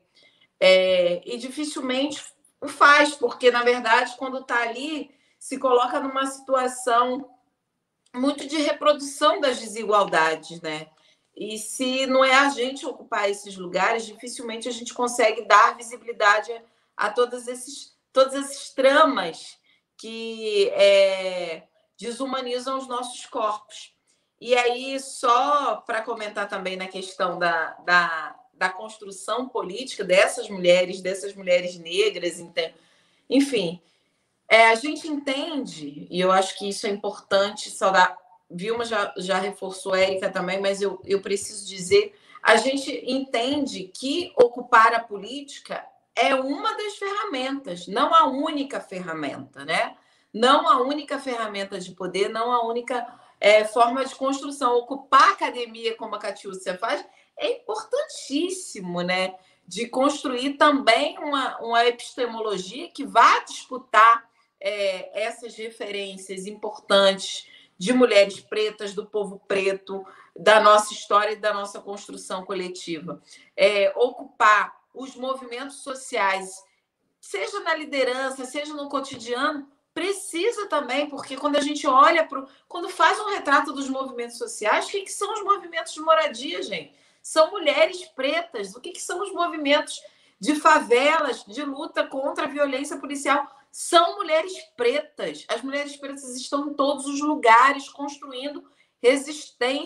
e dificilmente o faz, porque, na verdade, quando está ali, se coloca numa situação muito de reprodução das desigualdades, né? E se não é a gente ocupar esses lugares, dificilmente a gente consegue dar visibilidade a todos esses tramas que desumanizam os nossos corpos. E aí, só para comentar também na questão da construção política dessas mulheres negras, enfim... a gente entende, e eu acho que isso é importante, Vilma já reforçou, a Érica também, mas eu preciso dizer, a gente entende que ocupar a política é uma das ferramentas, não a única ferramenta, né? Não a única ferramenta de poder, não a única forma de construção. Ocupar a academia, como a Catiúcia faz, é importantíssimo, né? De construir também uma epistemologia que vá disputar essas referências importantes de mulheres pretas, do povo preto, da nossa história e da nossa construção coletiva. Ocupar os movimentos sociais, seja na liderança, seja no cotidiano, precisa também, porque quando a gente olha quando faz um retrato dos movimentos sociais, o que são os movimentos de moradia, gente? São mulheres pretas. O que são os movimentos de favelas, de luta contra a violência policial? São mulheres pretas. As mulheres pretas estão em todos os lugares construindo resistência.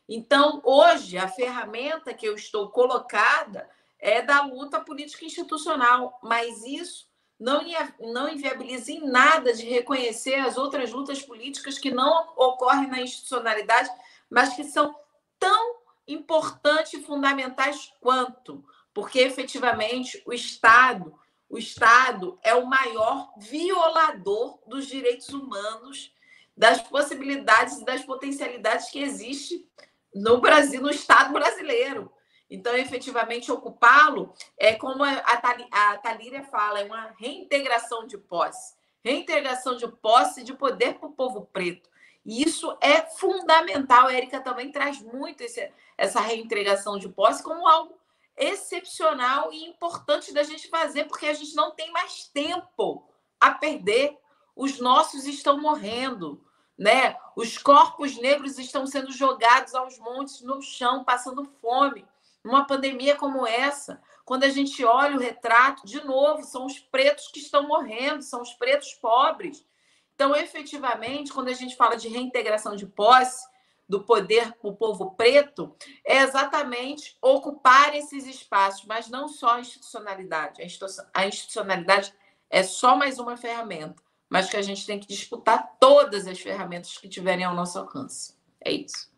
Então, hoje, a ferramenta que eu estou colocada é da luta política institucional, mas isso não inviabiliza em nada de reconhecer as outras lutas políticas que não ocorrem na institucionalidade, mas que são tão importantes e fundamentais quanto, porque efetivamente o Estado é o maior violador dos direitos humanos, das possibilidades e das potencialidades que existe no Brasil, no Estado brasileiro. Então, efetivamente, ocupá-lo é como a Talíria fala, é uma reintegração de posse. Reintegração de posse de poder para o povo preto. E isso é fundamental. A Érica também traz muito essa reintegração de posse como algo excepcional e importante da gente fazer, porque a gente não tem mais tempo a perder. Os nossos estão morrendo, né? Os corpos negros estão sendo jogados aos montes no chão, passando fome. Numa pandemia como essa, quando a gente olha o retrato, de novo, são os pretos que estão morrendo, são os pretos pobres. Então, efetivamente, quando a gente fala de reintegração de posse, do poder para o povo preto, é exatamente ocupar esses espaços, mas não só a institucionalidade. A institucionalidade é só mais uma ferramenta, mas que a gente tem que disputar todas as ferramentas que tiverem ao nosso alcance. É isso.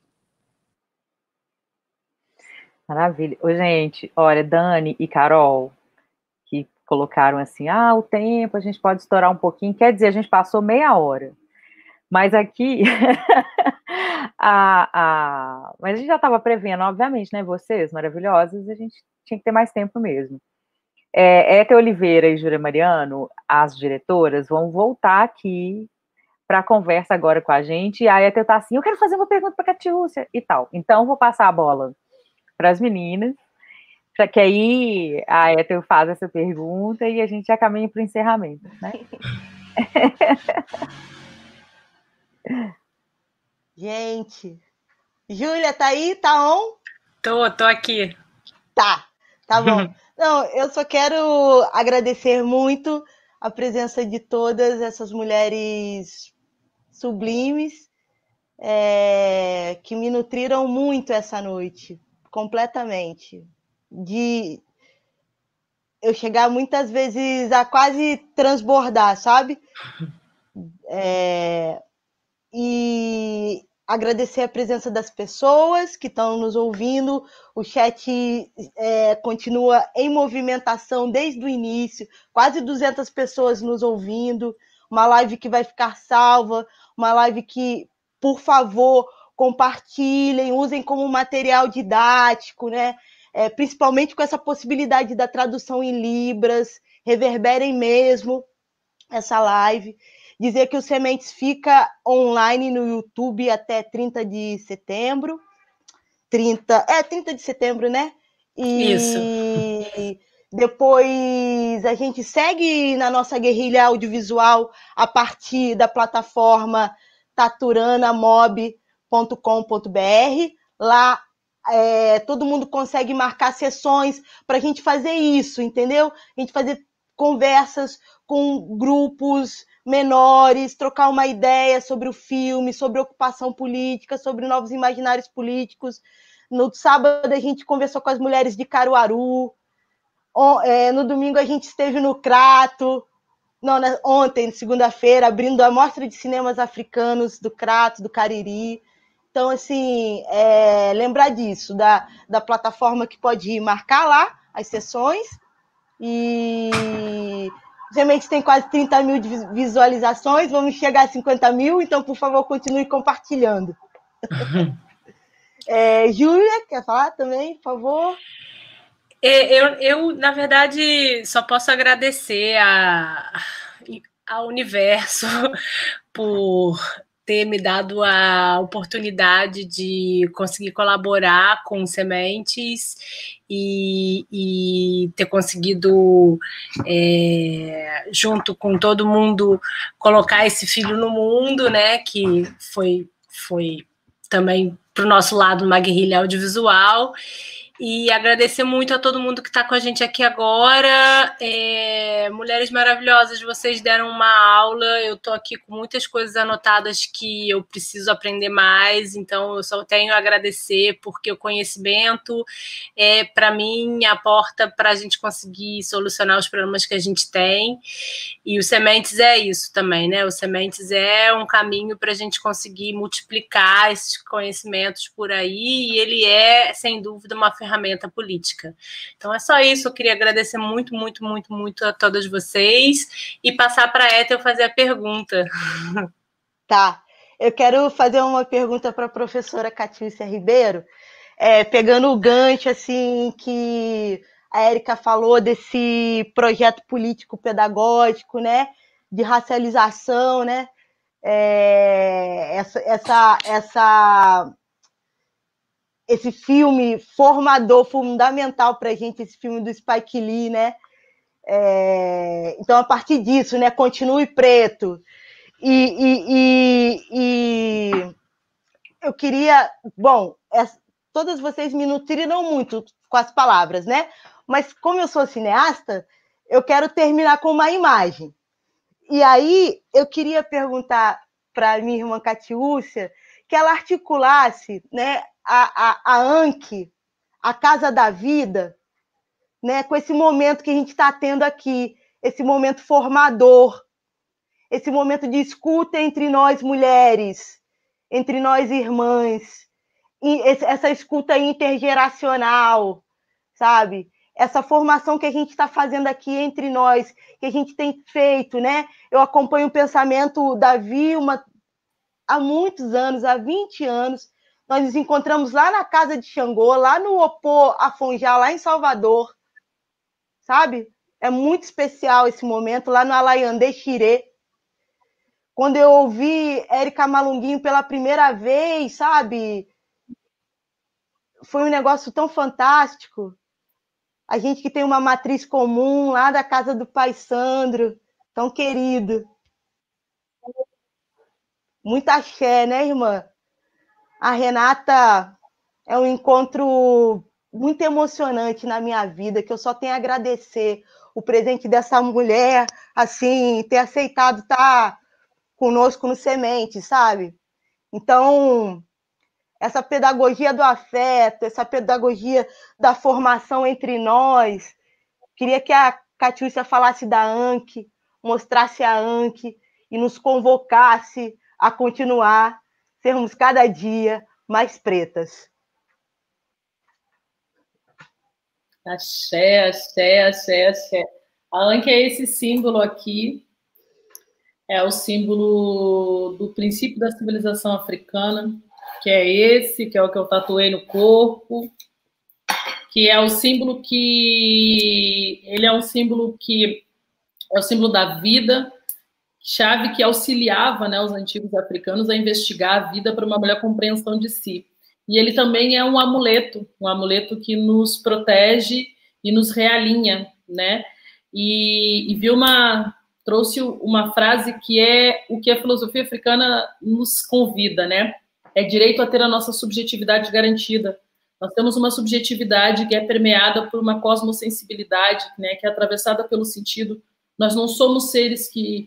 Maravilha. Ô, gente, olha, Dani e Carol, que colocaram assim, o tempo, a gente pode estourar um pouquinho, quer dizer, a gente passou meia hora. Mas aqui, mas a gente já estava prevendo, obviamente, né, vocês maravilhosas, a gente tinha que ter mais tempo mesmo. Ete Oliveira e Júlia Mariano, as diretoras, vão voltar aqui para a conversa agora com a gente, e a Ete está assim, eu quero fazer uma pergunta para a Catiúcia e tal. Então, vou passar a bola para as meninas, para que aí a Ethel faz essa pergunta e a gente já caminha para o encerramento, né? Gente, Júlia, tá aí? Tá on? Tô aqui. Tá bom. Não, eu só quero agradecer muito a presença de todas essas mulheres sublimes que me nutriram muito essa noite. Completamente. De eu chegar muitas vezes a quase transbordar, sabe? E agradecer a presença das pessoas que estão nos ouvindo. O chat continua em movimentação desde o início. Quase 200 pessoas nos ouvindo. Uma live que vai ficar salva. Uma live que, por favor, compartilhem, usem como material didático, né? Principalmente com essa possibilidade da tradução em Libras, reverberem mesmo essa live. Dizer que o Sementes fica online no YouTube até 30 de setembro. 30 de setembro, né? Isso. Depois a gente segue na nossa guerrilha audiovisual a partir da plataforma taturanamob.com.br. Lá todo mundo consegue marcar sessões para a gente fazer isso, entendeu? A gente fazer conversas com grupos menores, trocar uma ideia sobre o filme, sobre ocupação política, sobre novos imaginários políticos. No sábado a gente conversou com as mulheres de Caruaru. No domingo a gente esteve no Crato. Ontem, segunda-feira, abrindo a Mostra de Cinemas Africanos do Crato, do Cariri. Então, assim, lembrar disso, da plataforma que pode ir marcar lá as sessões. E realmente tem quase 30 mil de visualizações, vamos chegar a 50 mil, então, por favor, continue compartilhando. Júlia, quer falar também, por favor? Eu, na verdade, só posso agradecer ao universo por ter me dado a oportunidade de conseguir colaborar com Sementes e ter conseguido, junto com todo mundo, colocar esse filho no mundo, né, que foi também para o nosso lado uma guerrilha audiovisual. E agradecer muito a todo mundo que está com a gente aqui agora. Mulheres maravilhosas, vocês deram uma aula. Eu estou aqui com muitas coisas anotadas que eu preciso aprender mais, então eu só tenho a agradecer, porque o conhecimento é, para mim, a porta para a gente conseguir solucionar os problemas que a gente tem. E o Sementes é isso também, né? O Sementes é um caminho para a gente conseguir multiplicar esses conhecimentos por aí, e ele é, sem dúvida, uma ferramenta política. Então é só isso, eu queria agradecer muito, muito, muito, muito a todas vocês e passar para a Ethel fazer a pergunta. Tá, eu quero fazer uma pergunta para a professora Catiúcia Ribeiro, pegando o gancho assim que a Érica falou desse projeto político pedagógico, né, de racialização, né, esse filme formador, fundamental para a gente, esse filme do Spike Lee, né? Então, a partir disso, né? Continue Preto. E eu queria... Bom, todas vocês me nutriram muito com as palavras, né? Mas, como eu sou cineasta, eu quero terminar com uma imagem. E aí, eu queria perguntar para a minha irmã Catiúcia que ela articulasse, né, a ANC, a Casa da Vida, né, com esse momento que a gente está tendo aqui, esse momento formador, esse momento de escuta entre nós mulheres, entre nós irmãs, essa escuta intergeracional, sabe? Essa formação que a gente está fazendo aqui entre nós, que a gente tem feito, né? Eu acompanho o pensamento da Vilma há muitos anos, há 20 anos. Nós nos encontramos lá na Casa de Xangô, lá no Opô Afonjá, lá em Salvador, sabe? É muito especial esse momento, lá no Alaiandê Xirê. Quando eu ouvi Érica Malunguinho pela primeira vez, sabe? Foi um negócio tão fantástico. A gente que tem uma matriz comum lá da casa do pai Sandro, tão querido. Muita axé, né, irmã? A Renata é um encontro muito emocionante na minha vida, que eu só tenho a agradecer o presente dessa mulher, assim, ter aceitado estar conosco no Semente, sabe? Então, essa pedagogia do afeto, essa pedagogia da formação entre nós, queria que a Catiúcia falasse da ANC, mostrasse a ANC e nos convocasse a continuar, sermos cada dia mais pretas. Axé, axé, axé, axé. A ANC é esse símbolo aqui, é o símbolo do princípio da civilização africana, que é esse, que é o que eu tatuei no corpo, que é o símbolo que... Ele é um símbolo que é o símbolo da vida, chave que auxiliava, né, os antigos africanos a investigar a vida para uma melhor compreensão de si. E ele também é um amuleto que nos protege e nos realinha, né? E Vilma trouxe uma frase que é o que a filosofia africana nos convida, né? É direito a ter a nossa subjetividade garantida. Nós temos uma subjetividade que é permeada por uma cosmosensibilidade, né, que é atravessada pelo sentido. Nós não somos seres que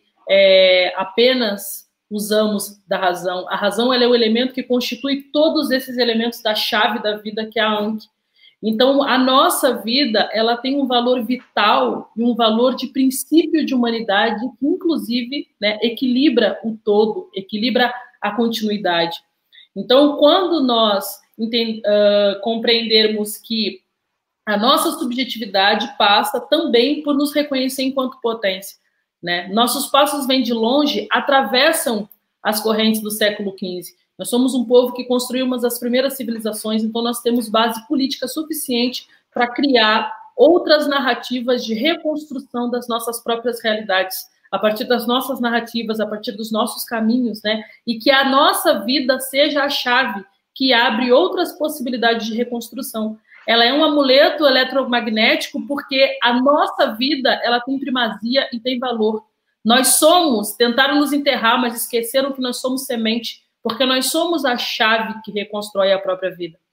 apenas usamos da razão. A razão, ela é o elemento que constitui todos esses elementos da chave da vida, que é a ANC. Então, a nossa vida, ela tem um valor vital e um valor de princípio de humanidade que, inclusive, né, equilibra o todo, equilibra a continuidade. Então, quando nós compreendermos que a nossa subjetividade passa também por nos reconhecer enquanto potência, né? Nossos passos vêm de longe, atravessam as correntes do século XV. Nós somos um povo que construiu uma das primeiras civilizações, então nós temos base política suficiente para criar outras narrativas de reconstrução das nossas próprias realidades, a partir das nossas narrativas, a partir dos nossos caminhos, né? E que a nossa vida seja a chave que abre outras possibilidades de reconstrução. Ela é um amuleto eletromagnético porque a nossa vida, ela tem primazia e tem valor. Nós tentaram nos enterrar, mas esqueceram que nós somos semente, porque nós somos a chave que reconstrói a própria vida.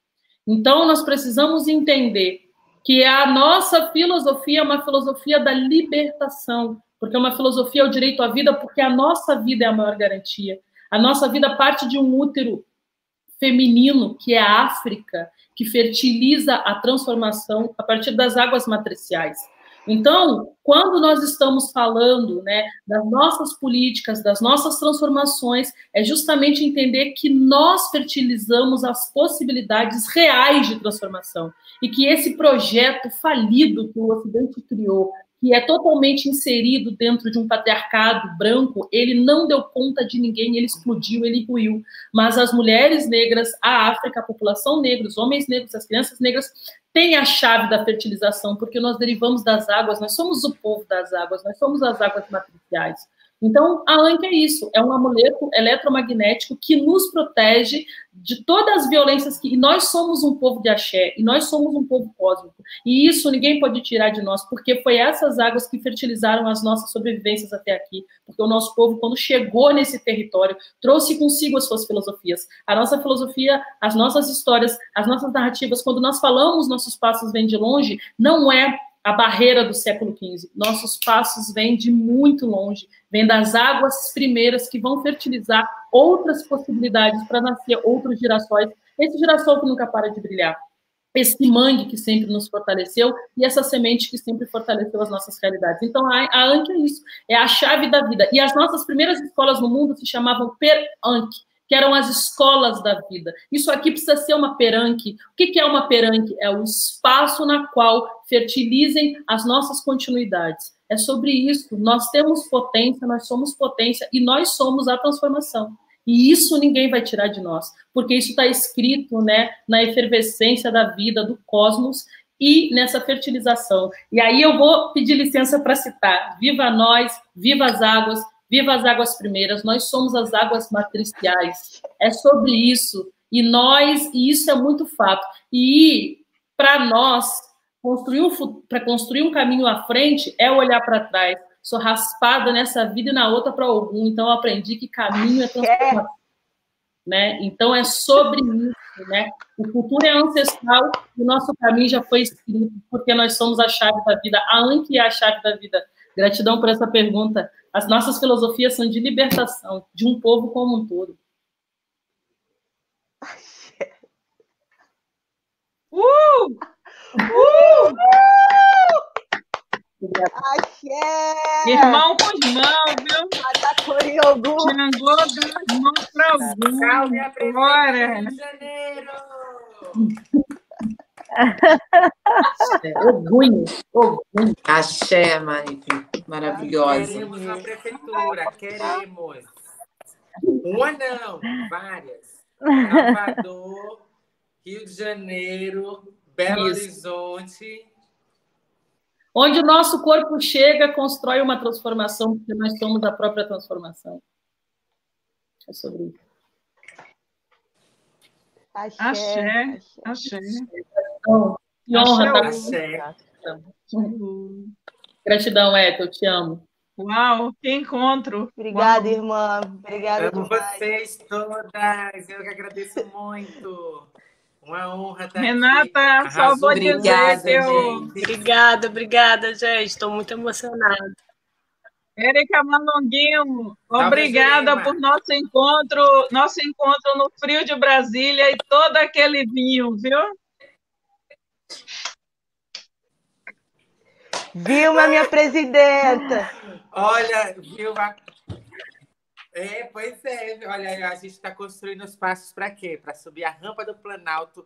Então, nós precisamos entender que a nossa filosofia é uma filosofia da libertação, porque uma filosofia é o direito à vida, porque a nossa vida é a maior garantia. A nossa vida parte de um útero feminino, que é a África, que fertiliza a transformação a partir das águas matriciais. Então, quando nós estamos falando, né, das nossas políticas, das nossas transformações, é justamente entender que nós fertilizamos as possibilidades reais de transformação e que esse projeto falido que o Ocidente criou, que é totalmente inserido dentro de um patriarcado branco, ele não deu conta de ninguém, ele explodiu, ele ruiu. Mas as mulheres negras, a África, a população negra, os homens negros, as crianças negras, têm a chave da fertilização, porque nós derivamos das águas, nós somos o povo das águas, nós somos as águas matriciais. Então, a Anki é isso, é um amuleto eletromagnético que nos protege de todas as violências e nós somos um povo de axé, e nós somos um povo cósmico, e isso ninguém pode tirar de nós, porque foi essas águas que fertilizaram as nossas sobrevivências até aqui, porque o nosso povo, quando chegou nesse território, trouxe consigo as suas filosofias, a nossa filosofia, as nossas histórias, as nossas narrativas, quando nós falamos nossos passos vêm de longe, não é a barreira do século XV. Nossos passos vêm de muito longe, vêm das águas primeiras que vão fertilizar outras possibilidades para nascer outros girassóis. Esse girassol que nunca para de brilhar. Esse mangue que sempre nos fortaleceu e essa semente que sempre fortaleceu as nossas realidades. Então, a Anki é isso, é a chave da vida. E as nossas primeiras escolas no mundo se chamavam Per-Anki, que eram as escolas da vida. Isso aqui precisa ser uma peranque. O que é uma peranque? É o espaço na qual fertilizem as nossas continuidades. É sobre isso. Nós temos potência, nós somos potência e nós somos a transformação. E isso ninguém vai tirar de nós, porque isso está escrito, né, na efervescência da vida, do cosmos e nessa fertilização. E aí eu vou pedir licença para citar. Viva nós, viva as águas primeiras, nós somos as águas matriciais. É sobre isso. E isso é muito fato. E para nós, para construir um caminho à frente, é olhar para trás. Sou raspada nessa vida e na outra para algum. Então, eu aprendi que caminho é transformação. Né? Então, é sobre isso. Né? O futuro é ancestral e o nosso caminho já foi escrito, porque nós somos a chave da vida. A Anki é a chave da vida. Gratidão por essa pergunta. As nossas filosofias são de libertação, de um povo como um todo. Axé! Irmão com irmão, viu? Xangô das mãos para algum. Salve a Bora! Rio de Janeiro! Orgulho. Axé, maravilhosa. Queremos a prefeitura, queremos. Uma não, várias. Salvador, Rio de Janeiro, Belo Horizonte. Onde o nosso corpo chega, constrói uma transformação, porque nós somos a própria transformação. É sobre isso. Axé. Axé. Então, que honra estar aqui. Gratidão, Ethel, eu te amo. Uau, que encontro. Obrigada, irmã. Obrigada amo demais. vocês todas. Eu que agradeço muito. Uma honra estar Renata, aqui. só vou dizer que eu... Obrigada, gente. Estou muito emocionada. Érica Malonguinho, obrigada por nosso encontro no frio de Brasília e todo aquele vinho, viu? Vilma, minha presidenta. Olha, Vilma. Pois é. Olha, a gente está construindo os passos para quê? Para subir a rampa do Planalto.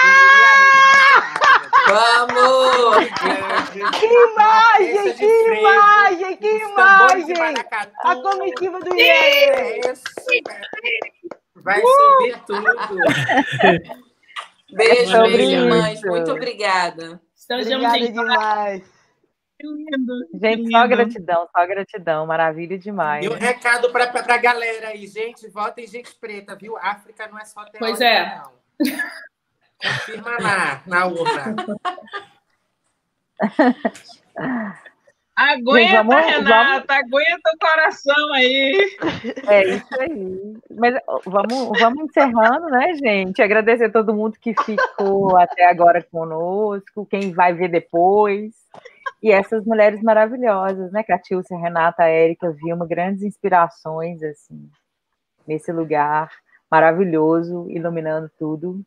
Vamos! Que imagem, que imagem, que imagem! A comitiva do IEE. Vai subir tudo. Beijo, irmãs. Muito obrigada. Obrigada demais. Que lindo. Gente, só gratidão, maravilha demais. E um recado para a galera aí, gente, votem gente preta, viu? África não é só teórica, pois é. Não. Confirma na urna. Aguenta, Renata, aguenta o coração aí. É isso aí. Mas vamos encerrando, né, gente? Agradecer a todo mundo que ficou até agora conosco, quem vai ver depois. E essas mulheres maravilhosas, né? Catiúcia, Renata, Érica, Vilma, grandes inspirações, assim, nesse lugar maravilhoso, iluminando tudo.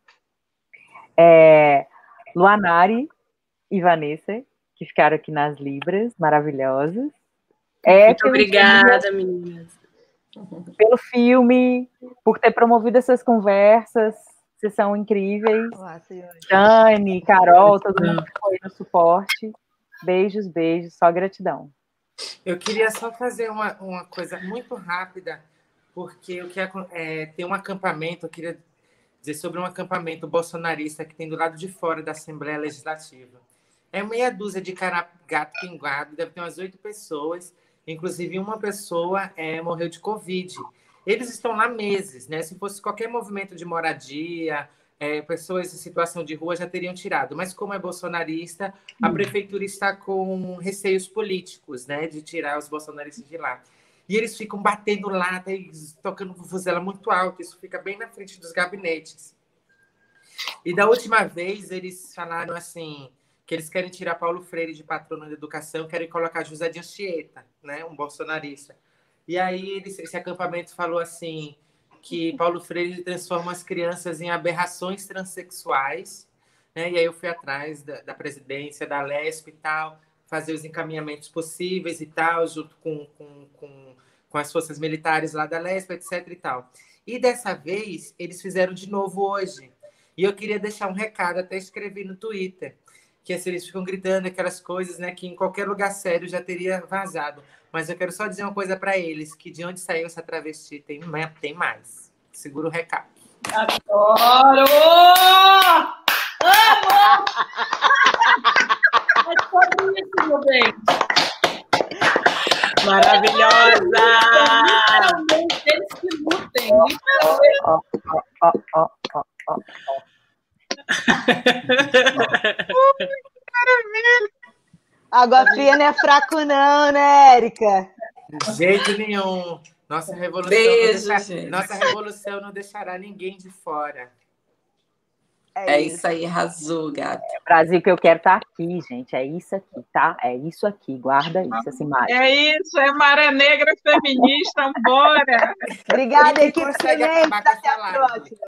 Luanari e Vanessa, que ficaram aqui nas Libras, maravilhosas. Muito obrigada, meninas. Pelo filme, por ter promovido essas conversas, vocês são incríveis. Dani, Carol, todo mundo que foi no suporte. Beijos, beijos, só gratidão. Eu queria só fazer uma coisa muito rápida, porque tem um acampamento, eu queria dizer sobre um acampamento bolsonarista que tem do lado de fora da Assembleia Legislativa. É meia dúzia de gato pingado, deve ter umas 8 pessoas, inclusive uma pessoa morreu de Covid. Eles estão lá meses, né? Se fosse qualquer movimento de moradia, pessoas em situação de rua já teriam tirado. Mas como é bolsonarista, a prefeitura está com receios políticos, né? De tirar os bolsonaristas de lá. E eles ficam batendo lata e tocando vuvuzela muito alto. Isso fica bem na frente dos gabinetes. E da última vez, eles falaram assim, que eles querem tirar Paulo Freire de patrono da educação, querem colocar José de Anchieta, né? Um bolsonarista. E aí esse acampamento falou assim, que Paulo Freire transforma as crianças em aberrações transexuais, né? E aí eu fui atrás da presidência, da Lesp e tal, fazer os encaminhamentos possíveis e tal, junto com as forças militares lá da Lesp, etc. e tal. E dessa vez, eles fizeram de novo hoje. E eu queria deixar um recado, até escrevi no Twitter, que assim, eles ficam gritando aquelas coisas, né, que em qualquer lugar sério já teria vazado. Mas eu quero só dizer uma coisa para eles, que de onde saiu essa travesti tem mais. Segura o recado. Adoro! Amo! É sobre isso, meu bem. Maravilhosa! Literalmente, eles que lutem. Água fria não é fraco não, né, Érica? De jeito nenhum. Nossa revolução, nossa revolução não deixará ninguém de fora. É isso aí, arrasou, gata. Brasil que eu quero tá aqui, gente. É isso aqui, tá? É isso aqui. Guarda isso, essa imagem. É isso, é Maré Negra Feminista, bora! Obrigada, equipe. Até a próxima.